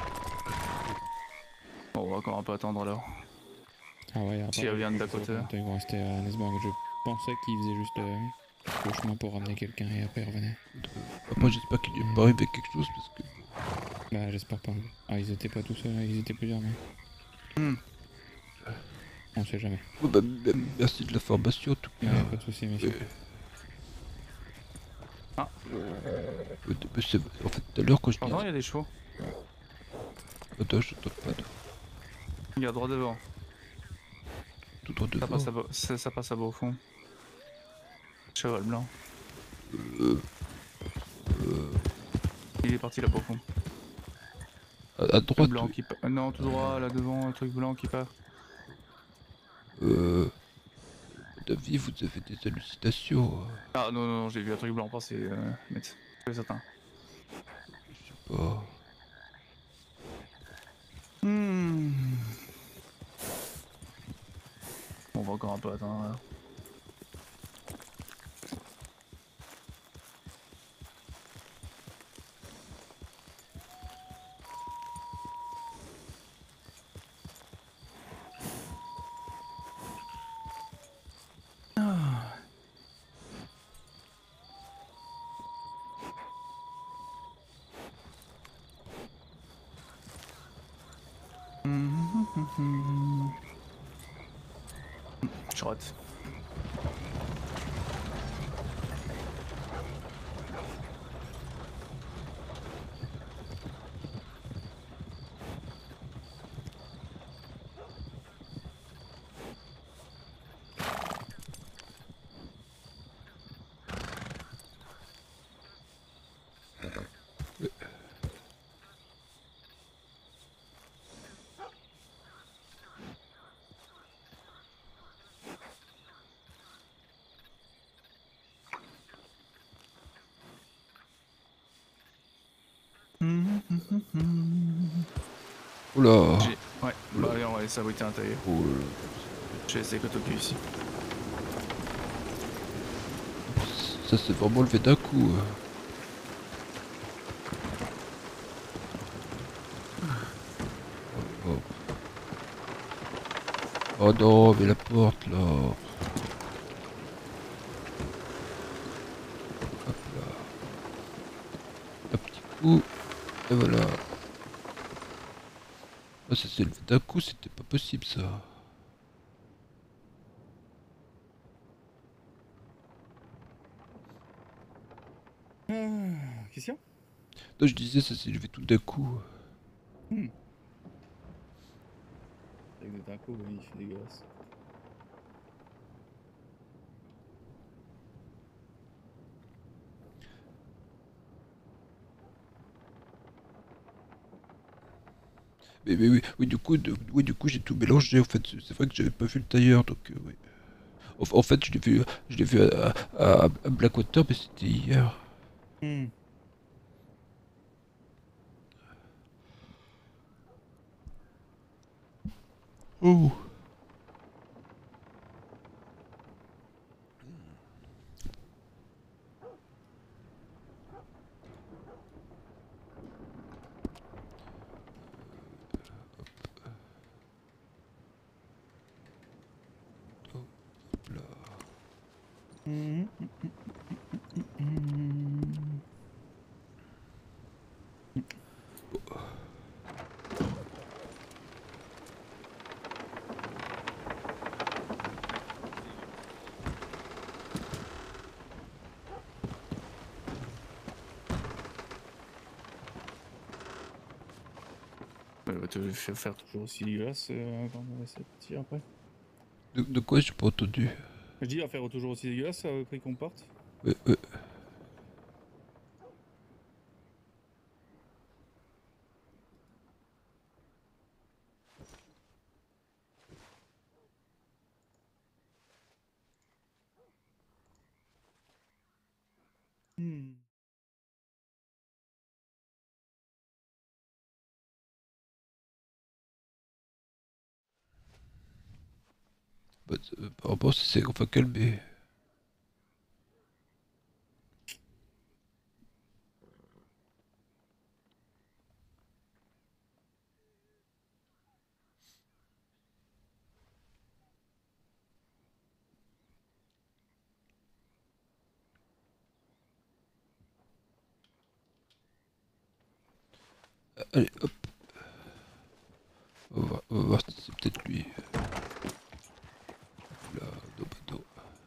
Bon, on va encore un peu attendre alors. Ah ouais, si elle vient de Dakota. Ils vont rester à Annesburg. Je pensais qu'ils faisaient juste le chemin pour ramener quelqu'un et après ils revenaient. Après, j'espère qu'il n'y a pas arrivé quelque chose parce que. Bah, j'espère pas. Ah, ils étaient pas tous seuls, ils étaient plusieurs, mais. On sait jamais. Oh, bah, merci de l'information en tout cas. Ouais, pas de soucis, messieurs. Ah. En fait, tout à l'heure quand je. Pardon, il y a des chevaux. Attends, je t'entends pas. Regarde droit devant. Tout droit devant. Ça passe à bas au fond. Cheval blanc. Il est parti là-bas au fond. À droite. Blanc qui non, tout droit là devant, un truc blanc qui part. David, vous avez des hallucinations. Ah non, j'ai vu un truc blanc passer, mais c'est certain. Je sais pas. On va encore un peu attendre là. Je rate. Oula. Ouais, bah allez, on va laisser abriter un tailleur. Je vais essayer que t'occupe ici. Ça c'est vraiment levé d'un coup. Oh. Oh non, mais la porte là. Hop là. Un petit coup. Et voilà. Ah, ça s'est levé d'un coup, c'était pas possible ça. Qu'est-ce qu'il y a? Non, je disais, ça s'est levé tout d'un coup. Avec des tacos, oui, c'est dégueulasse. Mais oui, oui, du coup, j'ai tout mélangé. En fait, c'est vrai que j'avais pas vu le tailleur, donc oui. En fait, je l'ai vu à Blackwater, mais c'était hier. Oh. Va te faire toujours aussi dégueulasse quand on essaie de tirer après. De quoi j'ai pas entendu? Je dis à faire toujours aussi dégueulasse après qu'on parte. Bah, par rapport, c'est qu'on va calmer. Allez, hop. On va voir si c'est peut-être lui. Là, dos.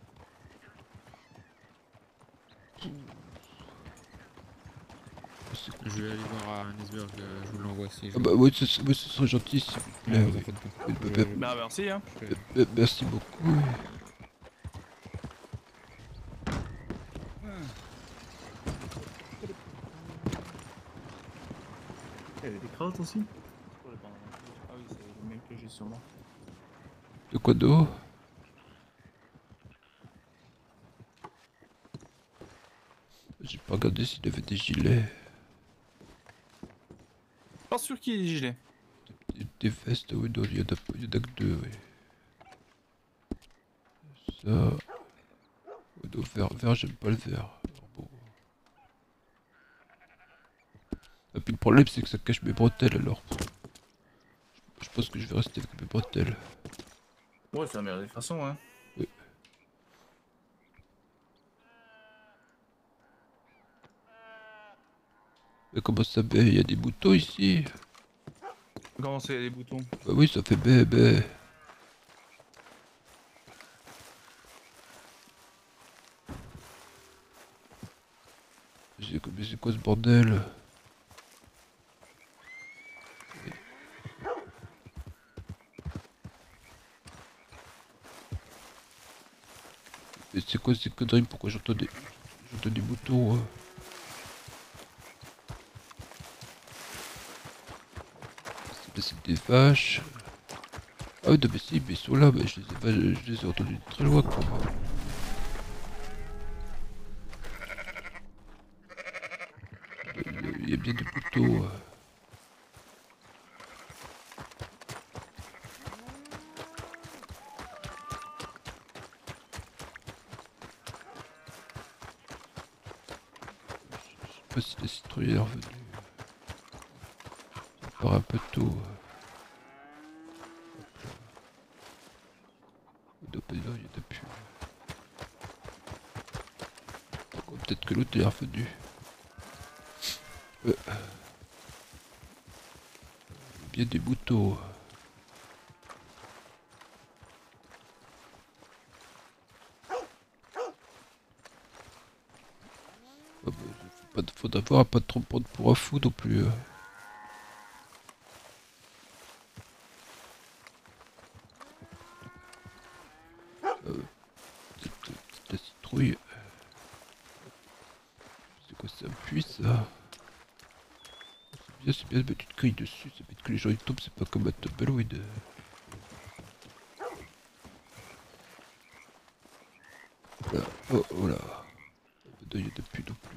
Je vais aller voir à Hannesburg, je vous l'envoie si. Ah bah ouais, ce serait gentil s'il vous plaît. Ouais, vous en faites pas. Bah merci hein. Merci beaucoup. Il y avait des carottes aussi. Ah oui, c'est le même que j'ai sur moi. De quoi d'eau? J'ai pas regardé s'il avait des gilets. Pas sûr qu'il y ait des gilets. Des vestes, oui, il y en a que deux, oui. Ça... Vert, j'aime pas le vert. Alors bon. Et puis le problème, c'est que ça cache mes bretelles, alors. Je pense que je vais rester avec mes bretelles. Ouais, c'est la meilleure des façons, hein. Oui. Mais comment ça fait? Il y a des boutons ici. Comment c'est les boutons? Bah oui, ça fait bé. Mais c'est quoi ce bordel? Mais c'est quoi ces conneries? Pourquoi j'entends des boutons? C'est des vaches. Ah oui, non, mais si, mais ils sont là, mais je les ai entendus de très loin, quoi. Il y a bien des boutons. si la citrouille est revenue. Ça part un peu tôt. Non, il y en a plus. Peut-être que l'autre est revenu. Bien des moutons. Faudra voir à pas trop prendre pour un fou non plus. La citrouille. C'est quoi, ça appuie ça? C'est bien de mettre une grille dessus, ça fait que les gens ils tombent, c'est pas comme un tumbleweed. Voilà. Oh, oh là. Il y en a plus non plus.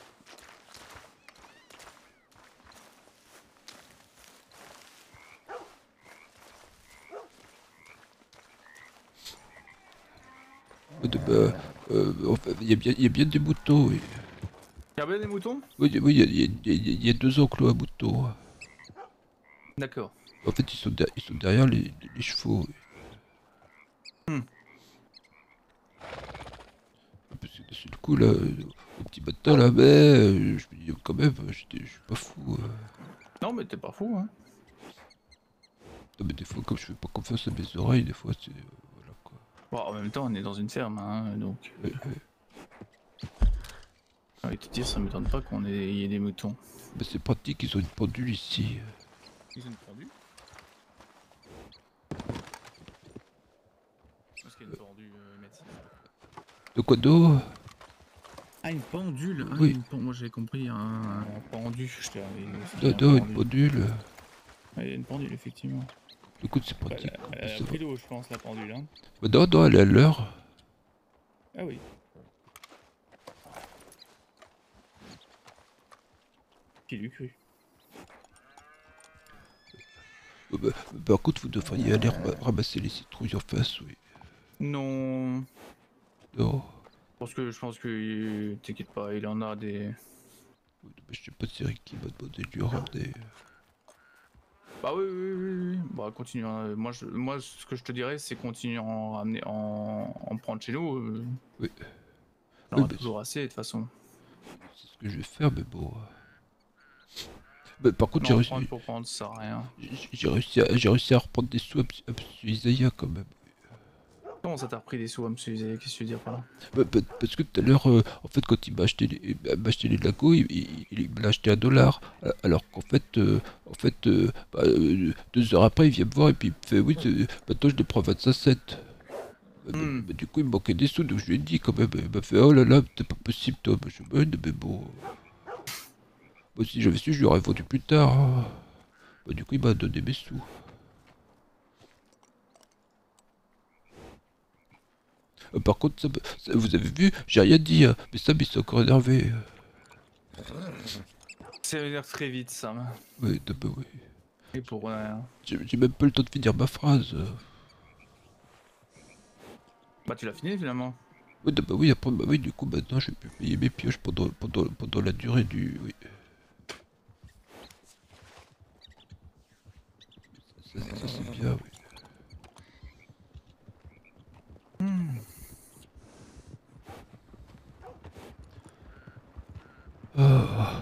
Enfin, il y a bien des moutons, oui. Il y a bien des moutons? Oui, il y a 2 enclos à moutons. D'accord. En fait, ils sont derrière les chevaux. Oui. Parce que sur le coup, là, au petit matin, là, mais je me dis quand même, je suis pas fou. Non, mais t'es pas fou, hein. Non, mais des fois, comme je fais pas confiance à mes oreilles, des fois, c'est... voilà, quoi. Bon, en même temps, on est dans une ferme, hein, donc... J'ai envie de te dire, ça m'étonne pas qu'on y ait des moutons. Bah, c'est pratique, ils ont une pendule ici. Ils ont une pendule? Parce qu'il y a une pendule médecine. De quoi d'eau? Ah, une pendule. Ah, Oui. Moi j'avais compris un pendu, je t'ai une pendule. Il y a une pendule, effectivement. Écoute, c'est pratique. Elle a pris l'eau, je pense, la pendule. Hein. Bah, non, elle est à l'heure. Ah oui. Qui l'eût cru? Par contre, vous devriez aller ramasser les citrouilles en face, oui. Non. Non. Parce que je pense que... T'inquiète pas, il en a des... Je sais pas si Rick qui m'a demandé de lui ramener. Bah oui. Bah continue. Hein. Moi, ce que je te dirais, c'est continuer à en ramener, en prendre chez nous. Oui. On en a toujours assez, de toute façon. C'est ce que je vais faire, mais bon... Bah, par contre, j'ai réussi... pour prendre, ça sert à rien. J'ai réussi à reprendre des sous à M. Isaiah, quand même. Comment ça t'a repris des sous à M. Isaiah? Qu'est-ce que tu veux dire par là? Parce que tout à l'heure, en fait, quand il m'a acheté les lagos, il me l'a acheté à $1. Alors qu'en fait, 2 heures après, il vient me voir et puis il me fait oui, maintenant je les prends 25 cents. Du coup, il me manquait des sous, donc je lui ai dit quand même. Il m'a fait oh là là, c'est pas possible, toi. Je me dis, mais bon. Moi, si j'avais su, je lui aurais vendu plus tard. Du coup, il m'a donné mes sous. Par contre, ça, vous avez vu, j'ai rien dit, hein, mais Sam il s'est encore énervé. Ça veut dire très vite, Sam. Oui, bah oui. Et pour rien. J'ai même pas le temps de finir ma phrase. Bah tu l'as fini finalement. Oui, bah oui, après, bah oui, du coup, maintenant je vais plus payer mes pioches pendant la durée du... Oui. Ça c'est bien, oui. Moi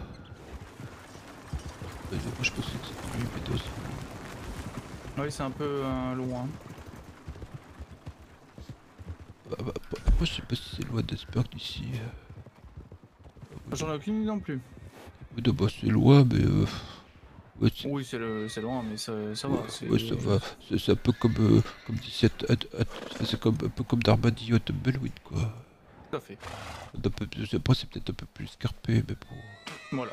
je pensais que c'était lui, mais oui, c'est un peu loin. Moi je sais pas si c'est loin d'Esperk d'ici. J'en ai aucune idée non plus. Non, bah c'est loin, mais... Ouais, oui, c'est loin, mais ça va. Ouais, ça va. C'est un peu comme d'ici c'est un peu comme d'Armadillo à Tumbleweed, quoi. Tout à fait. Après, c'est peut-être un peu plus escarpé, mais bon. Voilà.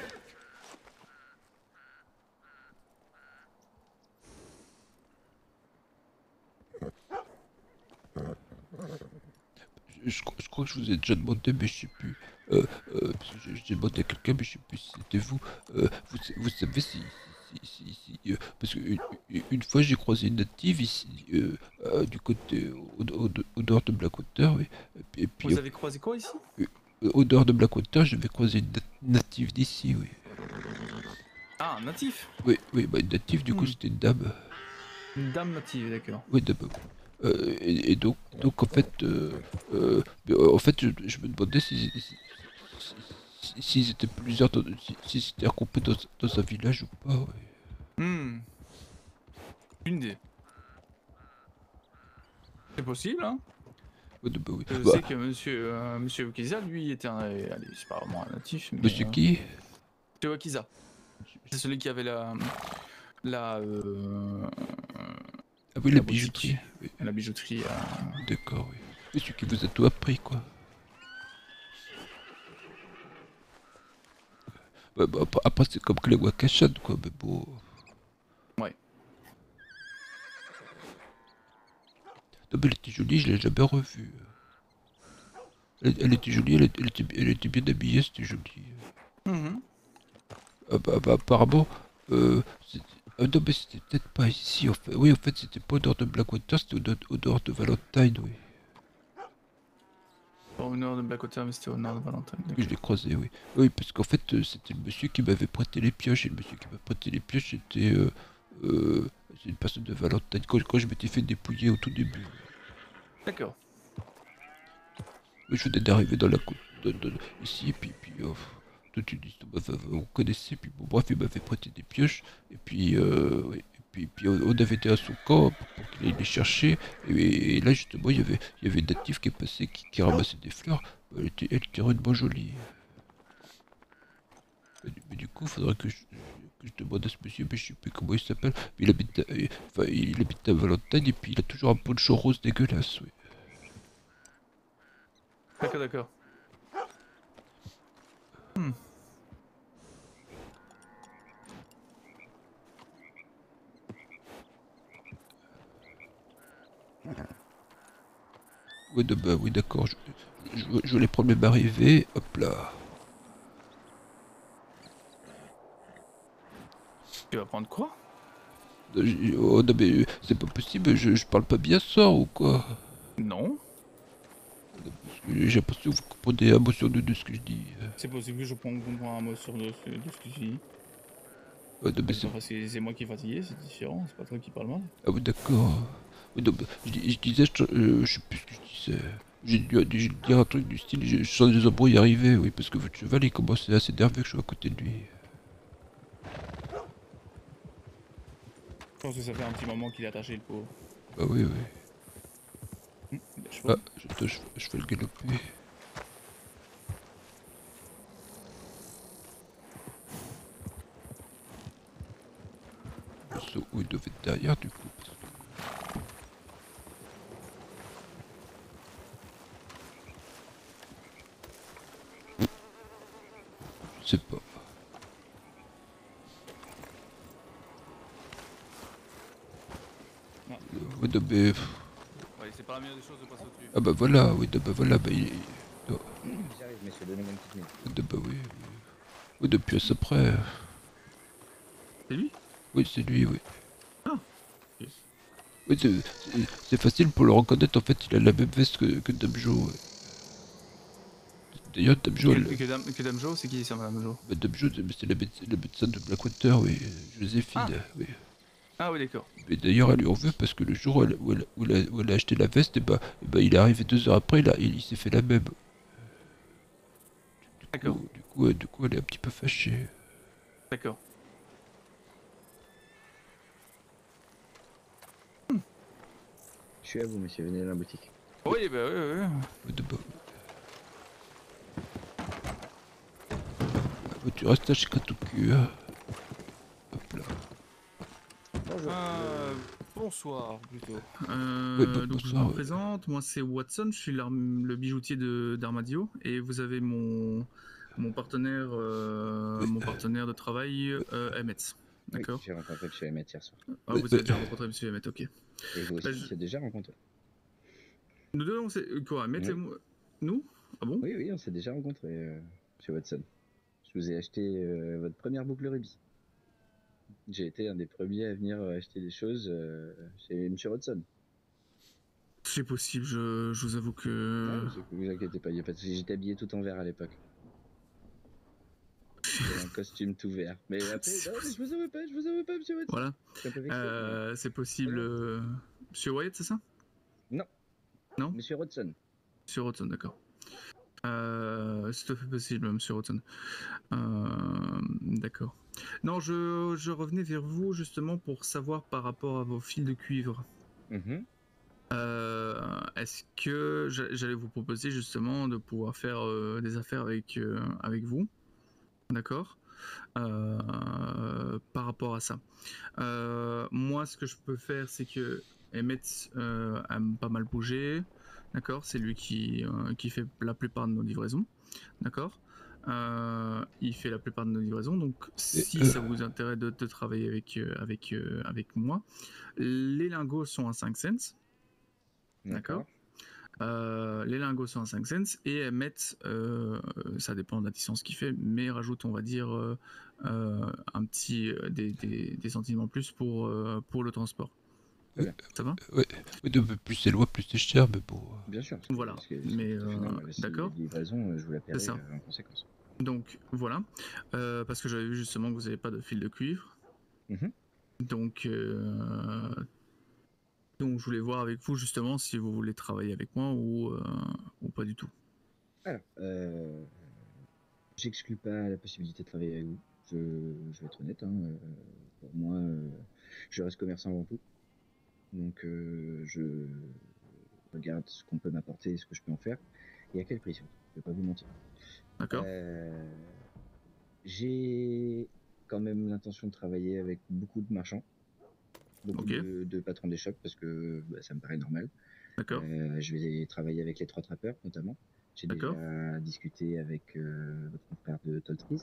Je crois que je vous ai déjà demandé, mais je sais plus. J'ai demandé à quelqu'un, mais je sais plus si c'était vous. Vous savez si parce que une fois j'ai croisé une native ici, du côté au nord de Blackwater, oui. Et puis, vous avez croisé quoi ici? au dehors de Blackwater, je vais croiser une native d'ici, oui. Ah, un natif. Oui, bah une native, du coup, c'était une dame. Une dame native, d'accord. Oui, dame. Et donc en fait, je me demandais s'ils étaient plusieurs, si c'était regroupé dans un village ou pas, ouais. Une idée. C'est possible, hein. Ouais, bah, oui. Je sais que monsieur Wakiza, lui, était un... Allez, c'est pas vraiment un natif, mais... Monsieur qui? Monsieur Wakiza. C'est celui qui avait la... Ah oui, la bijouterie. Oui. La bijouterie. D'accord, oui. C'est celui qui vous a tout appris, quoi. Ouais, bah, après, c'est comme que les Wakashan, quoi, mais bon... Ouais. Non, mais elle était jolie, je l'ai jamais revue. Elle était jolie, elle était bien habillée, c'était joli. Bah, apparemment, non, mais c'était peut-être pas ici, en fait. Oui, en fait, c'était pas au nord de Blackwater, c'était au nord de Valentine, oui. Pas au nord de Blackwater, mais c'était au nord de Valentine. Oui, je l'ai croisé, oui. Oui, parce qu'en fait, c'était le monsieur qui m'avait prêté les pioches, et le monsieur qui m'a prêté les pioches, c'était c'est une personne de Valentine, quand je m'étais fait dépouiller au tout début. D'accord. Oui, je venais d'arriver dans la côte, ici, et puis toute une histoire, on connaissait, puis bon, bref, il m'avait prêté des pioches, et puis, oui, et puis on avait été à son camp pour qu'il aille les chercher, et là, justement, il y avait une native qui est passée, qui ramassait des fleurs, elle était rudement jolie. Mais du coup, il faudrait que je demande à ce monsieur, mais je sais plus comment il s'appelle, mais il habite à Valentine, et puis il a toujours un poncho rose dégueulasse, oui. D'accord. Ouais, bah oui, d'accord, je voulais prendre mes arrivées, hop là. Tu vas prendre quoi? Oh non mais c'est pas possible, je parle pas bien ça ou quoi? Non. J'ai l'impression que vous comprenez un mot sur deux de ce que je dis. C'est possible que je comprends un mot sur deux de ce que tu dis. Ouais, non, mais Parce que c'est moi qui est fatigué, c'est différent, c'est pas toi qui parle mal. Ah oui d'accord. Ouais, non, je disais, je sais plus ce que je disais. J'ai dû dire un truc du style, je sens des embrouilles arriver, oui, parce que votre cheval il commençait à s'énerver que je sois à côté de lui. Je pense que ça fait un petit moment qu'il est attaché le pauvre. Bah oui. Ah, je fais le galoper. Où il devait être derrière du coup. Je sais pas. Ouais, non, mais... Ouais, c'est pas la meilleure des choses de passer au-dessus. Ah bah voilà, oui, bah voilà, bah il... J'arrive, messieurs, donnez-moi une petite minute. Bah oui. Oui, depuis à près. C'est lui? Oui, c'est lui, oui. Ah. Oui, c'est facile pour le reconnaître, en fait, il a la même veste que Dame Jo. Ouais. D'ailleurs, Dame Jo... Que Dame Jo, c'est qui ça, Madame Jo? Bah, Dame Jo, c'est la médecin de Blackwater, oui, Joséphine, oui. Ah oui, d'accord. Et d'ailleurs, elle lui en veut parce que le jour où elle a acheté la veste, et bah, il est arrivé 2 heures après, il s'est fait la même. D'accord. Du coup, elle est un petit peu fâchée. D'accord. Je suis à vous, monsieur, venez dans la boutique. Oui, bah oui. Tu restes à chez Katoku, hein. Hop là. Bonsoir, plutôt. Donc je me présente, moi c'est Watson, je suis le bijoutier d'Armadio, et vous avez mon partenaire de travail, Emmett. D'accord. Oui, j'ai rencontré M. Emmett hier soir. Ah, vous avez déjà rencontré M. Emmett, ok. Et vous aussi, vous avez déjà rencontré. Nous deux, on s'est... Quoi, Emmett et moi? Nous? Ah bon? Oui, on s'est déjà rencontrés, M. Watson. Je vous ai acheté votre première boucle rubis. J'ai été un des premiers à venir acheter des choses chez M. Watson. C'est possible, je vous avoue que... Vous inquiétez pas, y a pas de souci. J'étais habillé tout en vert à l'époque. J'avais un costume tout vert. Mais après, non, mais je vous en veux pas, monsieur Watson. Voilà. Je suis un peu vexé, C'est possible... Monsieur Wyatt, c'est ça? Non. Non? Monsieur Watson. Monsieur Watson, d'accord. C'est tout à fait possible, monsieur Watson. D'accord. Non, je revenais vers vous justement pour savoir par rapport à vos fils de cuivre. Est-ce que j'allais vous proposer justement de pouvoir faire des affaires avec vous, d'accord, par rapport à ça. Moi, ce que je peux faire, c'est que Emmett aime pas mal bouger, d'accord, c'est lui qui fait la plupart de nos livraisons, d'accord. Il fait la plupart de nos livraisons, donc si ça vous intéresse de travailler avec moi, les lingots sont à 5 cents. D'accord. Les lingots sont à 5 cents et Emmett, ça dépend de la distance qu'il fait, mais rajoute, on va dire, un petit des centimes en plus pour le transport. Ça va? Ouais. Plus c'est loin, plus c'est cher, mais bon. Bien sûr. Voilà. Mais d'accord. Livraison, je vous la paierai en conséquence. Donc voilà, parce que j'avais vu justement que vous n'avez pas de fil de cuivre. Donc je voulais voir avec vous justement si vous voulez travailler avec moi ou pas du tout. Alors, j'exclus pas la possibilité de travailler avec vous. Je vais être honnête. Pour moi, je reste commerçant avant tout. Donc, je regarde ce qu'on peut m'apporter et ce que je peux en faire. Et à quel prix surtout. Je vais pas vous mentir. D'accord. J'ai quand même l'intention de travailler avec beaucoup de marchands. Beaucoup de patrons des shops parce que ça me paraît normal. D'accord. Je vais travailler avec les 3 trappeurs notamment. J'ai déjà discuté avec votre frère de Toltrees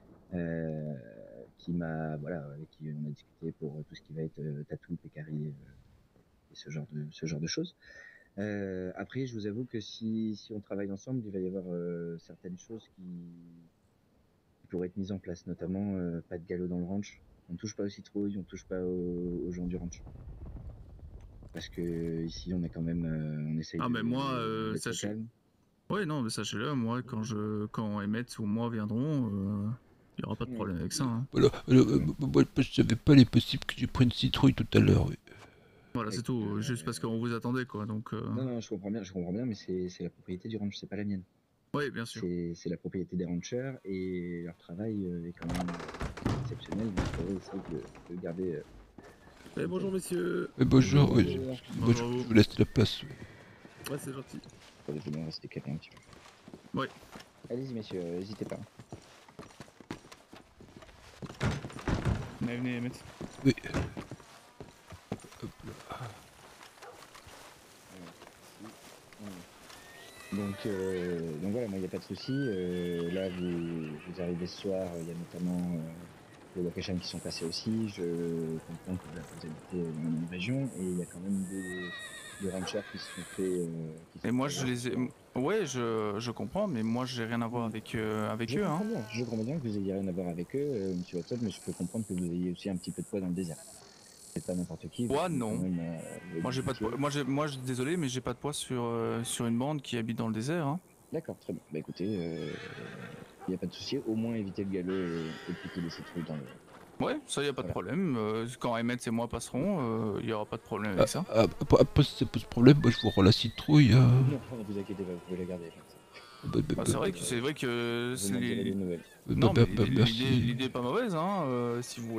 qui m'a avec qui on a discuté pour tout ce qui va être tatou, pécari et ce genre de choses. Après, je vous avoue que si on travaille ensemble, il va y avoir certaines choses qui pourraient être mises en place, notamment pas de galop dans le ranch. On touche pas aux citrouilles, on touche pas aux gens du ranch. Parce que ici, on est quand même, on essaye. Ah mais moi, sachez. Ouais non, mais sachez-le, moi quand Emmett ou moi viendront, il y aura pas de problème avec ça. Hein. Voilà. Moi, je savais pas les possibles que j'ai pris une citrouille tout à l'heure. Oui. Voilà, c'est tout. Juste parce qu'on vous attendait quoi. Donc. Non, je comprends bien, mais c'est la propriété du ranch, c'est pas la mienne. Oui, bien sûr. C'est la propriété des ranchers et leur travail est quand même exceptionnel. Donc, il faudrait essayer de garder. Bonjour messieurs. Bonjour, oui. Moi, je vous laisse la place. Oui. Ouais, c'est gentil. Il faut bien rester calme un petit peu. Ouais. Allez-y messieurs, n'hésitez pas. Venez, Emmett. Oui. Donc voilà, moi il n'y a pas de souci. Là vous arrivez ce soir, il y a notamment les locations qui sont passés aussi. Je comprends que vous habitez dans la même région et il y a quand même des ranchers qui se sont fait. Et moi je les ai. Ouais, je comprends, mais moi j'ai rien à voir avec eux. Je comprends bien que vous ayez rien à voir avec eux, monsieur Watson, mais je peux comprendre que vous ayez aussi un petit peu de poids dans le désert. C'est pas n'importe qui. Poids non. Moi j'ai pas de poids. Moi désolé, mais j'ai pas de poids sur une bande qui habite dans le désert. Hein. D'accord, très bien. Bah écoutez, il n'y a pas de souci. Au moins éviter le galop et piquer les citrouilles dans le. Ouais, ça y a pas de problème. Quand Emmett et moi passerons, il y aura pas de problème avec ça. Après si ça pose problème, moi je vous rends la citrouille. Non, ne vous inquiétez pas, vous pouvez la garder. C'est vrai que c'est les nouvelles. Non, mais l'idée est pas mauvaise, hein. Si vous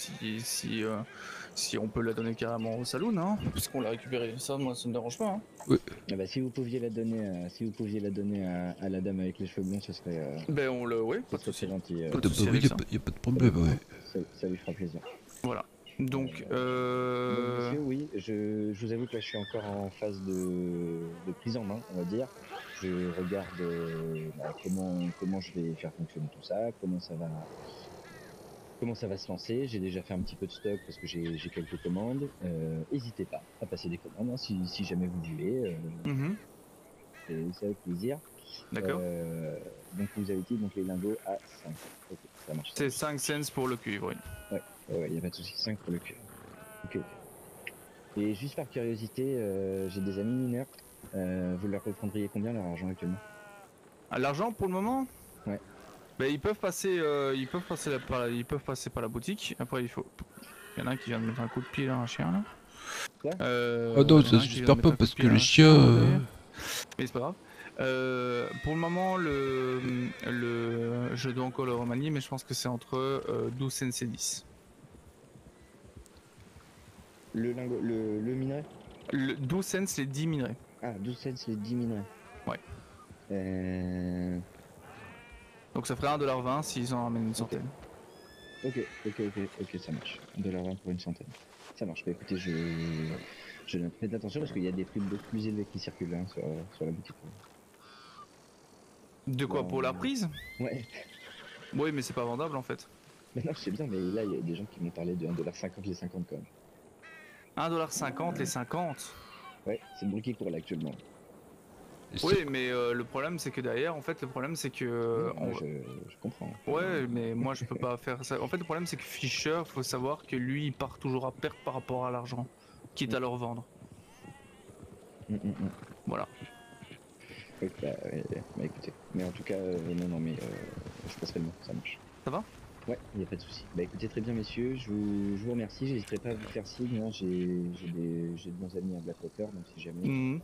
si on peut la donner carrément au saloon, hein, puisqu'on l'a récupéré, ça, moi, ça me dérange pas. Hein. Oui. Ah bah, si vous pouviez la donner, à la dame avec les cheveux blonds, ce serait. Ben on le, ouais, pas de souci. Gentil. Il y a pas de problème, ouais. Ça lui fera plaisir. Voilà. Donc, monsieur, oui, je vous avoue que là, je suis encore en phase de prise en main, on va dire. Je regarde comment je vais faire fonctionner tout ça, comment ça va se lancer. J'ai déjà fait un petit peu de stock parce que j'ai quelques commandes. N'hésitez pas à passer des commandes hein, si jamais vous voulez. C'est avec plaisir. D'accord. Donc vous avez dit donc les lingots à 5. Ok, ça marche. C'est 5 cents pour le cuivre, oui. Ouais, il n'y a pas de souci, 5 pour le cuivre. Ok. Et juste par curiosité, j'ai des amis mineurs. Vous leur reprendriez combien leur argent actuellement? L'argent pour le moment? Ouais. Bah, ils peuvent passer par la boutique. Après il y en a un qui vient de mettre un coup de pied dans un chien là. Ah non, ça j'espère pas parce que les chiens. Mais c'est pas grave. Pour le moment, je dois encore le remanier, mais je pense que c'est entre 12 cents et 10. Le minerai? 12 cents les 10 minerais. Ah, 12 cents les 10 minerais. Ouais. Donc ça ferait 1,20$ s'ils en ramènent une centaine. Ok, ça marche. 1,20$ pour une centaine. Ça marche. Bah écoutez, je note. Faites attention parce qu'il y a des prix beaucoup plus élevés qui circulent hein, sur la boutique. De quoi, pour la prise? Ouais. Oui, mais c'est pas vendable en fait. Mais non, je sais bien, mais là il y a des gens qui m'ont parlé de 1,50$ les 50 quand même. 1,50$ les 50? Ouais, c'est le bruit qui court là actuellement. Oui, mais le problème c'est que derrière, en fait, le problème c'est que. Je comprends. Ouais, mais moi je peux pas faire ça. En fait, le problème c'est que Fischer, faut savoir que lui il part toujours à perte par rapport à l'argent, quitte à le revendre. Voilà. Ouais, bah écoutez. Mais en tout cas, non, mais je passerai le mot, ça marche. Ça va? Ouais, il n'y a pas de souci. Bah écoutez, très bien messieurs, je vous remercie, j'hésiterai pas à vous faire signe, hein. J'ai de bons amis à Blackwater, donc si jamais...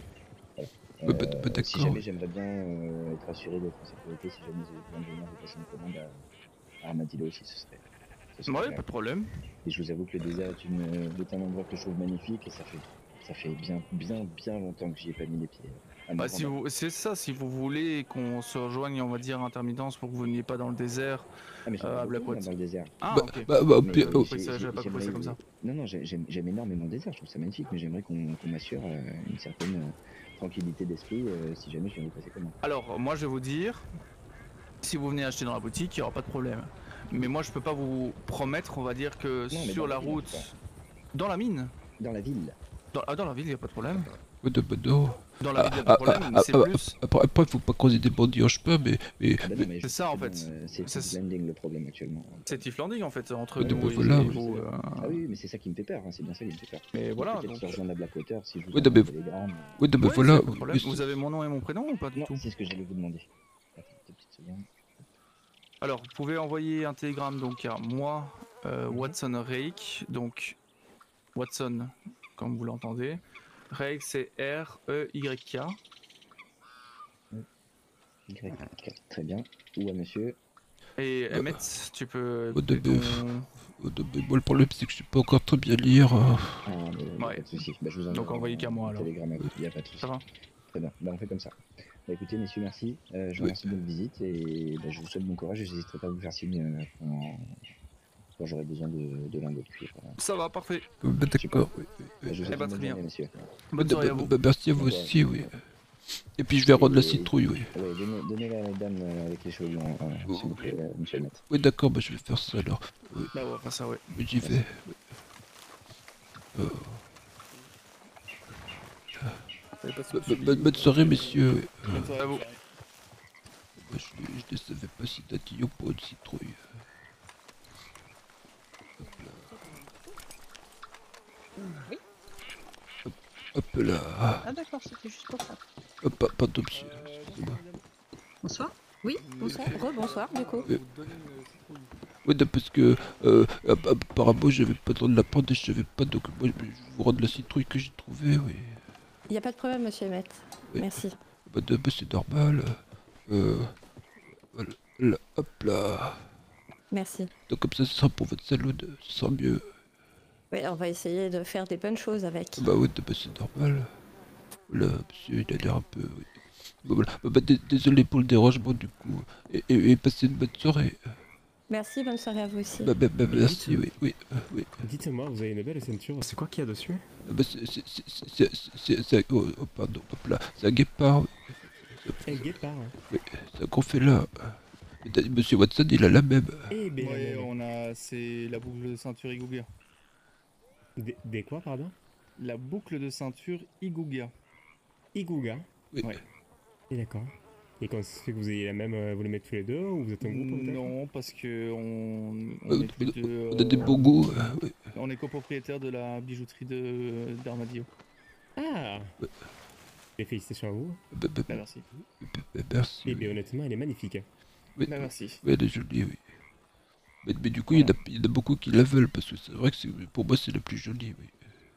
si jamais j'aimerais bien être assuré d'être en sécurité, si jamais j'ai besoin de venir vous passer une commande à Armadillo aussi, ce serait ouais, pas de problème. Et je vous avoue que le désert est un endroit que je trouve magnifique et ça fait bien longtemps que j'y ai pas mis les pieds. Bah, c'est ça, si vous voulez qu'on se rejoigne, on va dire, intermittence pour que vous n'ayez pas dans le désert à Blackwater. Dans le désert. Ah, ok. J'avais pas compris ça comme ça. Non, j'aime énormément le désert, je trouve ça magnifique, mais j'aimerais qu'on m'assure une certaine tranquillité d'esprit si jamais je viens vous passer comment. Alors, moi je vais vous dire, si vous venez acheter dans la boutique, il n'y aura pas de problème. Mais moi je peux pas vous promettre, on va dire que sur la route, dans la mine, dans la ville. Dans la ville, il n'y a pas de problème. Dans la ville, il n'y a pas de problème, mais c'est plus. Après, faut pas causer des bandits en chemin, mais. C'est ça en fait. C'est Tiff Landing le problème actuellement. C'est Tiff Landing en fait, entre Ouais, nous voilà, et vous. Ah oui, mais c'est ça qui me fait peur, hein, c'est bien ça qui me fait peur. Mais voilà, peut-être se rejoindre à Blackwater si je vous Ouais, non, mais- télégramme. Ouais, non, mais Ouais, voilà. c'est pas de problème. Vous avez mon nom et mon prénom ou pas du tout? C'est ce que j'allais vous demander. Attends, une petite seconde. Alors, vous pouvez envoyer un télégramme donc à moi, Watson Rake, donc Watson, comme vous l'entendez. Rake, c'est R-E-Y-K. Très bien. Ou à monsieur. Et Emmett, tu peux. Moi, le problème, c'est que je sais pas encore très bien lire. Pas de soucis. Bah, je vous envoie Donc envoyez qu'à moi alors. Télégramme, il n'y a pas de soucis. Ça va. Très bien, bah, on fait comme ça. Bah, écoutez, messieurs, merci. Je vous remercie de votre visite et bah, je vous souhaite bon courage et je n'hésiterai pas à vous faire signe quand j'aurai besoin de lingots de cuir. Ça va, parfait. D'accord. Bah, je vous souhaite une bonne journée, messieurs. Bonne soirée à vous. Merci à vous aussi, oui. Et puis je vais rendre la citrouille, oui. Ouais, donnez la dame avec les cheveux longs, s'il vous plaît, monsieur le maître. Oui, d'accord, bah, je vais faire ça alors. Oui. Bah, on va faire ça, ouais. Mais j'y vais. Bonne soirée, messieurs. Bonne soirée à vous. Je ne savais pas si Tatillon pour une citrouille. Oui. Hop là. Ah d'accord, c'était juste pour ça. Pardon, monsieur. Excusez-moi. Bonsoir. Oui, bonsoir. Rebonsoir, du coup. Oui, non, parce que apparemment j'avais pas le droit de la prendre et je savais pas, donc moi je vous rendre la citrouille que j'ai trouvée, oui. Il n'y a pas de problème, monsieur Emmett. Oui. Merci. Bah, c'est normal. Voilà, là, hop là. Merci. Donc comme ça, ce sera pour votre salon, ce sera mieux. Oui, on va essayer de faire des bonnes choses avec. Bah oui, bah, c'est normal. Là, monsieur, il a l'air un peu... Oui. Bah, voilà. Bah, désolé pour le dérangement du coup. Et passez une bonne soirée. Merci, bonne soirée à vous aussi. Bah, merci, oui. Oui. Dites-moi, vous avez une belle ceinture, c'est quoi qu'il y a dessus? Bah, c'est... Oh, pardon, hop là. C'est un guépard. Oui. Un guépard? Oui, c'est un qu'on fait là. Monsieur Watson, il a la même. Eh ben, Ouais, on a... c'est la boucle de ceinture Igouga. Des quoi, pardon? La boucle de ceinture Igouga. Igouga? Oui. Ouais. Et d'accord. Et quand c'est que vous ayez la même, vous les mettez tous les deux ou vous êtes un groupe peut-être? Non, parce que on a des bons goûts. Oui. on est copropriétaire de la bijouterie d'Armadillo. Ah et félicitations à vous. Bah, merci. Merci. Et bien honnêtement, elle est magnifique. Oui, merci. Oui, elle est jolie, oui. Mais du coup, il y en a beaucoup qui la veulent, parce que c'est vrai que pour moi, c'est la plus jolie, oui.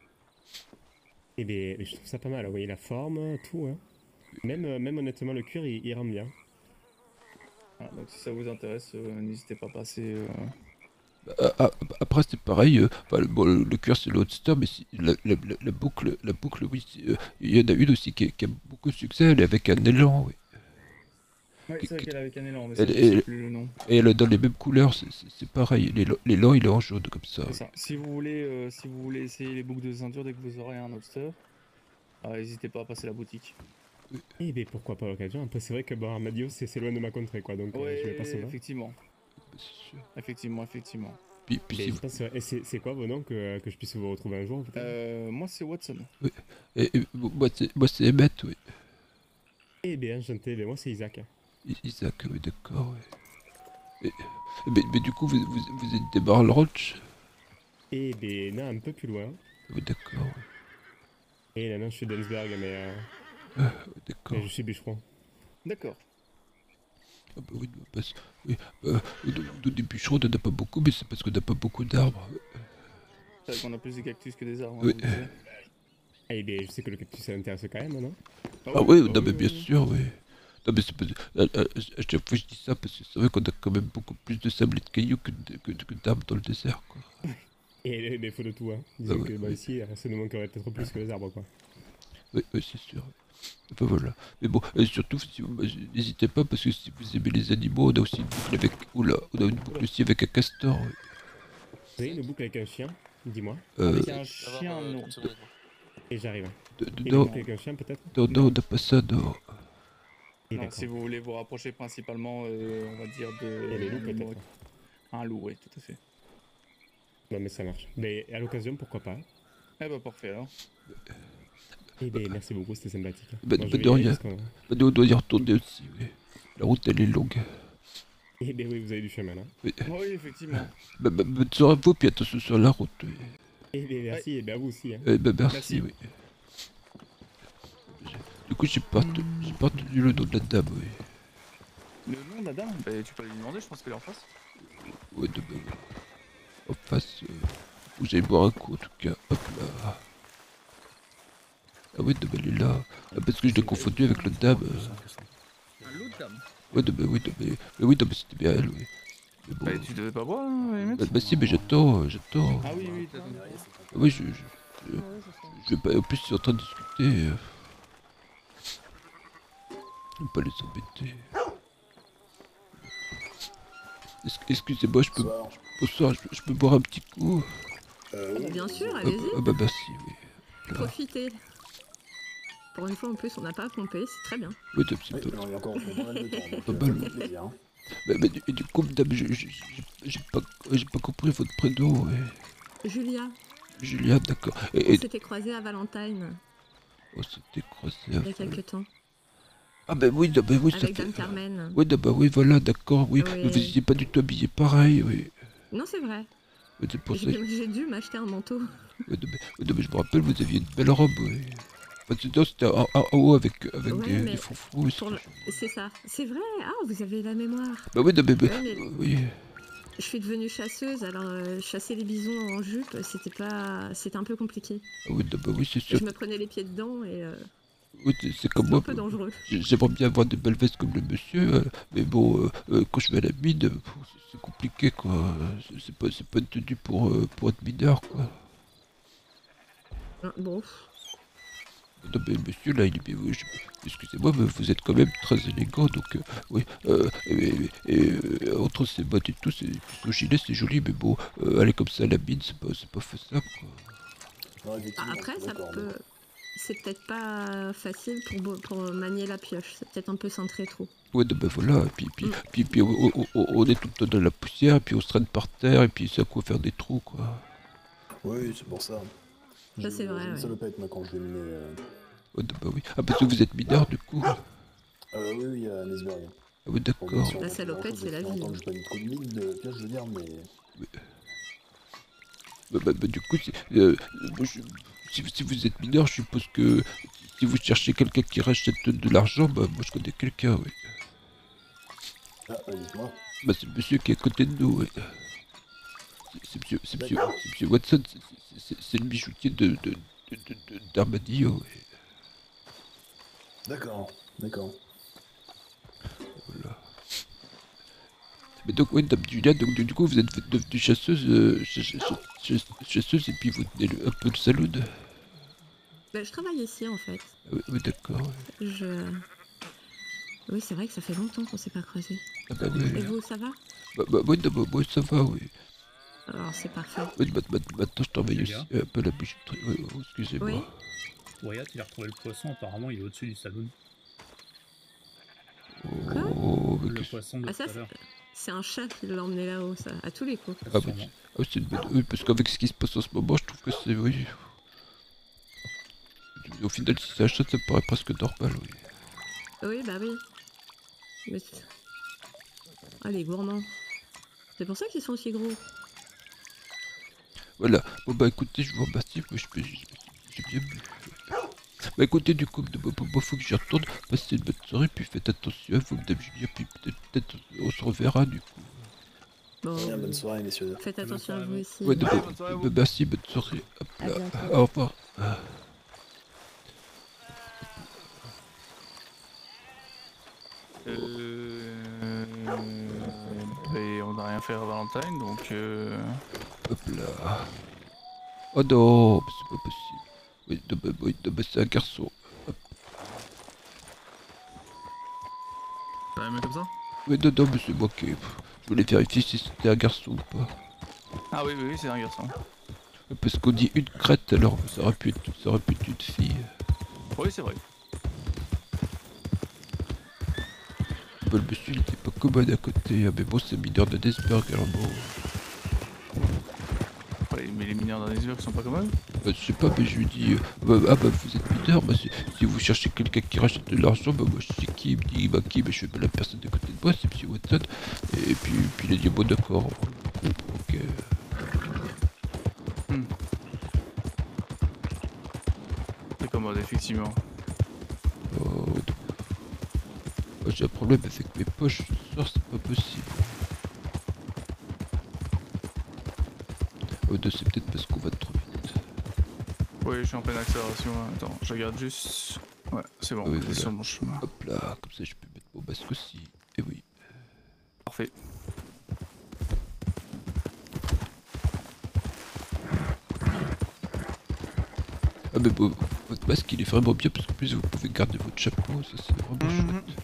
Et bien, je trouve ça pas mal, vous voyez la forme, tout, hein. Même honnêtement, le cuir, il rend bien. Ah, donc si ça vous intéresse, n'hésitez pas à passer... Après, c'est pareil, le cuir, c'est l'Oldster, mais la boucle, oui, il y en a une aussi qui a beaucoup de succès, elle est avec un élan, oui. Ouais, c'est vrai qu'elle est avec un élan, mais Elle- je sais elle- plus le nom. Et elle est dans les mêmes couleurs, c'est pareil. L'élan, il est en jaune comme ça. C'est ça. Si vous voulez essayer les boucles de ceinture dès que vous aurez un Holster, n'hésitez pas à passer la boutique. Et bien pourquoi pas à l'occasion. Après, c'est vrai que bon, Armadillo, c'est loin de ma contrée, quoi, donc Ouais, je vais pas souvent. effectivement. Effectivement. Puis Mais je pense, et c'est quoi vos noms que je puisse vous retrouver un jour peut-être Moi, c'est Watson. Oui. Et moi, c'est Emmett, oui. Eh bien, enchanté, mais moi c'est Isaac. Isaac, oui, d'accord, oui. Mais du coup, vous êtes des Barrel Roach? Eh bien, non, un peu plus loin. Oui, d'accord, oui. Et là, non, je suis d'Ensberg, mais d'accord. mais je suis bûcheron. D'accord. Ah bah oui, des bûcherons, on n'en a pas beaucoup, mais c'est parce qu'on n'a pas beaucoup d'arbres. C'est vrai qu'on a plus de cactus que des arbres. Oui. Hein, Eh bien, je sais que le cactus ça intéresse quand même, non? Ah oui, non, mais bien sûr, oui. Non, mais c'est pas... à chaque fois, je dis ça parce que c'est vrai qu'on a quand même beaucoup plus de sable et de cailloux que d'arbres dans le désert, quoi. Et les défauts de tout, hein. Disons que bah, ici, ça nous manquerait peut-être plus que les arbres, quoi. Oui, c'est sûr. Enfin voilà. Mais bon, et surtout, n'hésitez pas parce que si vous aimez les animaux, on a aussi une boucle avec. Oula, on a une boucle aussi avec un castor. Oui. Vous avez une boucle avec un chien? Dis-moi. Avec un chien, non. Et j'arrive. Non, une boucle avec un chien, peut-être? Non, on n'a pas ça, non. Non, si vous voulez vous rapprocher principalement, on va dire de... Et les loups, peut-être. Un loup, oui, tout à fait. Non, mais ça marche. Mais à l'occasion, pourquoi pas? Eh bah, parfait, alors. Eh bien, merci beaucoup, c'était sympathique. Bah, Bon, de rien. Bah, on doit y retourner aussi, oui. La route, elle est longue. Eh bien, oui, vous avez du chemin, là. Oui, oui effectivement. Bah, bonne soirée à vous, puis attention sur la route, oui. Eh bien, merci, et bien à vous aussi. Hein. Eh ben, merci, oui. Du coup, j'ai pas retenu le nom de la dame, oui. Le nom de la dame? Bah, tu peux lui demander, je pense qu'elle est en face. Ouais, en face, où j'allais boire un coup, en tout cas. Hop là. Ah oui, elle est là. Ah, parce que je l'ai confondu avec l'autre dame. L'autre dame? Ouais, oui, c'était bien elle, oui. Mais bon, Bah, tu devais pas boire, hein, Emmett? bah si, mais j'attends. Ah oui, t'attends. Ah oui, je vais pas... En plus, ils sont en train de discuter. Je vais pas les embêter. Excusez-moi, je peux... Bonsoir, je peux boire un petit coup? Bien sûr, allez-y. Ah bah merci, oui. Voilà. Profitez. Pour une fois en plus, on n'a pas à pomper, c'est très bien. Oui, c'est pas... Il y a encore pas mal de temps, Pas donc mal. ça fait plaisir, hein. Mais du coup, madame, j'ai pas compris votre prénom, oui. Julia, Julia, d'accord. on s'était croisés à Valentine On s'était croisés il y a quelques temps. Ah bah oui, ça Avec fait... Dame Carmen. Oui, bah oui, voilà, d'accord, oui. Oui. Mais vous n'étiez pas du tout habillé pareil, oui. Non, c'est vrai. Oui, c'est pour ça. J'ai dû m'acheter un manteau. Oui, mais je me rappelle, vous aviez une belle robe, oui. Enfin, c'était en haut avec Ouais, des froufrous. C'est ça, c'est vrai. Ah, vous avez la mémoire. Bah oui, non, mais oui. Je suis devenue chasseuse, alors chasser les bisons en jupe, c'était un peu compliqué. Ah oui, non, bah oui, c'est sûr. Je me prenais les pieds dedans et Oui, c'est comme moi. un peu dangereux. J'aimerais bien avoir des belles vestes comme le monsieur, mais bon, quand je vais à la mine, c'est compliqué, quoi. C'est pas une tenue pour être mineur, quoi. Bon. Non, mais monsieur, là, il est bien. Excusez-moi, mais vous êtes quand même très élégant, donc oui. Entre ces bottes et tout, son gilet, c'est joli, mais bon, aller comme ça à la mine, c'est pas faisable, quoi. Après, ça peut. C'est peut-être pas facile pour manier la pioche. C'est peut-être un peu cintré trop. Ouais, ben voilà, et puis on est tout le temps dans la poussière, et puis on se traîne par terre, et puis c'est à quoi faire des trous, quoi. Oui, c'est pour ça. Ça, c'est vrai, ouais. Ça doit pas être moi quand je vais mener. Ouais, bah oui. Ah, parce que vous êtes mineur, du coup. Oui, à Nesberg. Ah oui, d'accord. La salopette, c'est la vie. Je pas mis trop de mine de pioche, je veux dire, mais... Oui. Du coup, si vous êtes mineur, je suppose que si vous cherchez quelqu'un qui rachète de l'argent, moi je connais quelqu'un, oui. Ah, dites-moi. C'est monsieur qui est à côté de nous, oui. C'est monsieur Watson, c'est le bijoutier d'Armadillo, oui. D'accord, d'accord. Voilà. Mais donc, ouais, Dame Julia, donc du coup, vous êtes devenue chasseuse, chasseuse, et puis vous tenez un peu le saloon. Bah, je travaille ici en fait. Oui, d'accord. Ouais. Oui, c'est vrai que ça fait longtemps qu'on s'est pas croisés. Ah bah oui. Et vous, ça va? Moi, ça va, oui. Alors, c'est parfait. Oui, maintenant, je travaille aussi un peu la bijouterie. Oui, excusez-moi. Oui. Wyatt, il a retrouvé le poisson, apparemment, il est au-dessus du saloon. Oh, le poisson de ça, tout à l'heure. c'est un chat qui l'a emmené là-haut, ça, à tous les coups. Ah, c'est une bonne... Oui, parce qu'avec ce qui se passe en ce moment, je trouve que c'est... Oui. Au final, si c'est un chat, ça me paraît presque normal, oui. Oui, bah oui. Mais... Ah, les gourmands. C'est pour ça qu'ils sont aussi gros. Voilà. Bon, bah écoutez, je vous remercie, moi j'ai bien bu. Bah écoutez, du coup, faut que j'y retourne. Passez une bonne soirée, puis faites attention à vous, Madame Julia, puis peut-être on se reverra, du coup. Bon, bonne soirée, messieurs. Faites attention à vous aussi. Ouais, merci, bonne soirée. Hop là. Au revoir. Et on n'a rien fait à Valentine, donc Hop là. Oh non, c'est pas possible. Oui, c'est un garçon. Hop. T'as aimé comme ça? Oui, non, mais c'est moi qui... Je voulais vérifier si c'était un garçon ou pas. Ah oui, c'est un garçon. Parce qu'on dit une crête, alors ça aurait pu être une fille. Oui, c'est vrai. Bah, le monsieur il était pas commode à côté, mais bon c'est mineur de Desberg alors bon. Ouais, mais les mineurs d'Annesburg sont pas commodes? Bah, je sais pas, mais je lui dis vous êtes mineur, si vous cherchez quelqu'un qui rachète de l'argent, moi je sais qui, il me dit qui, mais je fais la personne à côté de moi, c'est monsieur Watson, et puis il a dit bon d'accord. Ok. C'est commode, effectivement. J'ai un problème avec mes poches ce soir, c'est pas possible. C'est peut-être parce qu'on va trop vite. Oui, je suis en pleine accélération. Attends, je regarde juste. Ouais, c'est bon, oui, c'est voilà. sur mon chemin. Hop là, comme ça je peux mettre mon masque aussi. Et oui. Parfait. Ah mais bon, votre masque il est vraiment bien parce qu'en plus vous pouvez garder votre chapeau, ça c'est vraiment chouette.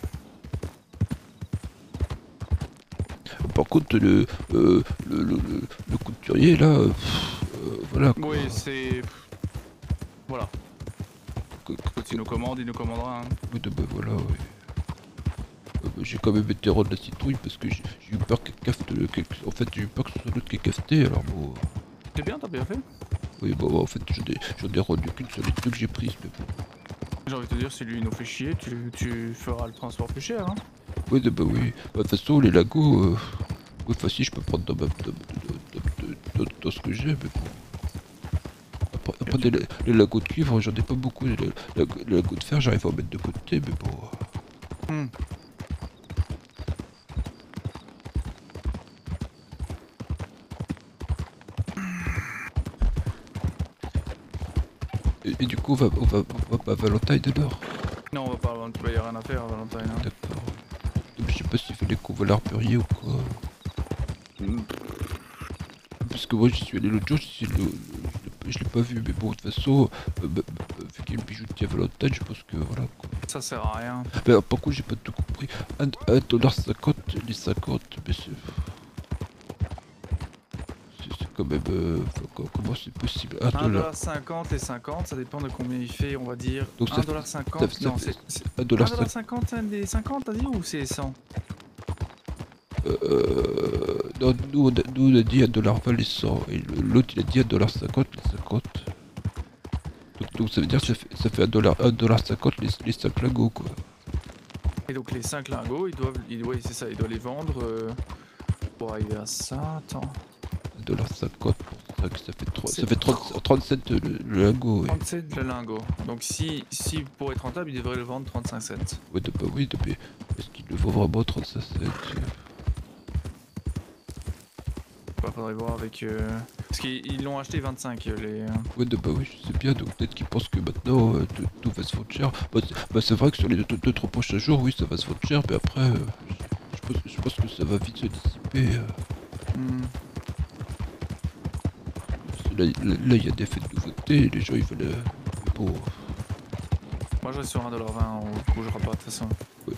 Par contre le couturier là, voilà quoi. Oui, c'est... Voilà. Quand il nous commande, il nous commandera. Hein. Oui, bah voilà, oui. J'ai quand même été rond de la citrouille parce que j'ai eu peur qu'elle cafte en fait j'ai eu peur que ce soit l'autre qui ait cafeté, alors bon... C'est bien, t'as bien fait. Oui, bon en fait j'en ai rendu qu'une sur les deux que j'ai prises, mais bon... J'ai envie de te dire, si lui il nous fait chier, tu feras le transport plus cher, hein. Oui, bah oui. Bah, de toute façon, les lagos, enfin si je peux prendre dans ce que j'ai, mais bon. Après les lagos de cuivre, j'en ai pas beaucoup. Les lagos de fer, j'arrive à en mettre de côté, mais bon. Et du coup, on va pas à Valentine alors? Non, on va pas à Valentine, il y a rien à faire à Valentine. Hein. D'accord. Je sais pas s'il fallait qu'on voit l'armurier ou quoi. Parce que moi j'y suis allé l'autre jour, je l'ai pas vu, mais bon de toute façon, vu qu'il y a le bijoutier à Valentine, je pense que voilà quoi. Ça sert à rien. Mais alors, par contre j'ai pas tout compris. 1,50$, les 50, mais c'est quand même... comment c'est possible? 1,50$ les 50, ça dépend de combien il fait, on va dire. Donc 1,50$, non c'est... 1,50$ des 50 t'as dit ou c'est 100? Non, nous on a dit 1,20$ les 100 et l'autre il a dit 1,50$ les 50. Donc ça veut dire que ça fait 1,50$ les 5 lingots quoi. Et donc les 5 lingots, ils doivent les vendre pour arriver à ça, attends. 1,50$ pour 35, ça fait 37 le lingot. Ouais. 37 le lingot. Donc si pour être rentable, il devrait le vendre 35 cents. Ouais, bah oui, mais est-ce qu'il le vaut vraiment 35 cents? Faudrait voir avec... Parce qu'ils l'ont acheté 25 les... Ouais, bah oui, je sais bien, donc peut-être qu'ils pensent que maintenant tout va se vendre cher. Bah c'est vrai que sur les 2-3 prochains jours, oui, ça va se vendre cher, mais après, je pense que ça va vite se dissiper. Là, il y a des fêtes de nouveautés, les gens ils veulent... Bon... Moi je reste sur 1,20$, on bougera pas de toute façon. Ouais.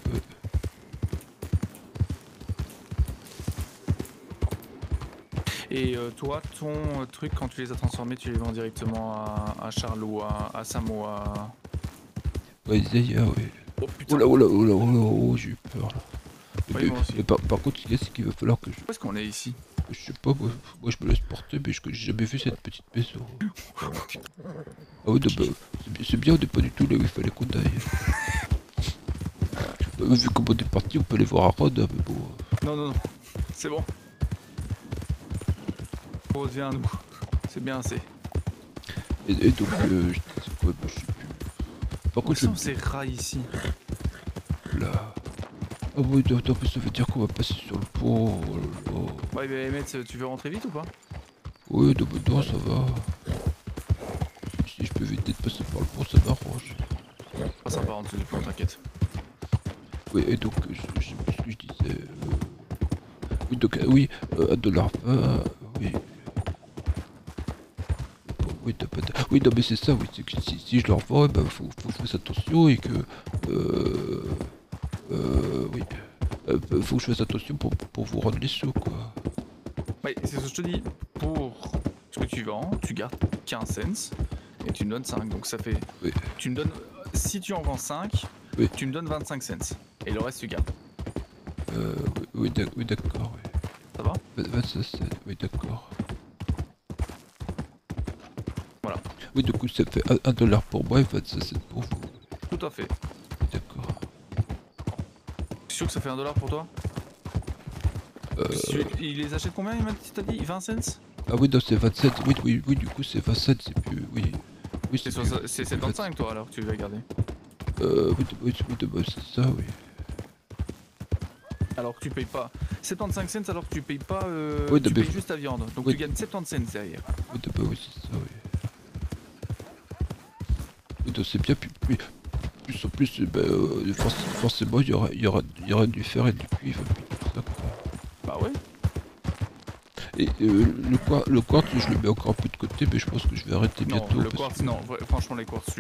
Et toi, ton truc, quand tu les as transformés, tu les vends directement à Charles ou à Sam ou à... Ouais, Isaiah, ouais. Oh putain. Oh, j'ai eu peur là. Ouais, moi aussi. Mais par contre, c'est qu'il va falloir que je... Où est-ce qu'on est ici? Je sais pas, moi je me laisse porter, mais j'ai jamais vu cette petite maison. Ah ouais, non, bah, c'est bien, on n'est pas du tout là où il fallait qu'on aille. Vu comment on est parti, on peut aller voir à Rhodes, mais bon... Non, c'est bon. On revient à nous. C'est bien assez. Et donc, je disais quoi, je sais plus. Par contre, c'est rats ici. Là... Ah oui, non, mais ça veut dire qu'on va passer sur le pont. Ouais, mais Emmett, tu veux rentrer vite ou pas? Oui, non, ça va. Si je peux éviter de passer par le pont, ça m'arrange. Pas sympa en dessous du pont, t'inquiète. Oui, et donc, je sais plus ce que je disais. Oui, donc, oui, $1,20, oui. Oui, non, mais c'est ça, oui, c'est que si je leur vends, ben, faut que je fasse attention et que... oui. Faut que je fasse attention pour vous rendre les sous, quoi. Ouais, c'est ce que je te dis. Pour ce que tu vends, tu gardes 15 cents et tu me donnes 5. Donc ça fait... Oui. Tu me donnes... Si tu en vends 5, oui. Tu me donnes 25 cents. Et le reste, tu gardes. Oui, d'accord, oui. Ça va? 25 cents, oui, d'accord. Voilà. Oui, du coup, ça fait $1 pour moi et 25 cents pour vous. Tout à fait. Oui, d'accord. Tu es sûr que ça fait $1 pour toi? Il les achète combien, t'as dit 20 cents? Ah oui, non, c'est 27. Oui, du coup, c'est 27, c'est plus... Oui, c'est 75, toi, alors, que tu vas garder. Oui, c'est ça, oui. Alors que tu payes pas 75 cents, alors que tu payes pas... oui, tu payes juste ta viande. Donc tu gagnes 70 cents derrière. Oui, c'est ça, oui. Oui, donc c'est bien, plus en plus, forcément, il y aura du fer et du cuivre, et tout ça, quoi. Bah ouais. Et le quartz, je le mets encore un peu de côté, mais je pense que je vais arrêter bientôt. Non, le quartz, non, franchement, les quartz,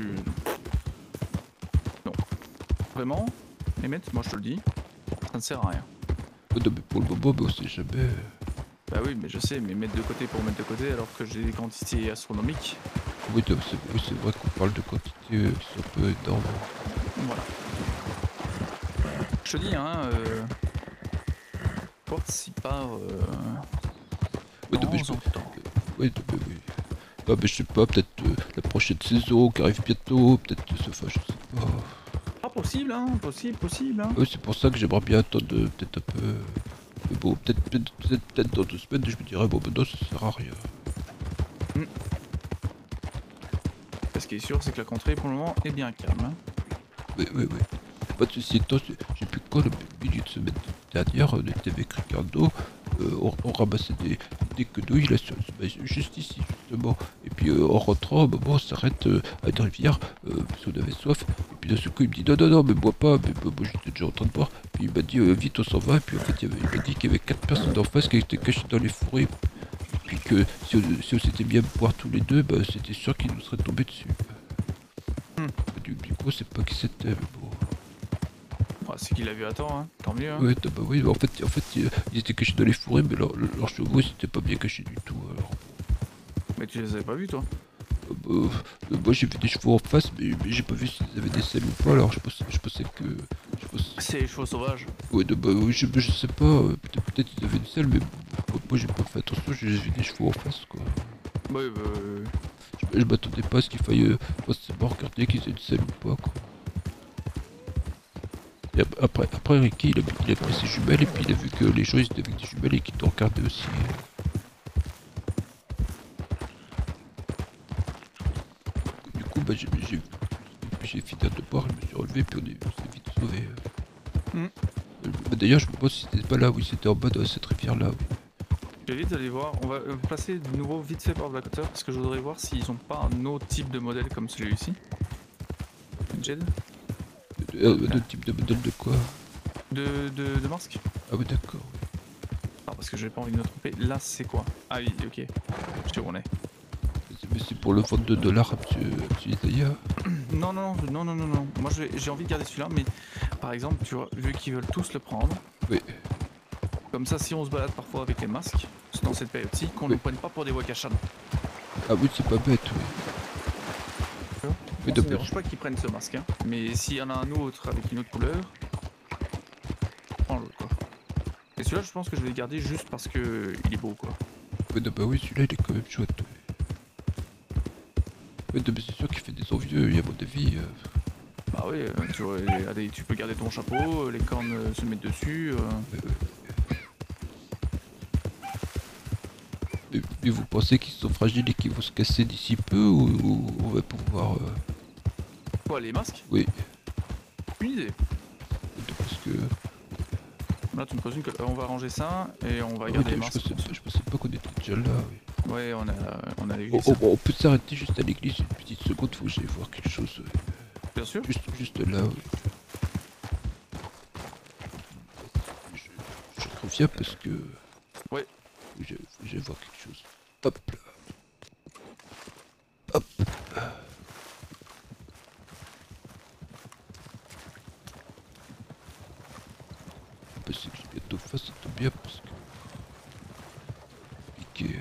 non. Vraiment, Emmett, moi je te le dis, ça ne sert à rien. Oh, non, mais pour le moment, on sait jamais. Bah oui, mais je sais, mais mettre de côté pour mettre de côté alors que j'ai des quantités astronomiques. Oui, c'est vrai qu'on parle de quantités qui sont un peu énormes. Voilà. Je te dis, hein, quartz, il part... Oui, non, mais oui. Non, mais je sais pas, peut-être la prochaine saison qui arrive bientôt, peut-être que enfin, je sais pas. Ah, possible, hein, possible, hein. Oui, c'est pour ça que j'aimerais bien attendre peut-être un peu. Mais bon, peut-être dans 2 semaines, je me dirais, bon, non, ça sert à rien. Ce qui est sûr, c'est que la contrée pour le moment est bien calme. Hein. Oui. Pas de soucis, j'ai plus quoi le milieu de semaine dernière, on était avec Ricardo, on ramassait des quenouilles là, juste ici, justement. Et puis en rentrant, on s'arrête à une rivière, parce qu'on avait soif. Et puis d'un seul coup, il me dit non, mais bois pas, mais moi j'étais déjà en train de boire. Puis il m'a dit vite, on s'en va. Et puis en fait, il m'a dit qu'il y avait 4 personnes en face qui étaient cachées dans les forêts. Puis que si on s'était bien boire tous les deux, c'était sûr qu'ils nous seraient tombés dessus. Du coup, c'est pas qui c'était, mais bon. C'est qu'il a vu à temps, hein. Tant mieux. Hein. Ouais, bah oui, en fait, ils étaient cachés dans les forêts, mais leurs chevaux, c'était pas bien cachés du tout. Alors. Mais tu les avais pas vus, toi? Moi, j'ai vu des chevaux en face, mais j'ai pas vu s'ils avaient des selles ou pas. Alors, je pensais que. C'est les chevaux sauvages. Ouais, oui, je sais pas. Peut-être ils avaient une selle, mais moi, j'ai pas fait attention. J'ai vu des chevaux en face, quoi. Ouais, Je m'attendais pas à ce qu'il faille forcément regarder qu'ils aient une selle ou pas, quoi. Et après Ricky, il a pris ses jumelles et puis il a vu que les gens ils étaient avec des jumelles et qu'ils t'ont regardé aussi. bah j'ai fini de boire, je me suis relevé, puis on s'est vite sauvé. Bah, d'ailleurs, je me demande si c'était pas là, oui, c'était en bas de cette rivière-là, oui. Je vais vite aller voir, on va passer de nouveau vite fait par Black Otter parce que je voudrais voir s'ils ont pas un autre type de modèle comme celui-ci. Jed De type de modèle de quoi? De masque. Ah oui, d'accord. Ah, parce que j'ai pas envie de me tromper. Là, c'est quoi? Ah oui, ok. Je sais où on est. Mais c'est pour le vendre de $, monsieur Isaiah. Non. Moi, j'ai envie de garder celui-là, mais par exemple, tu vois, vu qu'ils veulent tous le prendre. Oui. Comme ça, si on se balade parfois avec les masques, dans cette période-ci, qu'on ne prenne pas pour des Wakashan. Ah oui, c'est pas bête, oui. Ça me dérange pas qu'ils prennent ce masque, hein. Mais s'il y en a un autre avec une autre couleur, prends l'autre, quoi. Et celui-là, je pense que je vais le garder juste parce que il est beau, quoi. Ouais, bah oui, celui-là, il est quand même chouette, oui. Ouais, mais c'est sûr qu'il fait des envieux, il y a mon avis. Bah oui, tu peux garder ton chapeau, les cornes se mettent dessus. Mais vous pensez qu'ils sont fragiles et qu'ils vont se casser d'ici peu ou on va pouvoir... Quoi, les masques? Oui. Une idée. Parce que... Là, tu me poses on va ranger ça et on va garder les masques. Je pensais pas qu'on était déjà là, oui. Ouais, on a l'église. On peut s'arrêter juste à l'église une petite seconde, faut que j'aille voir quelque chose. Bien sûr. Juste là, oui. Je reviens parce que... Ouais. Je vais voir quelque chose. Hop là. Hop. C'est que j'ai bientôt face, ça tombe bien parce que... Compliqué.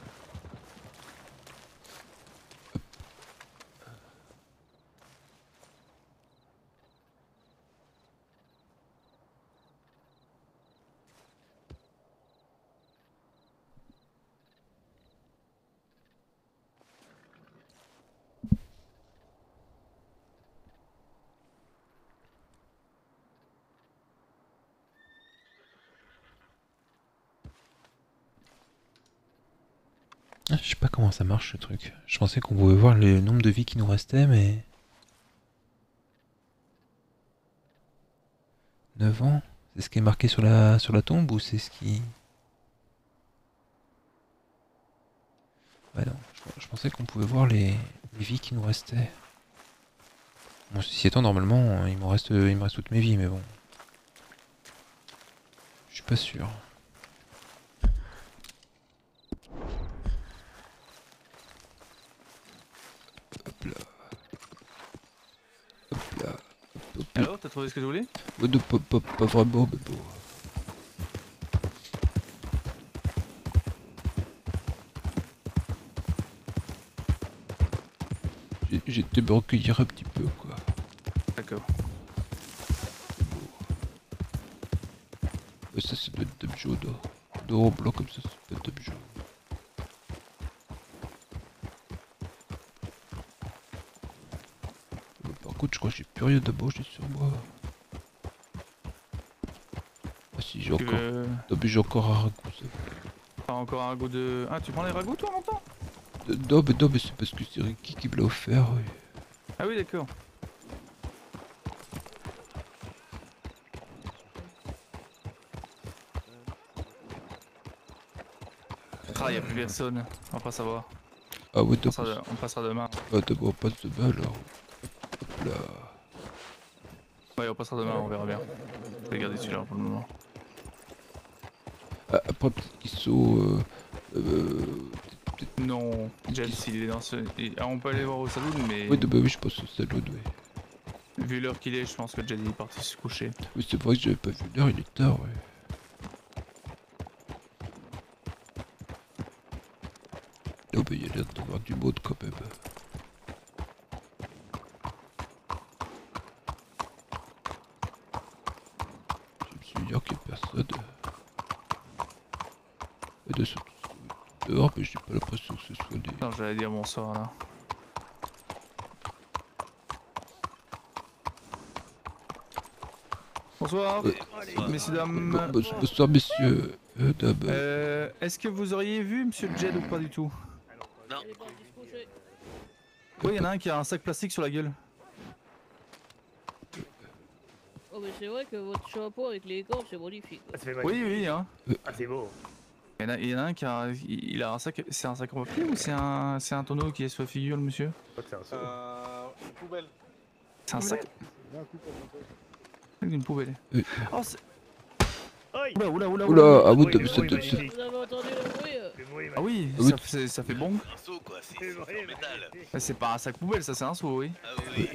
Je sais pas comment ça marche ce truc. Je pensais qu'on pouvait voir le nombre de vies qui nous restait, mais... 9 ans? C'est ce qui est marqué sur la tombe ou c'est ce qui... Ouais non, je pensais qu'on pouvait voir les vies qui nous restaient. Bon, ceci étant, normalement, il me reste toutes mes vies, mais bon. Je suis pas sûr. Hop là. Hop là. Alors, t'as trouvé ce que tu voulais? Pas vraiment, mais bon. J'étais me recueillir un petit peu, quoi. D'accord. Ouais, ça doit être dame jaune. D'or blanc comme ça peut être dame jaune. Par contre, je crois que j'ai plus rien à manger sur moi. Ah si, j'ai encore... Non mais j'ai encore un ragoût, ça. T'as encore un ragoût de... Ah, tu prends les ragoûts, toi, en même temps? Non mais c'est parce que c'est Ricky qui me l'a offert, oui. Ah oui, d'accord. Ah, y'a plus personne, on va pas savoir. Ah ouais, on passera demain. Ah d'abord on passe demain alors. Hop là. Ouais, on passera demain, on verra bien. Je vais garder celui-là pour le moment. Ah, après peut-être qu'ils sont... Non, Jed s'il est dans ce... Ah, on peut aller voir au saloon, mais... Oui, bah oui, je pense au saloon, oui. Vu l'heure qu'il est, je pense que Jed est parti se coucher. Oui, c'est vrai que j'avais pas vu l'heure, il est tard, ouais. Oh bah il y a l'air d'avoir du monde quand même. Je me suis dit qu'il y a personne. Et de dehors, mais j'ai pas l'impression que ce soit des... Non, j'allais dire bonsoir là. Bonsoir, messieurs, dames. Bonsoir, messieurs, dames. Est-ce que vous auriez vu Monsieur Jed ou pas du tout? Non. Oui, il y en a un qui a un sac plastique sur la gueule. Oh mais c'est vrai que votre chapeau avec les cordes c'est magnifique. Oui, oui, hein. Ah, c'est beau. Il y en a un qui a, il a un sac, c'est un sac rempli ou c'est un tonneau qui est sur la figure, le monsieur? Une poubelle. C'est un sac. Une poubelle. Oh, c'est... Oula, Oula, ah oui, t'as cette... Vous avez entendu le bruit Ah oui, Ah oui. ça fait bon. Un seau quoi, c'est en métal. C'est pas un sac poubelle, ça c'est un seau, oui. Ah oui.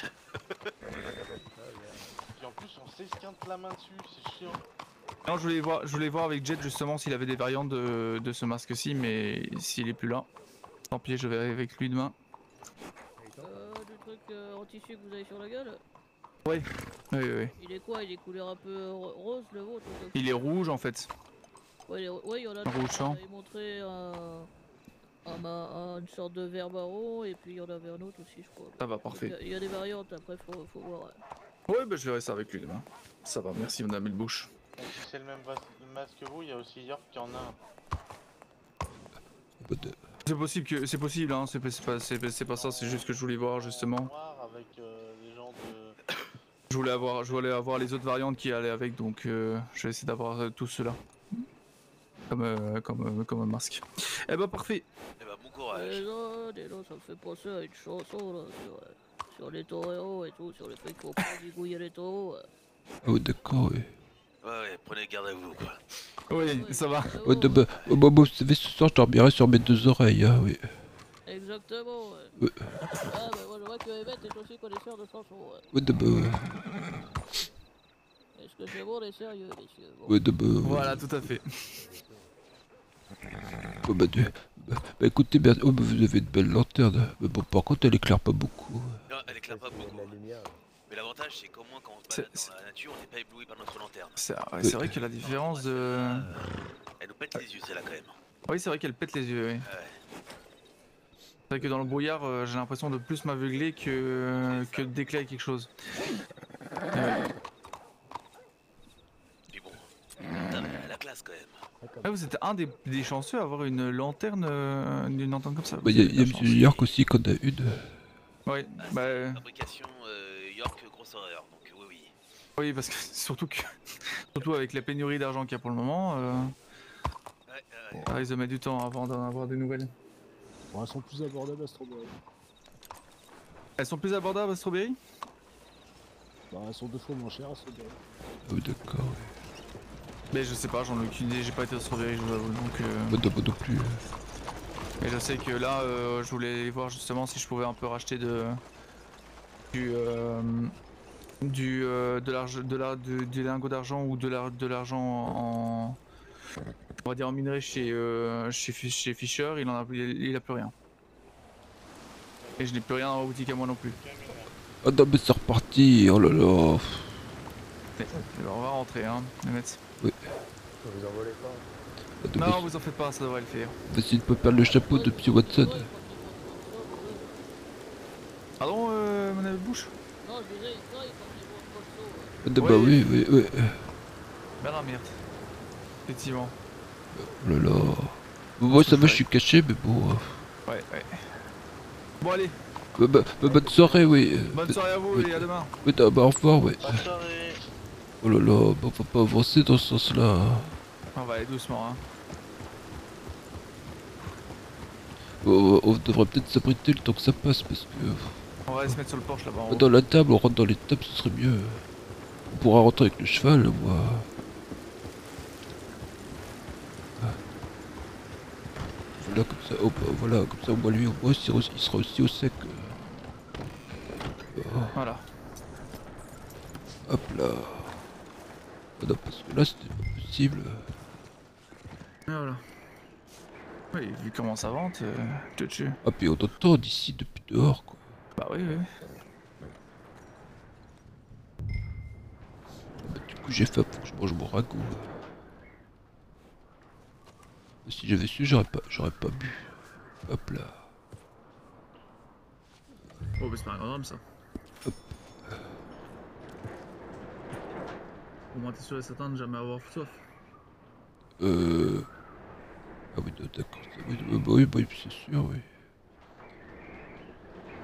Et en plus on s'esquinte la main dessus, c'est chiant. Non, je voulais voir avec Jet justement s'il avait des variantes de ce masque-ci, mais s'il est plus là, tant pis, je verrai avec lui demain. Du truc en tissu que vous avez sur la gueule. Oui. Il est quoi? Il est couleur un peu rose le vôtre? Il est rouge en fait. Ouais, il y en a Un rouge sang. J'avais montré une sorte de vert marron et puis il y en avait un autre aussi je crois. Ça va, parfait. Il y a des variantes après, faut voir. Ouais, bah je verrai ça avec lui demain. Ça va, merci madame Elbouche. Donc, si c'est le même masque que vous, il y a aussi York qui en a un. C'est possible, hein, c'est pas ça, c'est juste que je voulais voir justement. Avec les gens de... Je voulais avoir les autres variantes qui allaient avec, donc je vais essayer d'avoir tout cela. Comme un masque. Eh bah parfait. Eh bah bon courage. Déjà, ça me fait penser à une chanson là, sur les toreros et tout, sur le fait qu'il faut pas zigouiller les taureaux. Oh d'accord, oui. Ouais, prenez garde à vous quoi. Oui, ça va. Ouais, vous savez, ce soir je dormirai sur mes deux oreilles, hein, oui. Exactement, ouais. Ah bah moi je vois que Emmett est aussi connaisseur de chansons. Ouais, ouais. Est-ce que c'est bon, on est sérieux, messieurs? Bon. Ouais, Voilà, tout à fait. Oh, bah, écoutez, bien, oh, bah, vous avez de belles lanternes. Mais bon, par contre, elle éclaire pas beaucoup. Non, elle éclaire pas beaucoup. Mais l'avantage c'est qu'au moins quand on se balade dans la nature, on n'est pas ébloui par notre lanterne. C'est vrai que la différence de... Elle nous pète les yeux celle-là quand même. Oui, c'est vrai qu'elle pète les yeux, oui. C'est vrai que dans le brouillard, j'ai l'impression de plus m'aveugler que d'éclairer quelque chose. Puis bon, la classe quand même. Ah, vous êtes un des chanceux à avoir une lanterne comme ça. Bah, y a M. York aussi qu'on a une. Oui, bah... Fabrication York, grosse horreur, donc oui. Oui, parce que surtout avec la pénurie d'argent qu'il y a pour le moment, ça risque de mettre du temps avant d'en avoir des nouvelles. Bon, elles sont plus abordables à Strawberry. Elles sont plus abordables à Strawberry? Bah, elles sont 2 fois moins chères à Strawberry. Ah oui, d'accord, oui. Mais je sais pas, j'en ai aucune idée, j'ai pas été à Strawberry, je vous avoue, donc... Bah, non plus. Et je sais que là, je voulais voir justement si je pouvais un peu racheter du lingot d'argent ou de l'argent en... On va dire en minerai chez Fisher, il a plus rien. Et je n'ai plus rien dans ma boutique à moi non plus. Ah non mais c'est reparti, oh là là. Alors on va rentrer hein, les mecs. Oui. Vous en volez pas. Non, vous en faites pas, ça devrait le faire. Vas-y, ne peut perdre le chapeau de Psy Watson. Pardon, mon bouche? Non, je disais, il faut Ah bah oui. Ben la merde. Effectivement. Oh là là. Moi ça va, je suis caché, mais bon. Ouais. Bon allez. Bonne soirée, oui. Bonne soirée à vous et à demain. Oui, bah au revoir, ouais. Bonne soirée. Oh là là, bah, on va pas avancer dans ce sens-là. On va aller doucement, hein. On devrait peut-être s'abriter le temps que ça passe parce que... On va aller se mettre sur le porche là-bas. Dans la table, on rentre dans les tables, ce serait mieux. On pourra rentrer avec le cheval, moi. Voilà, comme ça, oh, bah, voilà, comme ça, au moins lui, au moins, il sera aussi au sec. Oh. Voilà. Hop là. Ah non, parce que là, c'était pas possible. Et voilà. Oui, vu comment ça vente, te tue. Ah, puis on entend d'ici depuis dehors, quoi. Bah oui. Bah, du coup, j'ai faim, faut que je mange mon ragoût. Si j'avais su, j'aurais pas bu. Hop là. Oh, bah c'est pas un grand drame ça. Hop. Au moins t'es sûr et certain de jamais avoir soif. Ah oui, d'accord. Oui, c'est sûr, oui.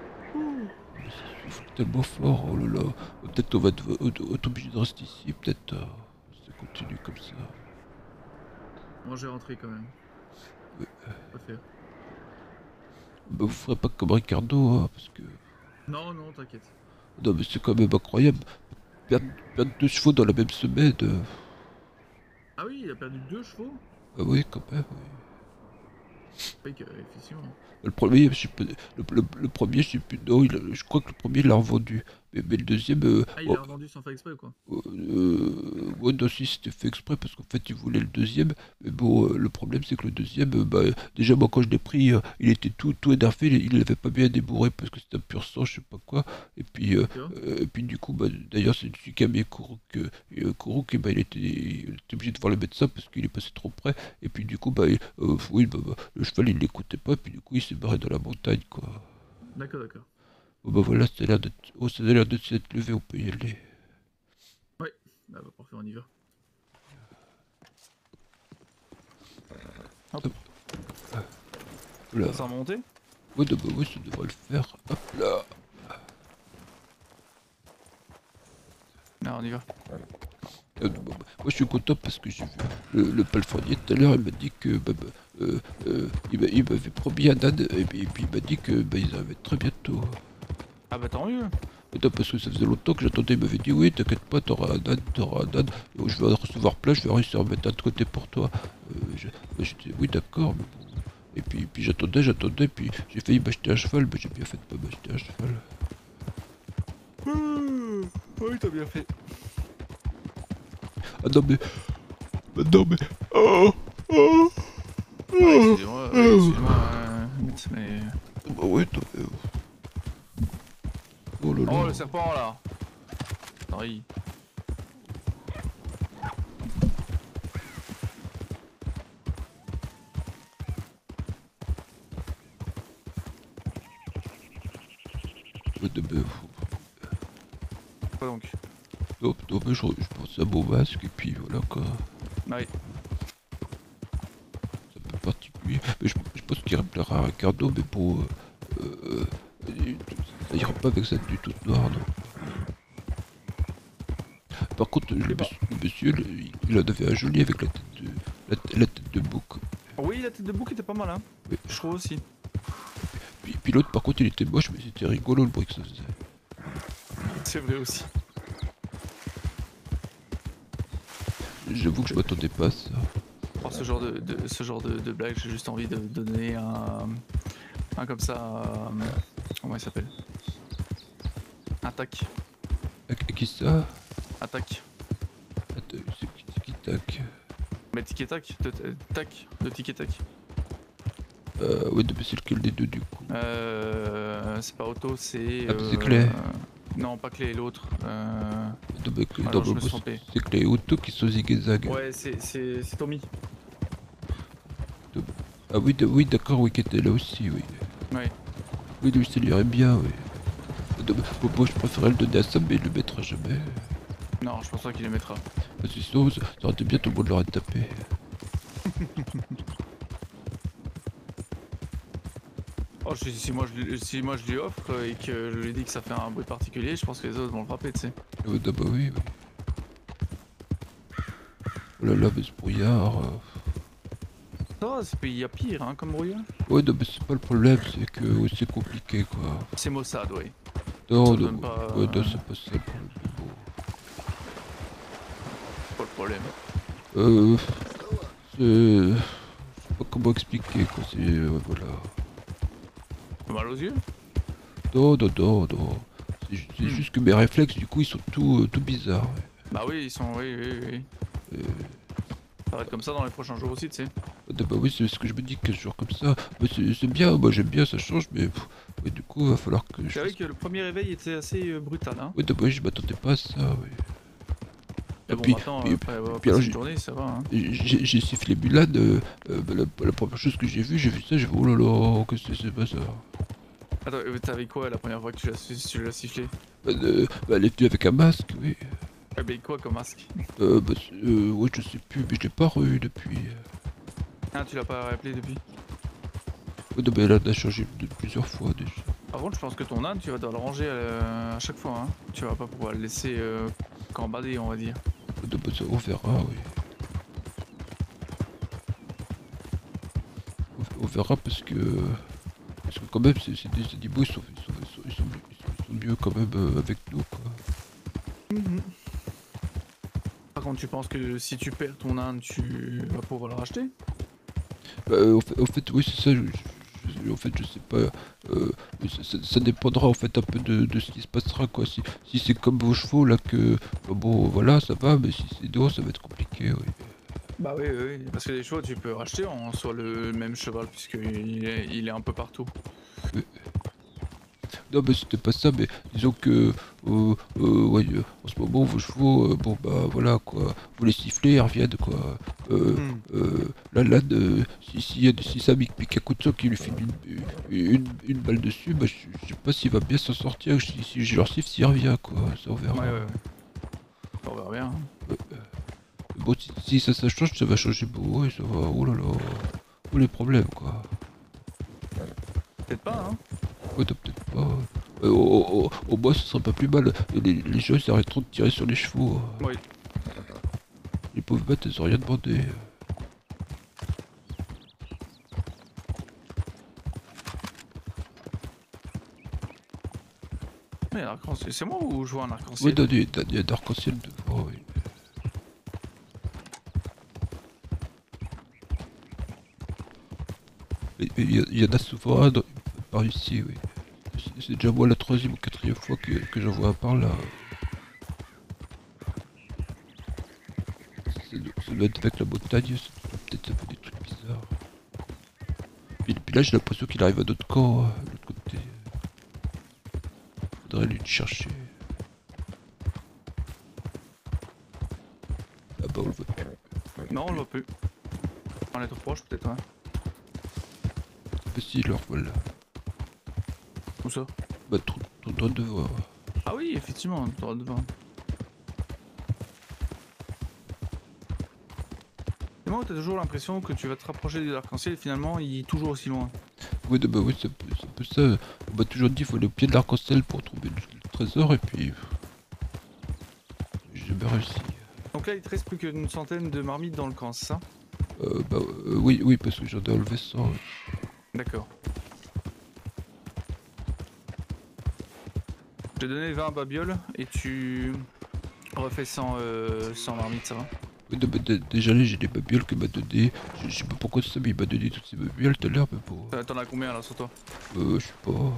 tellement fort, oh là là. Peut-être on va être obligé de rester ici, peut-être ça continue comme ça. Moi j'ai rentré quand même. Pas faire. Bah vous ferez pas comme Ricardo, hein, parce que... Non, non, t'inquiète. Non mais c'est quand même incroyable. Perdre 2 chevaux dans la même semaine. Ah oui, il a perdu 2 chevaux. Ah oui, quand même, oui. Oui, effectivement. Le premier, je sais pas, le premier, je sais plus, non, je crois que le premier il l'a revendu. Mais le deuxième... Ah, il l'a revendu sans faire exprès, quoi. Ouais, non, si, c'était fait exprès, parce qu'en fait, il voulait le deuxième. Mais bon, le problème, c'est que le deuxième, bah, déjà, moi, quand je l'ai pris, il était tout énervé, il l'avait pas bien débourré, parce que c'était un pur sang, je sais pas quoi. Et puis du coup, bah, d'ailleurs, c'est celui qui a mis Kourouk, bah, il était obligé de voir le médecin, parce qu'il est passé trop près. Et puis du coup, bah, oui, le cheval, il l'écoutait pas, et puis du coup, il s'est barré dans la montagne, quoi. D'accord, d'accord. Bon, bah voilà, ça a l'air de s'être levé, on peut y aller. Ouais, bah, parfait, on y va. Hop. Là. Ça a remonté? Ouais, bah oui, ça devrait le faire. Hop là. Non, on y va. Moi je suis content parce que j'ai vu le palefrenier tout à l'heure, il m'a dit que il m'avait promis un âne et puis il m'a dit que ils arrivaient très bientôt. Ah bah tant mieux. Non, parce que ça faisait longtemps que j'attendais, il m'avait dit oui t'inquiète pas, t'auras un âne, je vais en recevoir plein, je vais réussir à mettre un de côté pour toi. J'étais oui d'accord, mais bon. Et puis j'attendais, puis j'ai failli m'acheter un cheval, mais j'ai bien fait de pas m'acheter un cheval. Oui t'as bien fait. Ah non mais... Oh excusez-moi, mais... Bah ouais, t'as fait... Oh là là. Oh le serpent là. Oui. Quoi donc? Non mais je pense à mon masque et puis voilà quoi. Oui. C'est un peu particulier. Mais je pense qu'il rappellera à Ricardo, mais bon... ça ira pas avec cette tenue toute noire, non. Par contre, le monsieur, il en avait un joli avec la tête de bouc. Oui, la tête de bouc était pas mal, hein. Oui. Je trouve aussi. Puis l'autre, par contre, il était moche, mais c'était rigolo le bruit que ça faisait. C'est vrai aussi. J'avoue que je m'attendais pas à ça. Oh, ce genre de blague, j'ai juste envie de donner un comme ça. Comment il s'appelle? Un tac. Qui ça? Un tac. C'est qui tac? Mais tic et tac, tac, de tic et tac. Ouais, c'est lequel des deux du coup? C'est pas auto, c'est. Ah, c'est Clé. Non, pas Clé, l'autre. C'est Clé et Auto qui sont zig-zag. Ouais, c'est Tommy. Ah oui, d'accord, oui, qui était là aussi, oui. Ouais. Oui, lui, ça l'irait bien, oui. Moi, je préférais le donner à Sam, mais il le mettra jamais. Non, je pense pas qu'il le mettra. Parce que sinon, ça aurait été bien, tout le monde l'aurait tapé. Oh, si moi je lui offre et que je lui dis que ça fait un bruit particulier, je pense que les autres vont le frapper, tu sais. Bah oui. Oh là là, mais ce brouillard... Ça, il y a pire, hein, comme brouillard. Ouais, non, mais c'est pas le problème, c'est que c'est compliqué, quoi. C'est Mossad, oui. Non, ouais, non, c'est pas ça le problème. Bon. Pas le problème. Je sais pas comment expliquer, quoi, c'est... voilà. Mal aux yeux? Non. C'est juste que mes réflexes, du coup, ils sont tout bizarres. Ouais. Bah oui, ils sont... Oui. Ça va être comme ça dans les prochains jours aussi, tu sais. Bah oui, c'est ce que je me dis, 15 jours comme ça. Mais c'est bien, moi j'aime bien, ça change, mais du coup, il va falloir que je... C'est vrai que le premier réveil était assez brutal, hein. Oui, d'abord, je m'attendais pas à ça, oui. Et bon, maintenant, après avoir passé une journée, ça va, hein. J'ai sifflé Mulan, la première chose que j'ai vu ça, j'ai fait, oh là là, qu'est-ce que c'est pas ça? Attends, t'avais quoi la première fois que tu l'as sifflé? Elle est venue avec un masque, oui. Mais quoi comme masque? Ouais, je sais plus, mais je l'ai pas revu depuis. Ah, tu l'as pas rappelé depuis? Ouais, non, mais elle en a changé plusieurs fois déjà. Par contre, je pense que ton âne, tu vas devoir le ranger à chaque fois. Hein. Tu vas pas pouvoir le laisser cambader, on va dire. On verra, oui. On verra parce que quand même, c'est des animaux, ils sont mieux quand même avec nous, quoi. Par contre, tu penses que si tu perds ton âne, tu vas pouvoir le racheter? En fait, oui, c'est ça. En fait, je sais pas. Ça dépendra en fait un peu de ce qui se passera, quoi. Si c'est comme vos chevaux là que bon, voilà, ça va, mais si c'est d'autres, ça va être compliqué, oui. Bah oui, parce que les chevaux, tu peux racheter en soit le même cheval, puisqu'il est un peu partout. Non, mais c'était pas ça, mais disons que ouais, en ce moment vos chevaux, bon bah voilà quoi, vous les sifflez, ils reviennent quoi. Là, si ça pique à coup de sang qui lui fait une balle dessus, bah je sais pas s'il va bien s'en sortir, si je leur siffle s'il revient quoi, ça on verra. Ouais. On verra bien. Bon, si ça change, ça va changer beau, ouais, ça va, oh là là, oh les problèmes quoi. Peut-être pas, hein. Ouais, peut-être pas. Au moins, ce serait pas plus mal. Les gens, ils arrêteront de tirer sur les chevaux. Oui. Les pauvres bêtes, elles ont rien demandé. Mais l'arc-en-ciel, c'est moi ou je vois un arc-en-ciel? Oui, il y a d'arc-en-ciel devant, oui. Il y en a souvent un par ici, oui. C'est déjà moi la 3e ou 4e fois que j'en vois un par là. Ça doit être avec la montagne, peut-être ça fait des trucs bizarres. Puis là j'ai l'impression qu'il arrive à d'autres camps, de l'autre côté. Faudrait lui chercher. Ah bah on le voit plus. Non, on le voit plus. On est trop proche peut-être, ouais. Mais si, le revoilà. Où ça? Bah tout droit devant. Ah oui, effectivement, droit devant. Et moi, t'as toujours l'impression que tu vas te rapprocher de l'arc-en-ciel et finalement, il est toujours aussi loin. Oui, bah oui, c'est un peu ça. On m'a toujours dit qu'il faut aller au pied de l'arc-en-ciel pour trouver le trésor et puis... J'ai jamais réussi. Donc là, il te reste plus qu'une centaine de marmites dans le camp, c'est ça? Oui, parce que j'en ai enlevé 100. D'accord. Je t'ai donné 20 babioles et tu refais 100 marmites, ça va? Oui, non, mais déjà là, j'ai des babioles que m'a donné. Je sais pas pourquoi ça, mais il m'a donné toutes ces babioles tout à l'heure, mais bon. T'en as combien là sur toi? Je sais pas.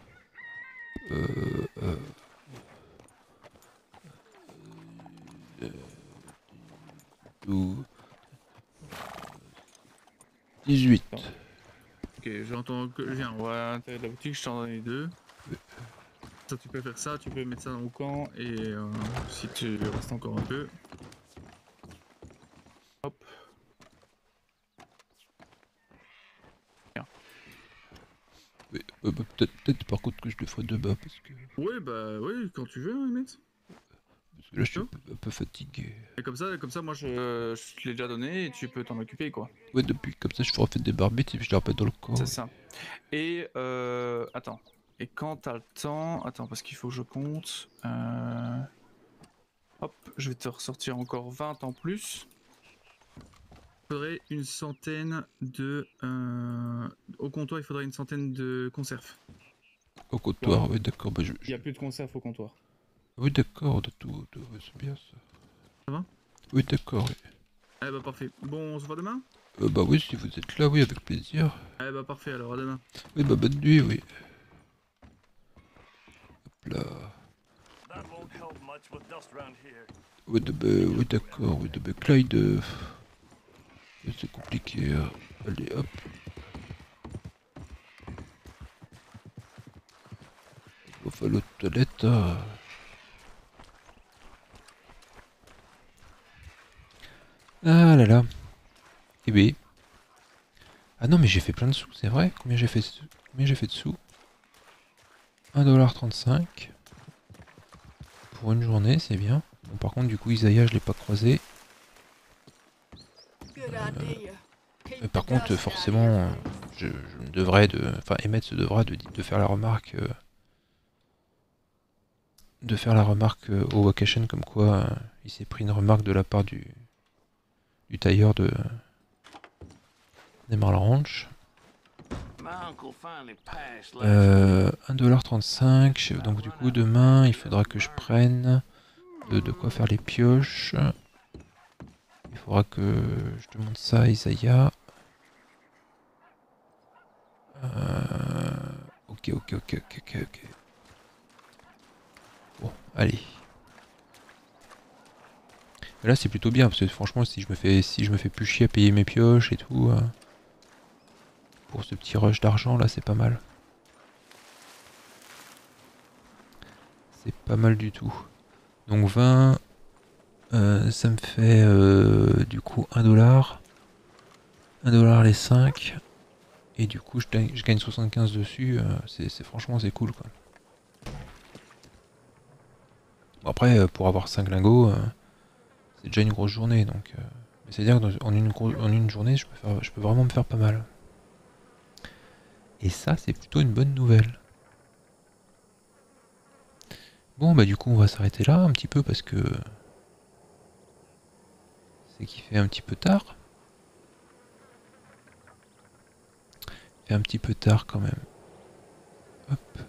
18. Ok, j'entends que. Viens, on va à l'intérieur de la boutique, je t'en donne les deux. Ça, tu peux faire ça, tu peux mettre ça dans le camp et si tu restes encore un peu. Hop. Bien. Oui, peut-être par contre que je le ferai demain parce que. Oui, bah oui, quand tu veux, mec. Parce que là, je suis un peu fatigué. Et comme ça, moi, je te l'ai déjà donné et tu peux t'en occuper, quoi. Ouais, depuis comme ça, je ferai fait des barbites et puis je les remets dans le camp. C'est ça. Et attends. Et quand t'as le temps... Attends, parce qu'il faut que je compte. Hop, je vais te ressortir encore 20 en plus. Il faudrait une centaine de... Au comptoir, il faudrait une centaine de conserves. Au comptoir, ouais, oui, d'accord. Bah, Il n'y a plus de conserves au comptoir. Oui, d'accord, de tout c'est bien ça. Ça va? Oui, d'accord, oui. Eh bah parfait. Bon, on se voit demain? Bah oui, si vous êtes là, oui, avec plaisir. Eh bah parfait, alors à demain. Oui, bah bonne nuit, oui. Hop là. Oui, oui d'accord, oui, de Clyde. C'est compliqué. Allez, hop. On va l'autre toilette. Ah là là. Eh bien. Ah non, mais j'ai fait plein de sous, c'est vrai. Combien j'ai fait de sous? 1,35 $. Pour une journée, c'est bien. Bon, par contre, du coup, Isaiah, je l'ai pas croisé. Mais par contre, forcément, je me devrais de... Enfin, Emmett se devra de faire la remarque... au Vacation comme quoi il s'est pris une remarque de la part du tailleur de Emerald Ranch. 1,35$, donc du coup demain il faudra que je prenne de quoi faire les pioches. Il faudra que je demande ça à Isaiah. Ok. Bon, allez. Là c'est plutôt bien parce que franchement si je me fais plus chier à payer mes pioches et tout, pour ce petit rush d'argent là c'est pas mal. C'est pas mal du tout. Donc 20, ça me fait du coup 1$. 1$ les 5. Et du coup je gagne 75 dessus, franchement c'est cool quoi. Bon, après pour avoir 5 lingots, c'est déjà une grosse journée donc. C'est-à-dire qu'en une journée je peux vraiment me faire pas mal. Et ça c'est plutôt une bonne nouvelle. Bon bah du coup on va s'arrêter là un petit peu parce que c'est qu'il fait un petit peu tard. Il fait un petit peu tard quand même. Hop.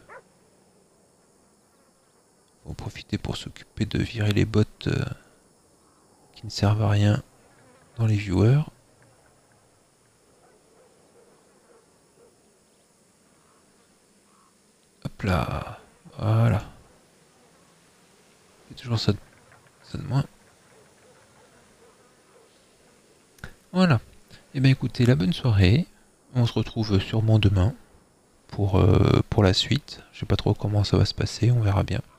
On va profiter pour s'occuper de virer les bots qui ne servent à rien dans les viewers. Hop là. Voilà. C'est toujours ça de moins. Voilà. Et bien écoutez, la bonne soirée. On se retrouve sûrement demain pour la suite. Je sais pas trop comment ça va se passer, on verra bien.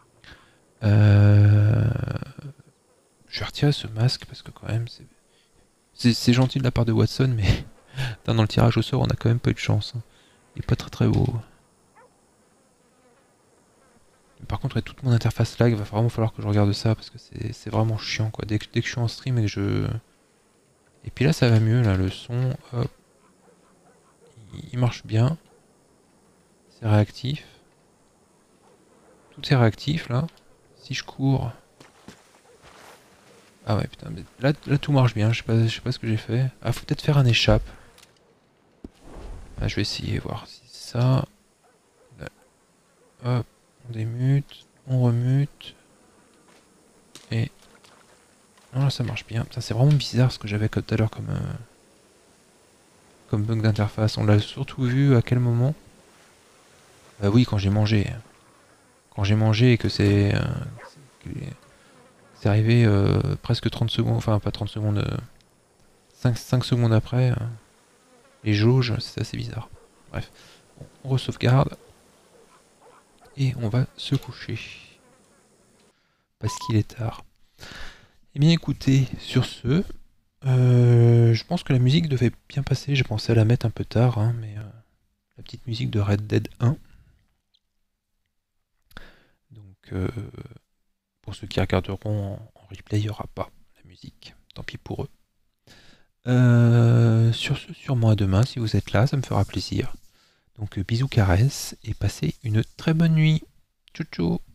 Je vais retirer ce masque parce que quand même c'est gentil de la part de Watson, mais dans le tirage au sort on a quand même pas eu de chance. Il est pas très beau. Par contre, toute mon interface lag, va vraiment falloir que je regarde ça parce que c'est vraiment chiant quoi. Dès que je suis en stream et que je... Et puis là ça va mieux, là le son, hop. Il marche bien. C'est réactif. Tout est réactif là. Si je cours... Ah ouais putain, mais là tout marche bien, je sais pas ce que j'ai fait. Ah faut peut-être faire un échappe. Ah, je vais essayer, voir si ça... Là. Hop. On démute, on remute. Et... Non là ça marche bien. Putain, c'est vraiment bizarre ce que j'avais tout à l'heure comme bug d'interface. On l'a surtout vu à quel moment? Bah oui, quand j'ai mangé. Quand j'ai mangé et que c'est arrivé presque 30 secondes, enfin pas 30 secondes, 5 secondes après. Les jauges, c'est assez bizarre. Bref, on re-sauvegarde. Et on va se coucher. Parce qu'il est tard. Eh bien écoutez, sur ce, je pense que la musique devait bien passer. J'ai pensé à la mettre un peu tard, hein, mais la petite musique de Red Dead 1. Donc, pour ceux qui regarderont en replay, il n'y aura pas la musique. Tant pis pour eux. Sur ce, sûrement à demain, si vous êtes là, ça me fera plaisir. Donc bisous, caresses, et passez une très bonne nuit. Ciao, ciao.